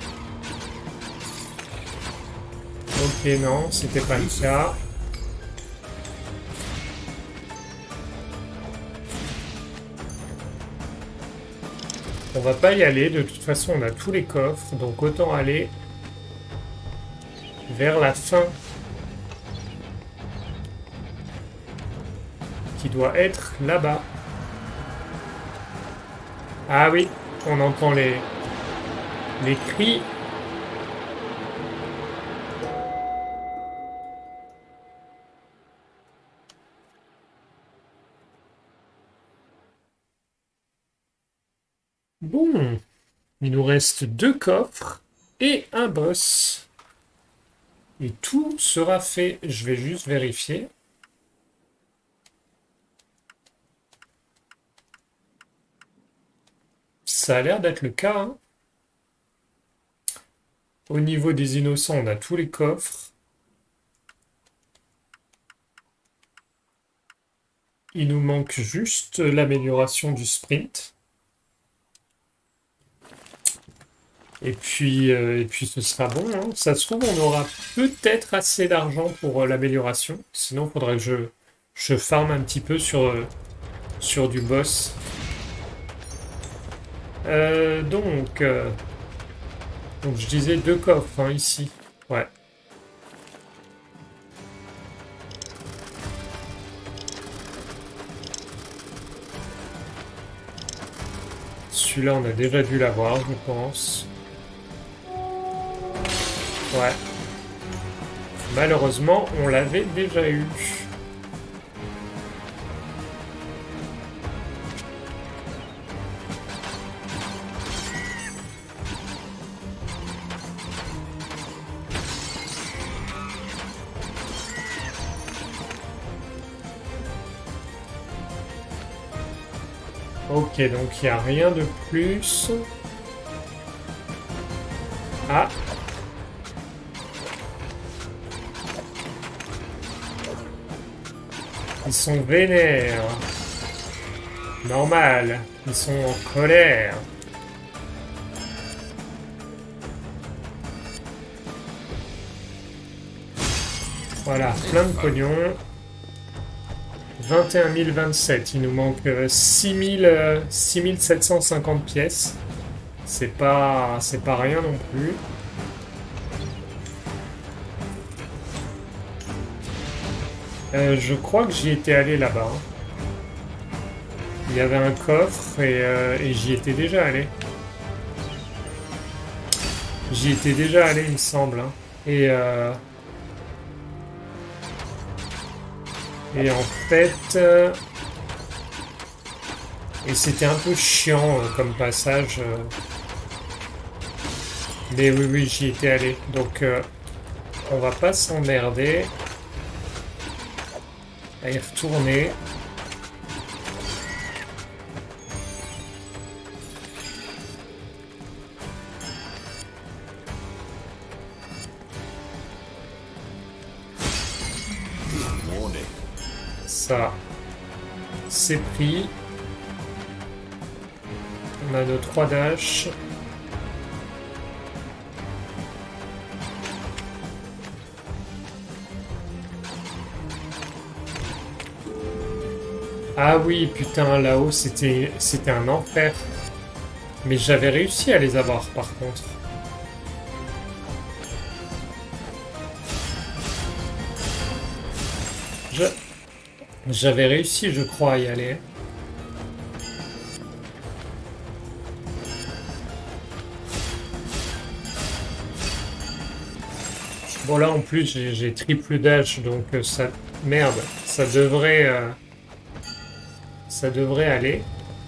Ok, non, c'était pas le cas. On va pas y aller, de toute façon on a tous les coffres, donc autant aller vers la fin. Qui doit être là-bas. Ah oui, on entend les cris. Bon, il nous reste 2 coffres et un boss. Et tout sera fait. Je vais juste vérifier. Ça a l'air d'être le cas, hein. Au niveau des innocents, on a tous les coffres. Il nous manque juste l'amélioration du sprint. Et puis ce sera bon, hein. Ça se trouve, on aura peut-être assez d'argent pour l'amélioration. Sinon, il faudrait que je farme un petit peu sur du boss. Donc je disais 2 coffres, hein, ici. Ouais. Celui-là, on a déjà dû l'avoir, je pense. Ouais. Malheureusement, on l'avait déjà eu. Ok, donc il n'y a rien de plus. Ah. Ils sont vénères. Normal. Ils sont en colère. Voilà, plein de pognon. 21 027. Il nous manque 6750 pièces. C'est pas rien non plus. Je crois que j'y étais allé là-bas. Il y avait un coffre et j'y étais déjà allé. J'y étais déjà allé, il me semble, hein. Et en fait... et c'était un peu chiant comme passage. Mais oui, oui, j'y étais allé. Donc, on va pas s'emmerder à y retourner. Ça, c'est pris. On a nos 3 dash. Ah oui, putain, là-haut, c'était un enfer. Mais j'avais réussi à les avoir, par contre. J'avais réussi, je crois, à y aller. Bon, là, en plus, j'ai triple dash, donc ça... Merde, ça devrait aller.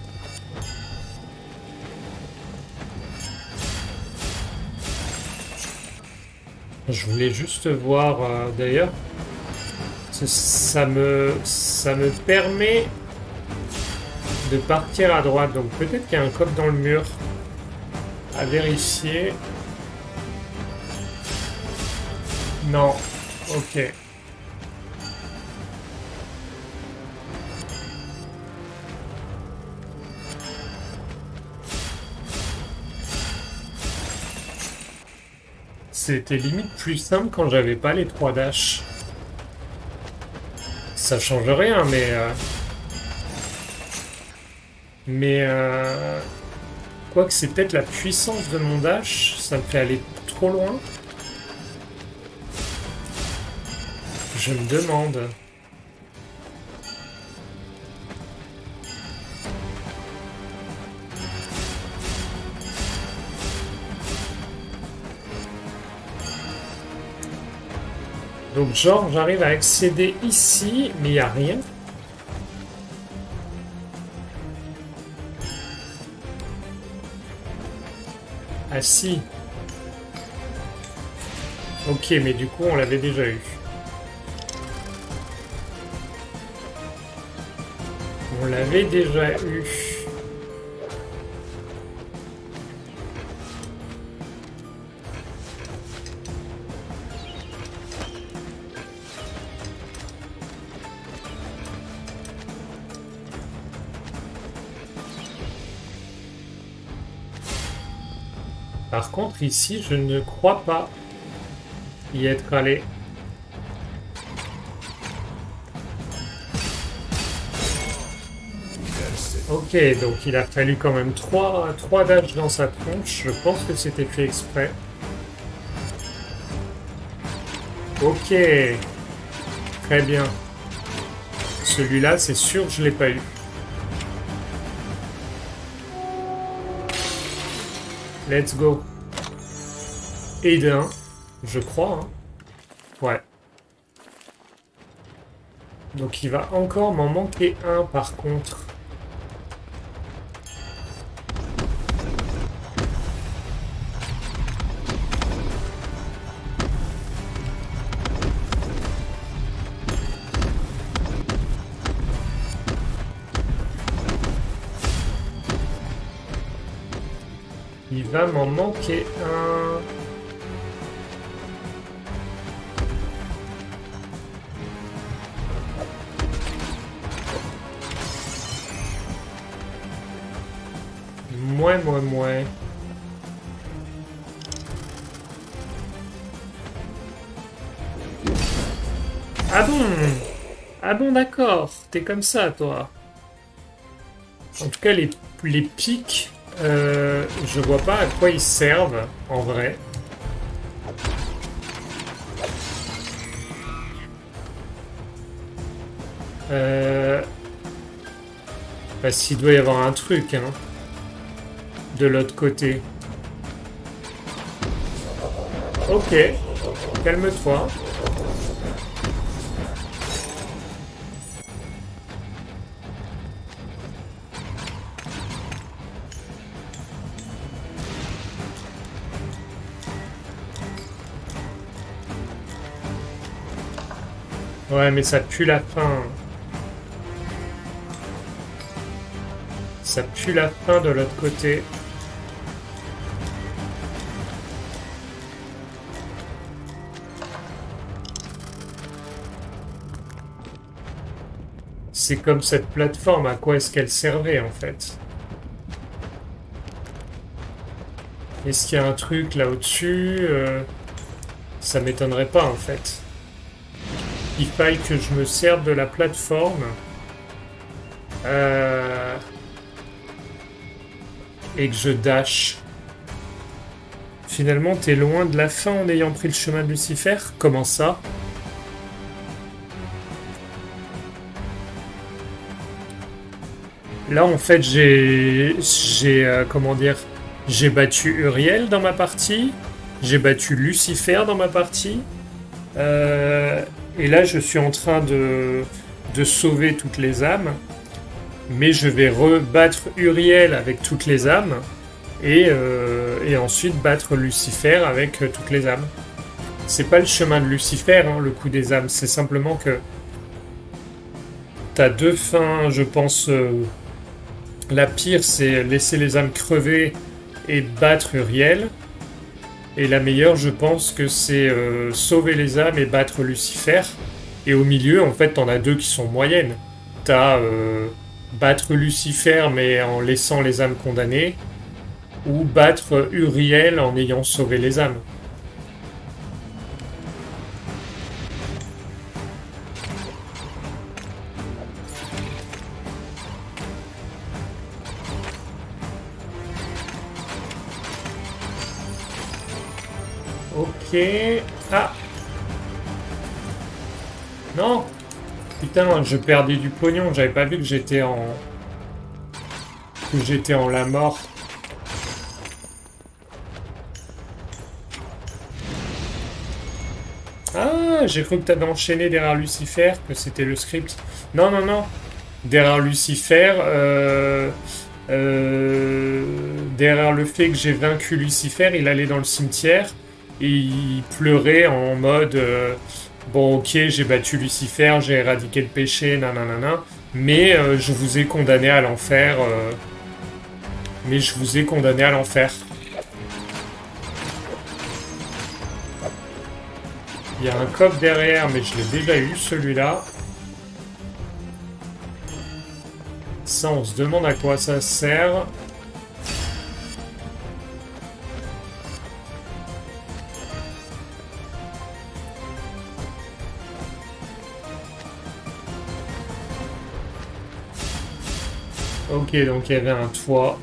Je voulais juste voir, d'ailleurs, ça me permet de partir à droite. Donc peut-être qu'il y a un cop dans le mur à vérifier. Non, ok. C'était limite plus simple quand j'avais pas les 3 dash. Ça change rien, mais quoique c'est peut-être la puissance de mon dash, ça me fait aller trop loin. Je me demande. Donc genre j'arrive à accéder ici, mais il n'y a rien. Ah si. Ok, mais du coup on l'avait déjà eu. On l'avait déjà eu. Par contre, ici, je ne crois pas y être allé. Ok, donc il a fallu quand même 3 dash dans sa tronche. Je pense que c'était fait exprès. Ok. Très bien. Celui-là, c'est sûr que je l'ai pas eu. Let's go. Et d'un, je crois. Hein. Ouais. Donc il va encore m'en manquer un par contre. Il va m'en manquer un. Mouais. Ah bon? Ah bon, d'accord. T'es comme ça, toi. En tout cas, les pics, je vois pas à quoi ils servent, en vrai. Parce qu'il doit y avoir un truc, hein. De l'autre côté. Ok. Calme-toi. Ouais, mais ça pue la fin. Ça pue la fin de l'autre côté. C'est comme cette plateforme, à quoi est-ce qu'elle servait en fait? Est-ce qu'il y a un truc là au-dessus? Ça m'étonnerait pas en fait. Il faille que je me serve de la plateforme. Et que je dash. Finalement, t'es loin de la fin en ayant pris le chemin de Lucifer? Comment ça? Là, en fait, comment dire, j'ai battu Uriel dans ma partie, j'ai battu Lucifer dans ma partie, et là, je suis en train de sauver toutes les âmes, mais je vais rebattre Uriel avec toutes les âmes, et ensuite battre Lucifer avec toutes les âmes. C'est pas le chemin de Lucifer, hein, le coup des âmes, c'est simplement que t'as deux fins, je pense. La pire, c'est laisser les âmes crever et battre Uriel. Et la meilleure, je pense que c'est sauver les âmes et battre Lucifer. Et au milieu, en fait, t'en as deux qui sont moyennes. T'as battre Lucifer mais en laissant les âmes condamnées. Ou battre Uriel en ayant sauvé les âmes. Ok. Ah. Non. Putain, je perdais du pognon. J'avais pas vu que j'étais en... la mort. Ah, j'ai cru que t'avais enchaîné derrière Lucifer, que c'était le script. Non, non, non. Derrière Lucifer, derrière le fait que j'ai vaincu Lucifer, il allait dans le cimetière et il pleurait en mode bon, ok, j'ai battu Lucifer, j'ai éradiqué le péché, nanana, mais je vous ai condamné à l'enfer. Mais je vous ai condamné à l'enfer. Il y a un coffre derrière, mais je l'ai déjà eu, celui-là. Ça, on se demande à quoi ça sert. Ok, donc il y avait un toit.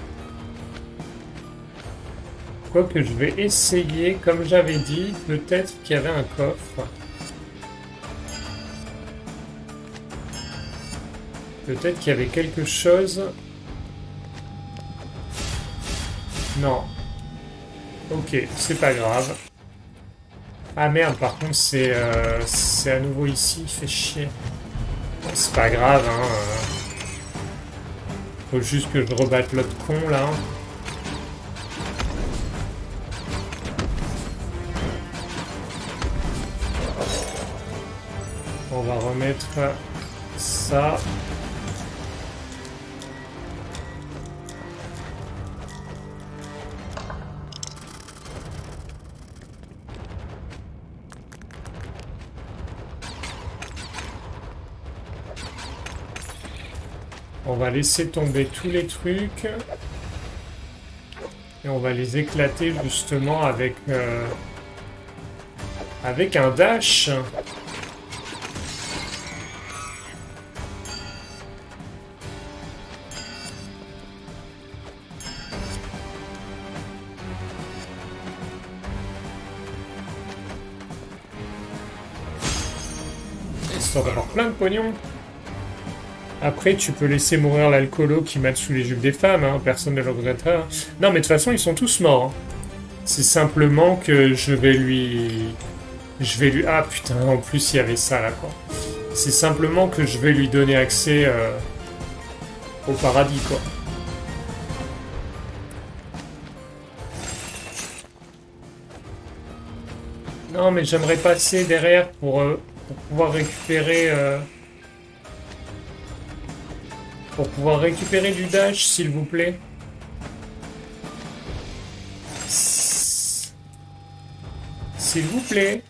Quoique je vais essayer, comme j'avais dit, peut-être qu'il y avait un coffre. Peut-être qu'il y avait quelque chose. Non. Ok, c'est pas grave. Ah merde, par contre, c'est à nouveau ici, il fait chier. Bon, c'est pas grave, hein. Faut juste que je rebatte l'autre con, là. On va remettre ça. On va laisser tomber tous les trucs. Et on va les éclater justement avec un dash. Histoire d'avoir plein de pognon. Après, tu peux laisser mourir l'alcoolo qui mate sous les jupes des femmes, hein, personne ne le regrettera. Non, mais de toute façon, ils sont tous morts. Hein. C'est simplement que je vais lui... Ah putain, en plus, il y avait ça là, quoi. C'est simplement que je vais lui donner accès au paradis, quoi. Non, mais j'aimerais passer derrière pour pour pouvoir récupérer... pour pouvoir récupérer du dash, s'il vous plaît. S'il vous plaît.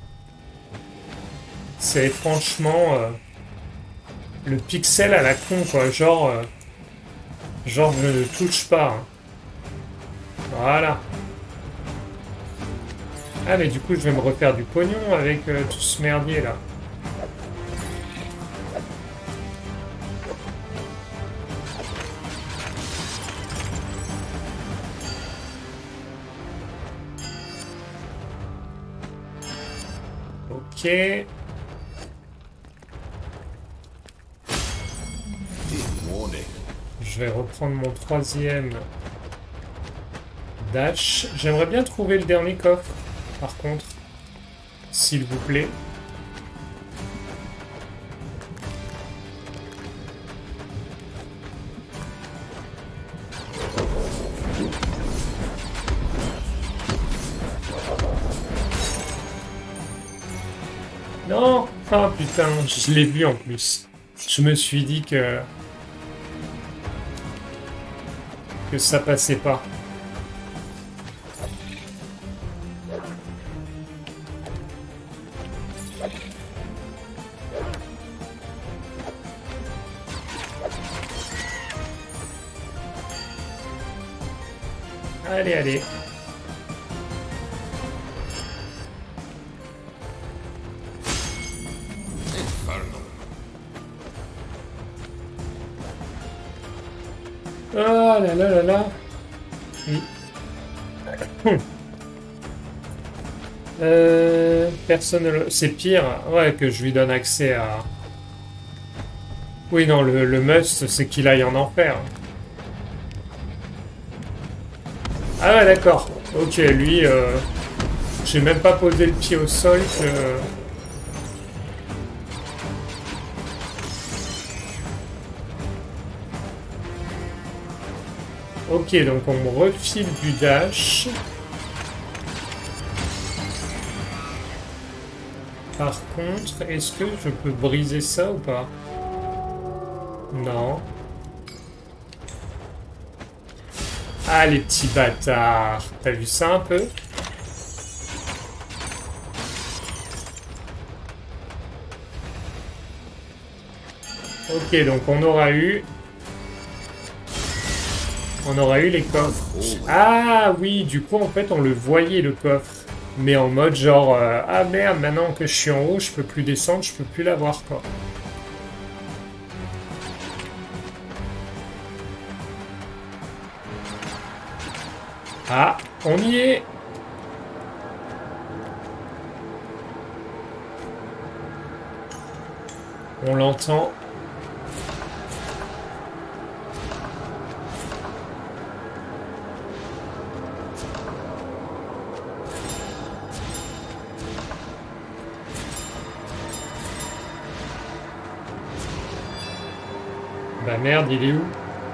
C'est franchement... le pixel à la con, quoi. Genre, je ne touche pas. Hein. Voilà. Ah, mais du coup, je vais me refaire du pognon avec tout ce merdier, là. Ok. Je vais reprendre mon troisième dash. J'aimerais bien trouver le dernier coffre, par contre. S'il vous plaît. Non! Ah putain, je l'ai vu en plus. Je me suis dit que ça passait pas. Allez, allez. Ah là là là là. Personne... C'est pire, ouais, que je lui donne accès à... Oui, non, le must, c'est qu'il aille en enfer. Ah ouais, d'accord. Ok, lui, j'ai même pas posé le pied au sol que... Ok, donc on me refile du dash. Par contre, est-ce que je peux briser ça ou pas? Non. Ah, les petits bâtards. T'as vu ça un peu? Ok, donc on aura eu les coffres. Ah oui, du coup, en fait, on le voyait, le coffre. Mais en mode genre, ah merde, maintenant que je suis en haut, je peux plus descendre, je peux plus l'avoir, quoi. Ah, on y est. On l'entend. Bah merde, il est où?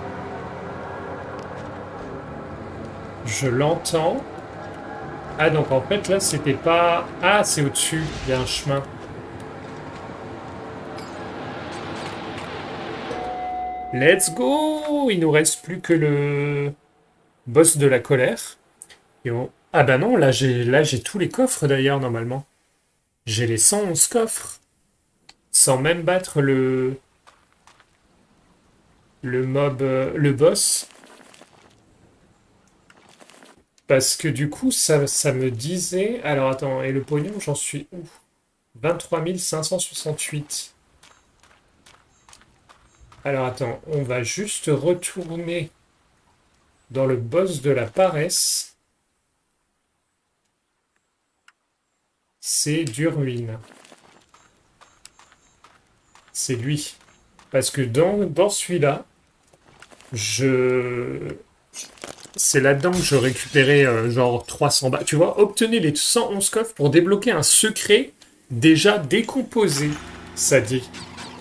Je l'entends. Ah, donc en fait, là, c'était pas... Ah, c'est au-dessus. Il y a un chemin. Let's go! Il nous reste plus que le boss de la colère. Et on... Ah bah non, là, j'ai tous les coffres, d'ailleurs, normalement. J'ai les 111 coffres. Sans même battre le mob... le boss. Parce que du coup, ça me disait... Alors attends, et le pognon, j'en suis où? 23 568. Alors attends, on va juste retourner dans le boss de la paresse. C'est Durwin. C'est lui. Parce que dans celui-là, c'est là-dedans que je récupérais genre 300 balles. Tu vois, obtenez les 111 coffres pour débloquer un secret déjà décomposé, ça dit.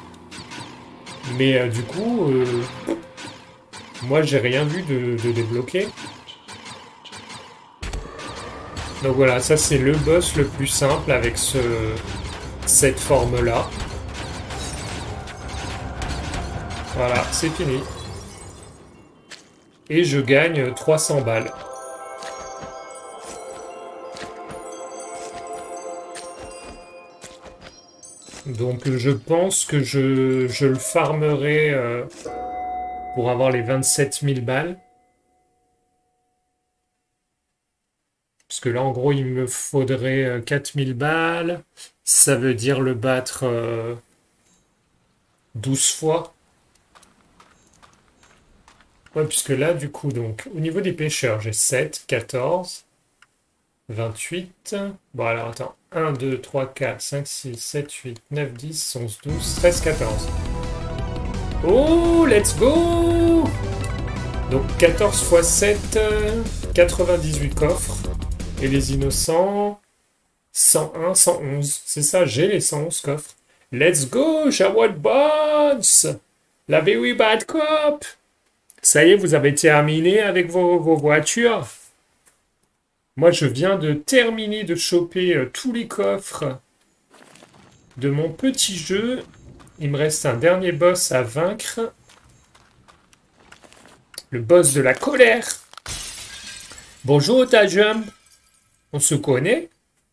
Mais du coup, moi j'ai rien vu de débloquer. Donc voilà, ça c'est le boss le plus simple avec cette forme-là. Voilà, c'est fini. Et je gagne 300 balles. Donc je pense que je le farmerai pour avoir les 27 000 balles. Parce que là, en gros, il me faudrait 4 000 balles. Ça veut dire le battre 12 fois. Ouais, puisque là, du coup, donc, au niveau des pêcheurs, j'ai 7, 14, 28. Bon, alors, attends. 1, 2, 3, 4, 5, 6, 7, 8, 9, 10, 11, 12, 13, 14. Oh, let's go! Donc, 14 x 7, 98 coffres. Et les innocents, 101, 111. C'est ça, j'ai les 111 coffres. Let's go, Sherwood Bonds! La very bad cop! Ça y est, vous avez terminé avec vos voitures. Moi, je viens de terminer de choper tous les coffres de mon petit jeu. Il me reste un dernier boss à vaincre. Le boss de la colère. Bonjour, Tajum. On se connaît?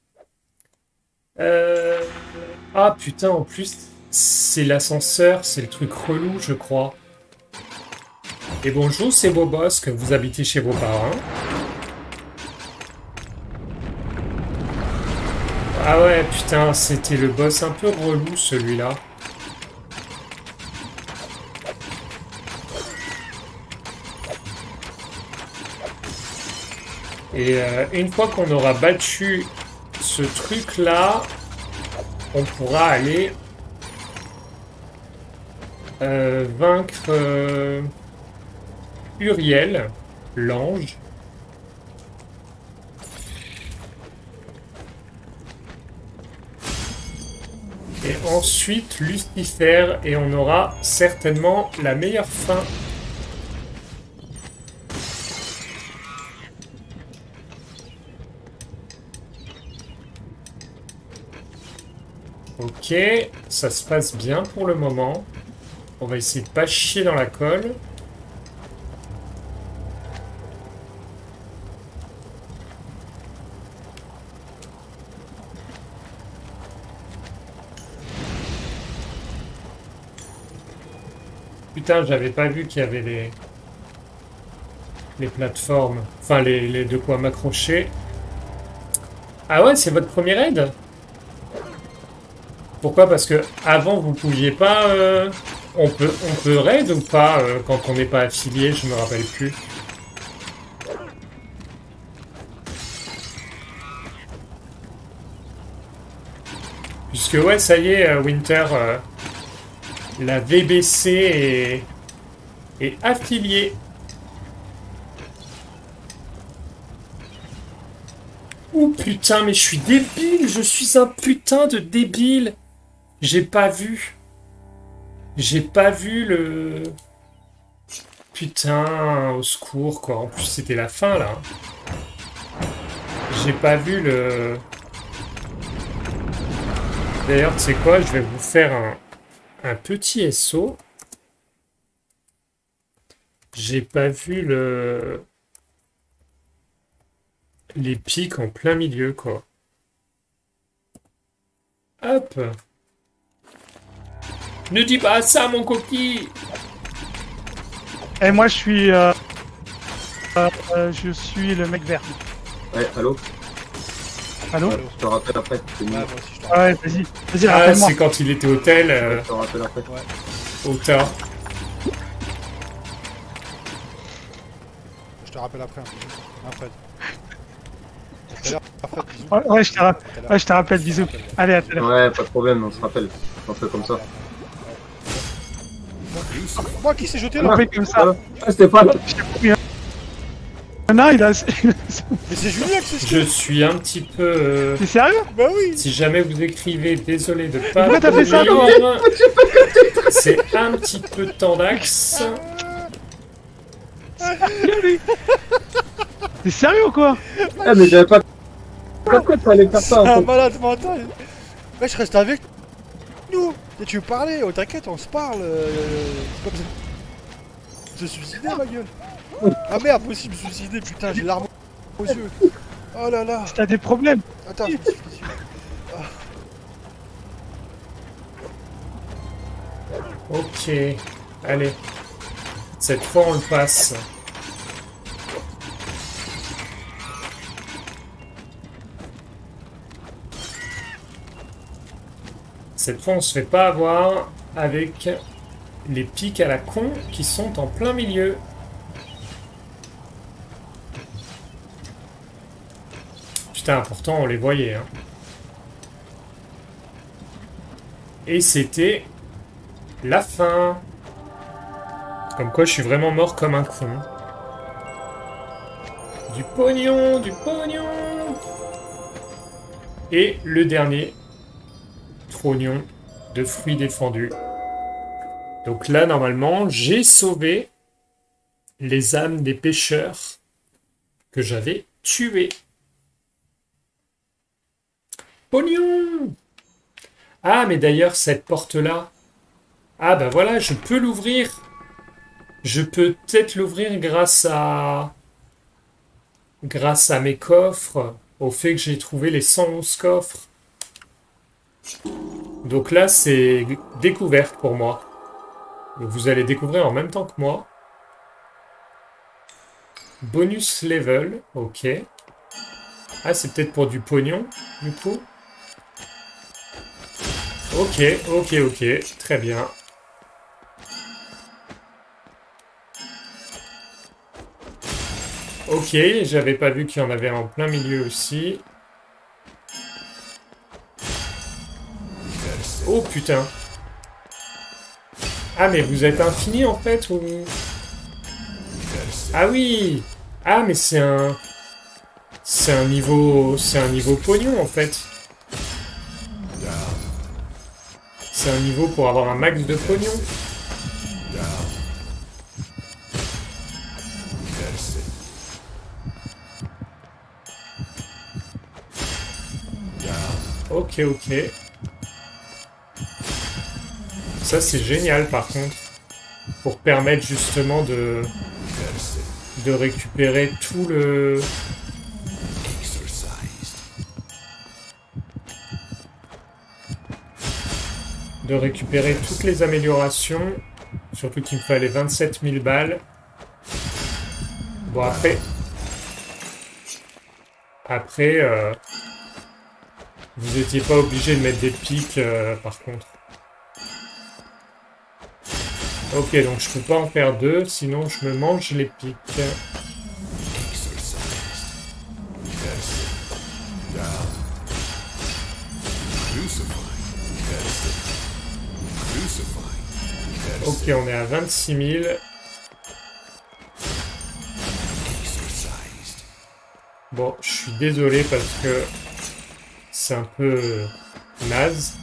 Ah, putain, en plus, c'est l'ascenseur. C'est le truc relou, je crois. Et bonjour, c'est Bobos, que vous habitez chez vos parents. Ah ouais, putain, c'était le boss un peu relou, celui-là. Et une fois qu'on aura battu ce truc-là, on pourra aller vaincre Uriel, l'ange. Et ensuite Lucifer, et on aura certainement la meilleure fin. Ok, ça se passe bien pour le moment. On va essayer de pas chier dans la colle. Putain, j'avais pas vu qu'il y avait les plateformes. Enfin, les de quoi m'accrocher. Ah ouais, c'est votre premier raid? Pourquoi? Parce que avant vous pouviez pas. On peut raid ou pas quand on n'est pas affilié? Je me rappelle plus. Puisque ouais, ça y est, Winter, la VBC est affiliée. Oh putain, mais je suis débile, je suis un putain de débile. J'ai pas vu. J'ai pas vu le... Putain, au secours, quoi. En plus, c'était la fin, là. J'ai pas vu le... D'ailleurs, tu sais quoi, je vais vous faire un petit SO. J'ai pas vu les pics en plein milieu, quoi. Hop. Ne dis pas ça, mon coquille. Et moi, je suis le mec vert. Ouais, allô? Allô? Je te rappelle après. Ouais, moi aussi, je t'en Ouais, vas-y, Ah, rappelle-moi. c'est quand il était au tel, Je te rappelle après. au tas. Je te rappelle après. Après. Tout à l'heure, parfait, bisous. Ouais, je te rappelle, bisous. Allez, à tout à l'heure. Ouais, pas de problème, on se rappelle. On fait comme ça. Moi, qui s'est jeté On là? fait comme ça. Ah, Stéphane! Non, il a... Mais c'est Julien qui s'est Je jeté. suis un petit peu... T'es sérieux? Bah oui. Si jamais vous écrivez, désolé de pas... Pourquoi t'as fait ça, lire, c'est un petit peu tendax. T'es sérieux ou quoi? Ah, mais j'avais pas... Pourquoi tu allais faire ça C'est en un fait? malade mental. Ouais, je reste avec nous. Et tu veux parler? Oh, t'inquiète, on se parle. C'est pas besoin de se suicider, ma gueule. Ah merde, moi aussi me suicider, putain, j'ai l'arme aux yeux. Oh là là. T'as des problèmes. Attends, je me suis fait Ok. Allez. Cette fois, on le passe. Cette fois, on se fait pas avoir avec les pics à la con qui sont en plein milieu. Putain, pourtant, on les voyait. Hein. Et c'était la fin. Comme quoi, je suis vraiment mort comme un con. Du pognon, du pognon. Et le dernier trognon de fruits défendus. Donc là, normalement, j'ai sauvé les âmes des pêcheurs que j'avais tués. Pognon! Ah, mais d'ailleurs, cette porte-là... Ah, bah voilà, je peux l'ouvrir. Je peux peut-être l'ouvrir grâce à mes coffres, au fait que j'ai trouvé les 111 coffres. Donc là, c'est découverte pour moi. Vous allez découvrir en même temps que moi. Bonus level, ok. Ah, c'est peut-être pour du pognon, du coup. Ok, ok, ok, très bien. Ok, j'avais pas vu qu'il y en avait en plein milieu aussi. Oh putain. Ah mais vous êtes infini en fait ou... Ah oui. Ah mais c'est un... C'est un niveau pognon en fait. C'est un niveau pour avoir un max de pognon. Ok, ok. Ça, c'est génial, par contre. Pour permettre, justement, de récupérer tout le... De récupérer toutes les améliorations. Surtout qu'il me fallait 27 000 balles. Bon, après... vous n'étiez pas obligé de mettre des pics, par contre. Ok, donc je peux pas en faire deux, sinon je me mange les pics. Ok, on est à 26 000. Bon, je suis désolé parce que c'est un peu naze.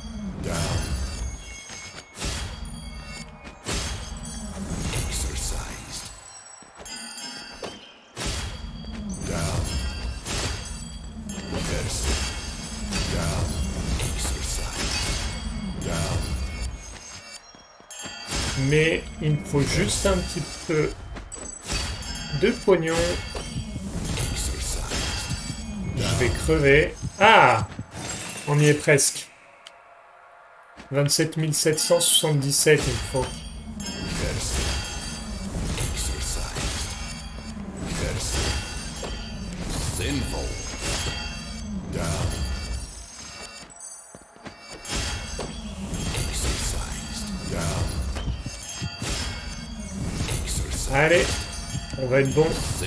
Mais il me faut juste un petit peu de pognon. Je vais crever. Ah! On y est presque. 27 777 il me faut. Allez, on va être bon.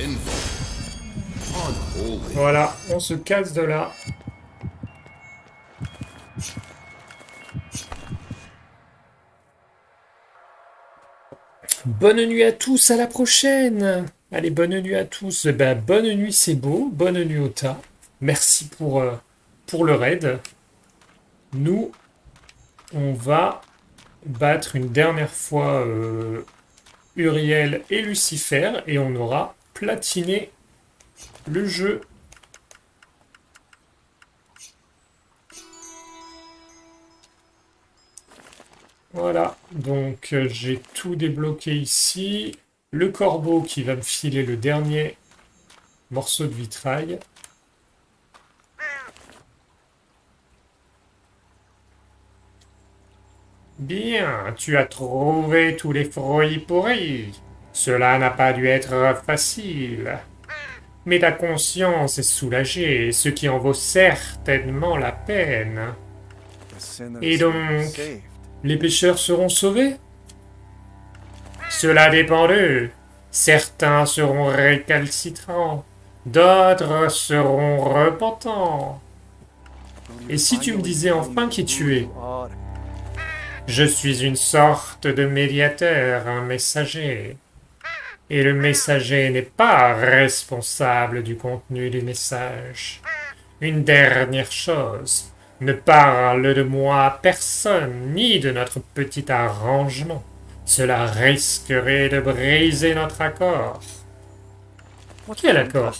Voilà, on se casse de là. Bonne nuit à tous, à la prochaine. Allez, bonne nuit à tous. Ben, bonne nuit, c'est beau. Bonne nuit au tas. Merci pour le raid. Nous, on va battre une dernière fois Uriel et Lucifer et on aura platiné le jeu. Voilà, donc j'ai tout débloqué ici. Le corbeau qui va me filer le dernier morceau de vitrail. Bien, tu as trouvé tous les fruits pourris. Cela n'a pas dû être facile. Mais ta conscience est soulagée, ce qui en vaut certainement la peine. Et donc, les pêcheurs seront sauvés? Cela dépend d'eux. Certains seront récalcitrants, d'autres seront repentants. Et si tu me disais enfin qui tu es? Je suis une sorte de médiateur, un messager. Et le messager n'est pas responsable du contenu du message. Une dernière chose, ne parle de moi à personne, ni de notre petit arrangement. Cela risquerait de briser notre accord. Quel accord?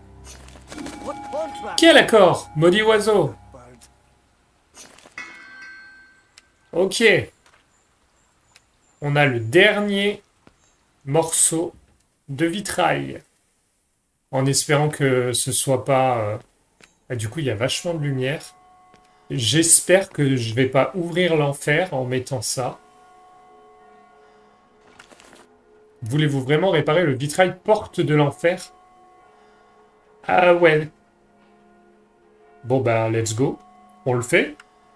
Quel accord, maudit oiseau? Ok. On a le dernier morceau de vitrail. En espérant que ce soit pas... Du coup, il y a vachement de lumière. J'espère que je vais pas ouvrir l'enfer en mettant ça. Voulez-vous vraiment réparer le vitrail porte de l'enfer? Ah ouais. Bon bah, let's go. On le fait.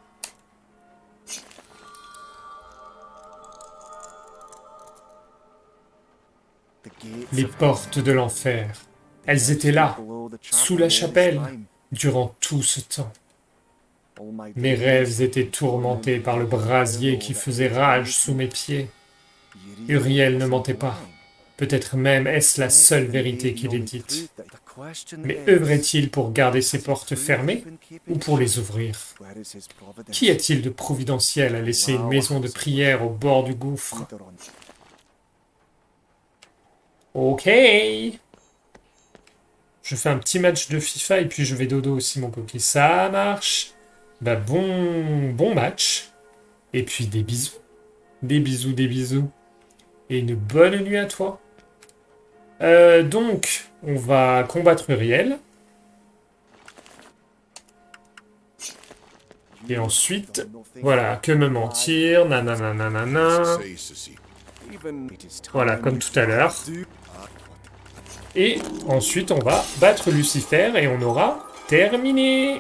Les portes de l'enfer. Elles étaient là, sous la chapelle, durant tout ce temps. Mes rêves étaient tourmentés par le brasier qui faisait rage sous mes pieds. Uriel ne mentait pas. Peut-être même est-ce la seule vérité qu'il ait dite. Mais œuvrait-il pour garder ses portes fermées ou pour les ouvrir? Qu'y a-t-il de providentiel à laisser une maison de prière au bord du gouffre? Ok. Je fais un petit match de FIFA et puis je vais dodo aussi, mon coquille. Ça marche. Bah bon match. Et puis des bisous. Des bisous, des bisous. Et une bonne nuit à toi. Donc, on va combattre Uriel. Et ensuite, voilà, que me mentir, nanana. Voilà, comme tout à l'heure. Et ensuite, on va battre Lucifer et on aura terminé.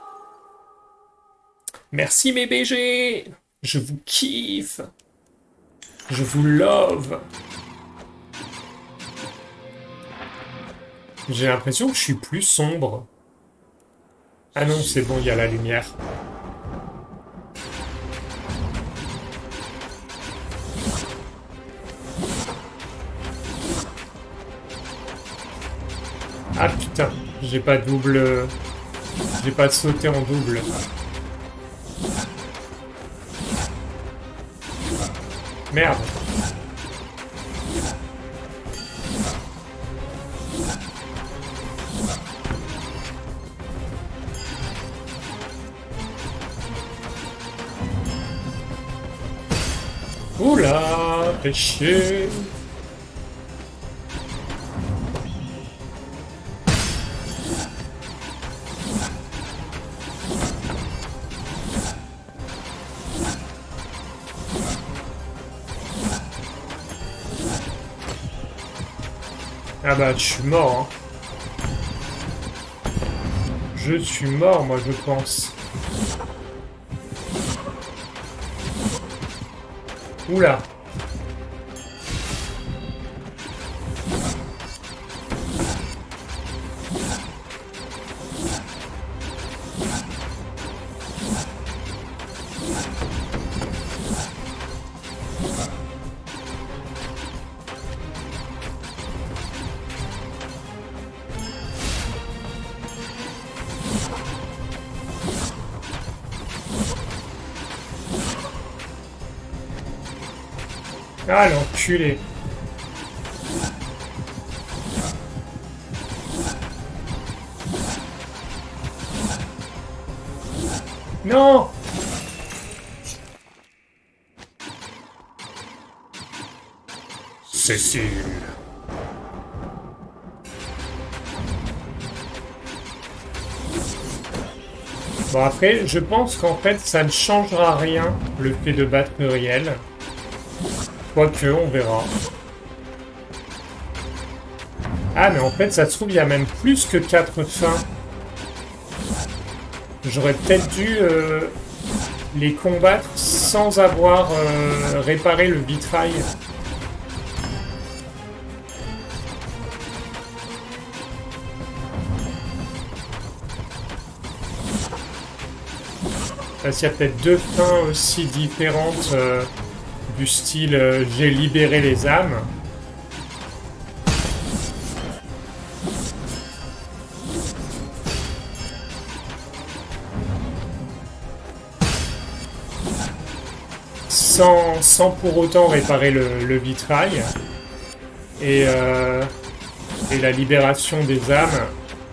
Merci mes BG. Je vous kiffe. Je vous love. J'ai l'impression que je suis plus sombre. Ah non, c'est bon, il y a la lumière. Ah putain, j'ai pas double... J'ai pas sauté en double. Merde. Oula, péché. Ah bah, je suis mort, hein. Je suis mort, moi, je pense. Oula. Ah, l'enculé. Non. Cécile. Bon après, je pense qu'en fait, ça ne changera rien, le fait de battre Muriel. Quoique, on verra. Ah, mais en fait, ça se trouve, il y a même plus que 4 fins. J'aurais peut-être dû les combattre sans avoir réparé le vitrail. Parce qu'il y a peut-être 2 fins aussi différentes du style j'ai libéré les âmes. Sans pour autant réparer le vitrail. Et la libération des âmes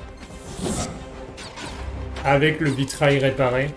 avec le vitrail réparé.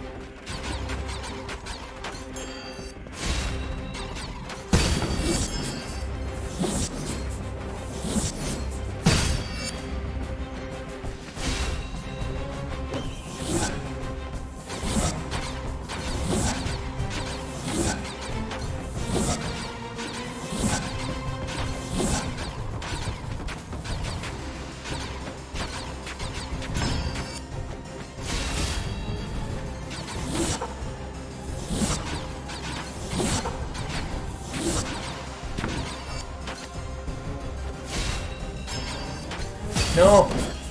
Non.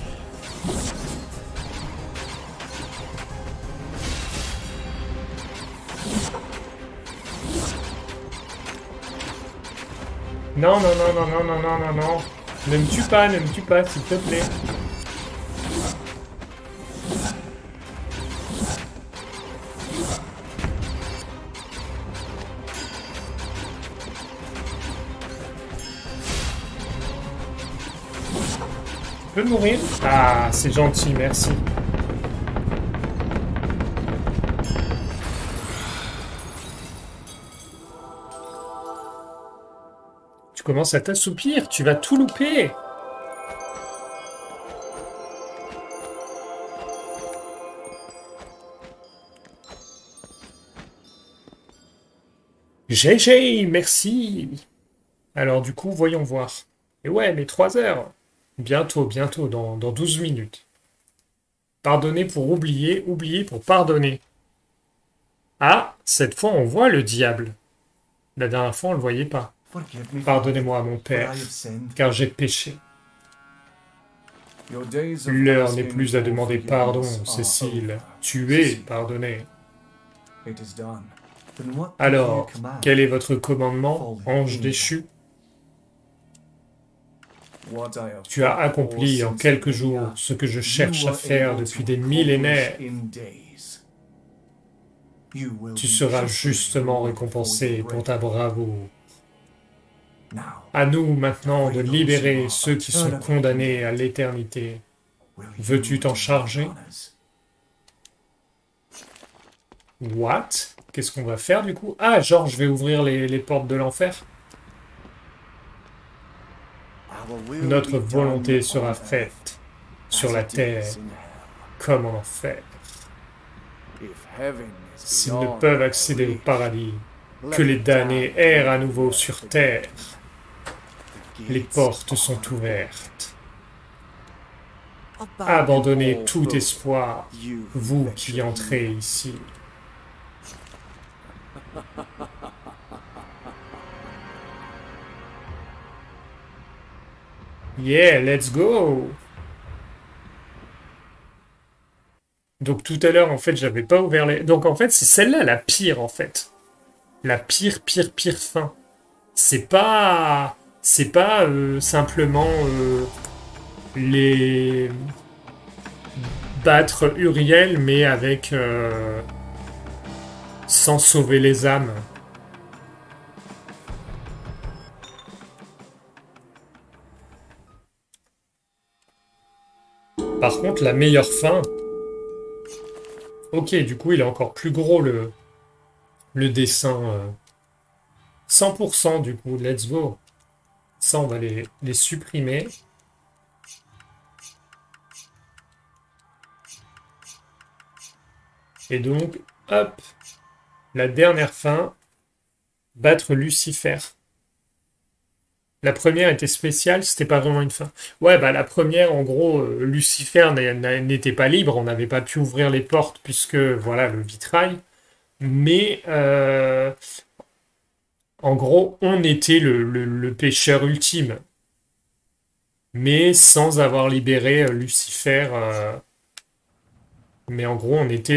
Non, non, non, non, non, non, non, non, non. Ne me tue pas, s'il te plaît. Je peux mourir? Ah, c'est gentil, merci. Tu commences à t'assoupir, tu vas tout louper. GG, merci. Alors du coup, voyons voir. Et ouais, mais 3 heures. Bientôt, bientôt, dans 12 minutes. Pardonner pour oublier, oublier pour pardonner. Ah, cette fois on voit le diable. La dernière fois on le voyait pas. Pardonnez-moi, mon père, car j'ai péché. L'heure n'est plus à demander pardon, Cécile. Tu es pardonné. Alors, quel est votre commandement, ange déchu? Tu as accompli en quelques jours ce que je cherche à faire depuis des millénaires. Tu seras justement récompensé pour ta bravoure. À nous maintenant de libérer ceux qui sont condamnés à l'éternité. Veux-tu t'en charger? What? Qu'est-ce qu'on va faire du coup? Ah, genre je vais ouvrir les portes de l'enfer? Notre volonté sera faite sur la terre comme en enfer. S'ils ne peuvent accéder au paradis, que les damnés errent à nouveau sur terre. Les portes sont ouvertes. Abandonnez tout espoir, vous qui entrez ici. Yeah, let's go! Donc tout à l'heure, en fait, j'avais pas ouvert les... Donc en fait, c'est celle-là la pire, en fait. La pire, pire, pire fin. C'est pas... C'est pas simplement les... battre Uriel, mais avec... sans sauver les âmes. Par contre, la meilleure fin... Ok, du coup, il est encore plus gros, le dessin. 100% du coup, let's go. Ça, on va les supprimer. Et donc, hop, la dernière fin, battre Lucifer. La première était spéciale, c'était pas vraiment une fin. Ouais, bah la première, en gros, Lucifer n'était pas libre, on n'avait pas pu ouvrir les portes puisque, voilà, le vitrail. Mais, en gros, on était le pécheur ultime. Mais sans avoir libéré Lucifer. Mais en gros, on était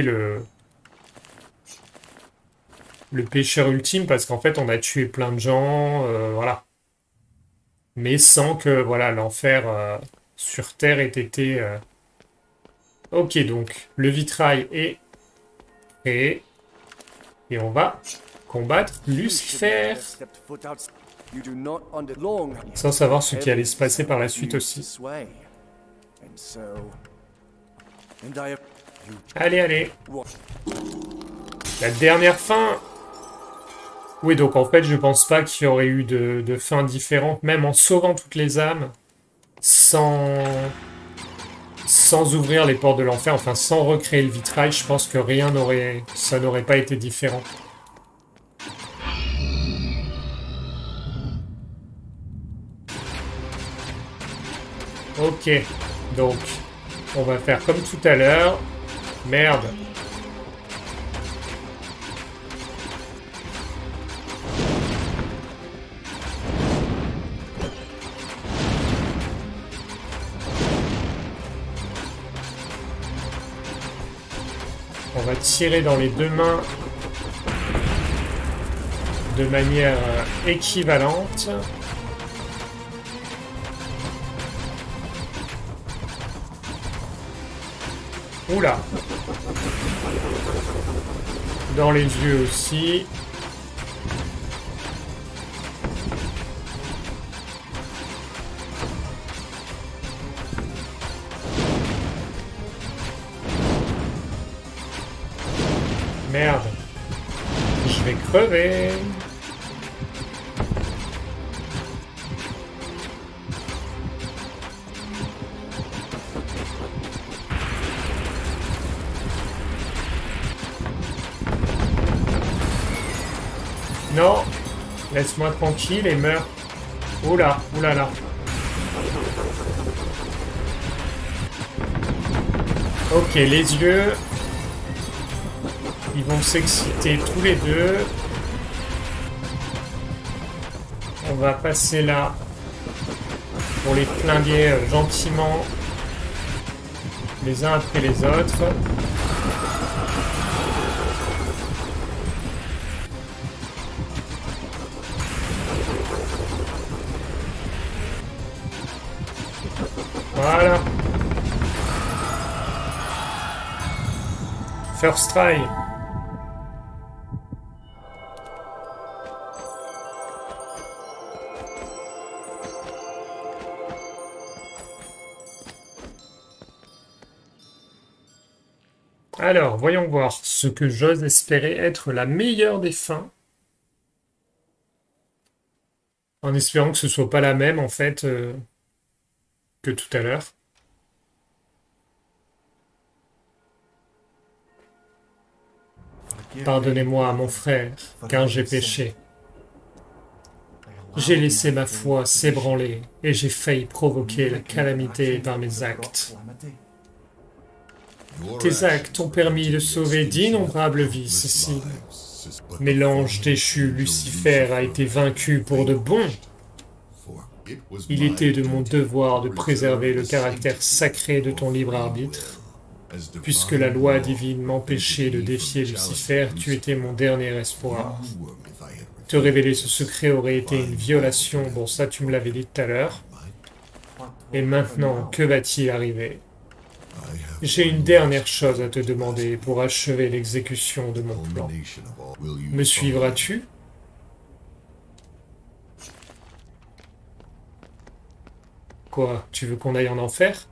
le pécheur ultime parce qu'en fait, on a tué plein de gens, voilà. Mais sans que, voilà, l'enfer sur Terre ait été... Ok, donc, le vitrail est créé. Et on va combattre Lucifer. Sans savoir ce qui allait se passer par la suite aussi. Allez, allez. La dernière fin. Oui, donc en fait, je pense pas qu'il y aurait eu de fins différentes, même en sauvant toutes les âmes, sans ouvrir les portes de l'enfer, enfin sans recréer le vitrail, je pense que ça n'aurait pas été différent. Ok, donc on va faire comme tout à l'heure. Merde. On va tirer dans les deux mains de manière équivalente. Oula. Dans les yeux aussi. Merde. Je vais crever. Non, laisse-moi tranquille et meurs. Oula, oulala. Ok, les yeux. Ils vont s'exciter tous les deux. On va passer là pour les flinguer gentiment les uns après les autres. Voilà. First try. Alors, voyons voir ce que j'ose espérer être la meilleure des fins. En espérant que ce soit pas la même, en fait, que tout à l'heure. Pardonnez-moi, mon frère, car j'ai péché. J'ai laissé ma foi s'ébranler et j'ai failli provoquer la calamité par mes actes. Tes actes ont permis de sauver d'innombrables vies, Cécile. Mais l'ange déchu Lucifer a été vaincu pour de bon. Il était de mon devoir de préserver le caractère sacré de ton libre arbitre. Puisque la loi divine m'empêchait de défier Lucifer, tu étais mon dernier espoir. Te révéler ce secret aurait été une violation, bon ça tu me l'avais dit tout à l'heure. Et maintenant, que va-t-il arriver? J'ai une dernière chose à te demander pour achever l'exécution de mon plan. Me suivras-tu? Quoi, tu veux qu'on aille en enfer?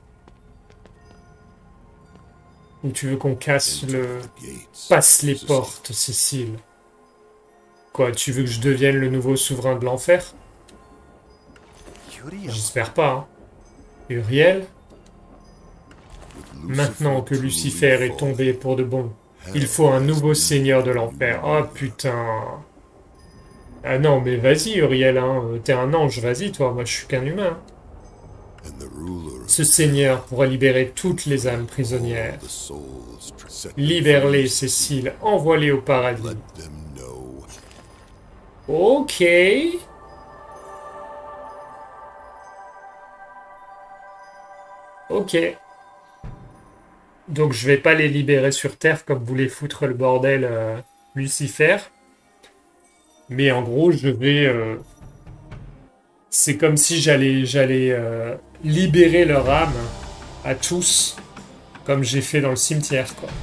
Ou tu veux qu'on passe les portes, Cécile? Quoi, tu veux que je devienne le nouveau souverain de l'enfer? J'espère pas. Hein. Uriel, maintenant que Lucifer est tombé pour de bon, il faut un nouveau seigneur de l'enfer. Oh putain. Ah non, mais vas-y Uriel, hein. T'es un ange, vas-y toi, moi je suis qu'un humain. Ce seigneur pourra libérer toutes les âmes prisonnières. Libère-les, Cécile, envoie-les au paradis. Ok. Ok. Donc je vais pas les libérer sur Terre comme voulait foutre le bordel Lucifer. Mais en gros, je vais... c'est comme si j'allais libérer leur âme à tous, comme j'ai fait dans le cimetière, quoi.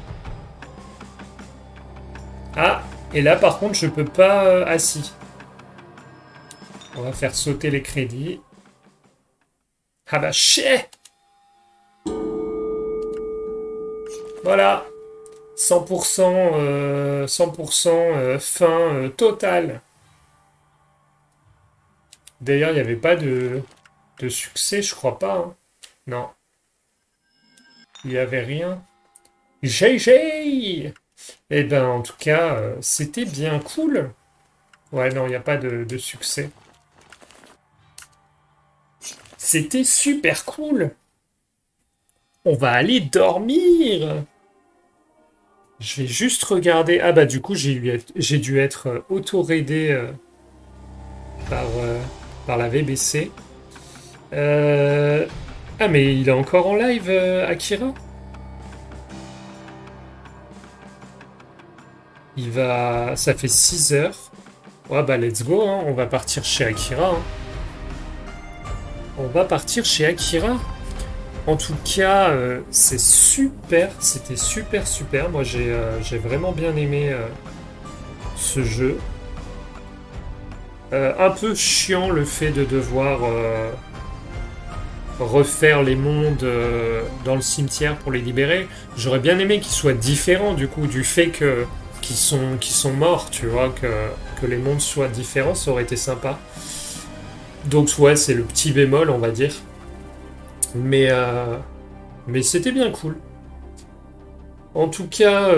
Ah, et là par contre, je peux pas... ah si. On va faire sauter les crédits. Ah bah chais. Voilà. 100% fin totale. D'ailleurs, il n'y avait pas de succès, je crois pas. Hein. Non. Il n'y avait rien. GG! Eh ben, en tout cas, c'était bien cool. Ouais, non, il n'y a pas de succès. C'était super cool. On va aller dormir. Je vais juste regarder. Ah bah du coup, j'ai dû être auto-raidé par la VBC. Ah mais il est encore en live, Akira? Ça fait 6 heures. Ouais bah let's go, hein. On va partir chez Akira. Hein. On va partir chez Akira. En tout cas, c'est super. C'était super. Moi j'ai vraiment bien aimé ce jeu. Un peu chiant le fait de devoir refaire les mondes dans le cimetière pour les libérer. J'aurais bien aimé qu'ils soient différents du coup, du fait qu'ils sont morts, tu vois, que les mondes soient différents, ça aurait été sympa. Donc ouais, c'est le petit bémol, on va dire. Mais c'était bien cool. En tout cas,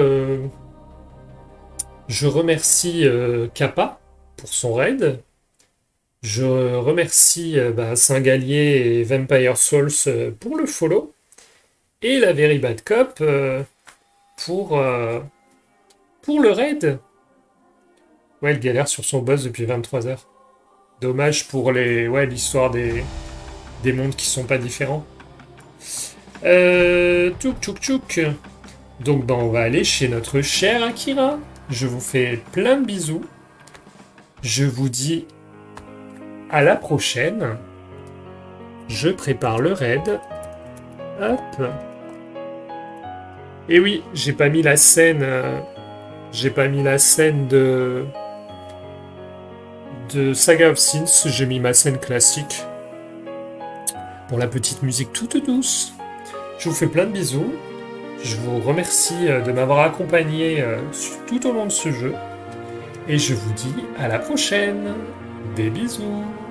je remercie Kappa pour son raid. Je remercie Saint-Gallier et Vampire Souls pour le follow. Et la Very Bad Cop pour le raid. Ouais, elle galère sur son boss depuis 23 heures. Dommage pour l'histoire des mondes qui sont pas différents. Tchouk. Donc on va aller chez notre cher Akira. Je vous fais plein de bisous. Je vous dis à la prochaine. Je prépare le raid. Hop. Et oui, j'ai pas mis la scène. J'ai pas mis la scène de Saga of Sins. J'ai mis ma scène classique. Pour la petite musique toute douce. Je vous fais plein de bisous. Je vous remercie de m'avoir accompagné tout au long de ce jeu. Et je vous dis à la prochaine. Des bisous.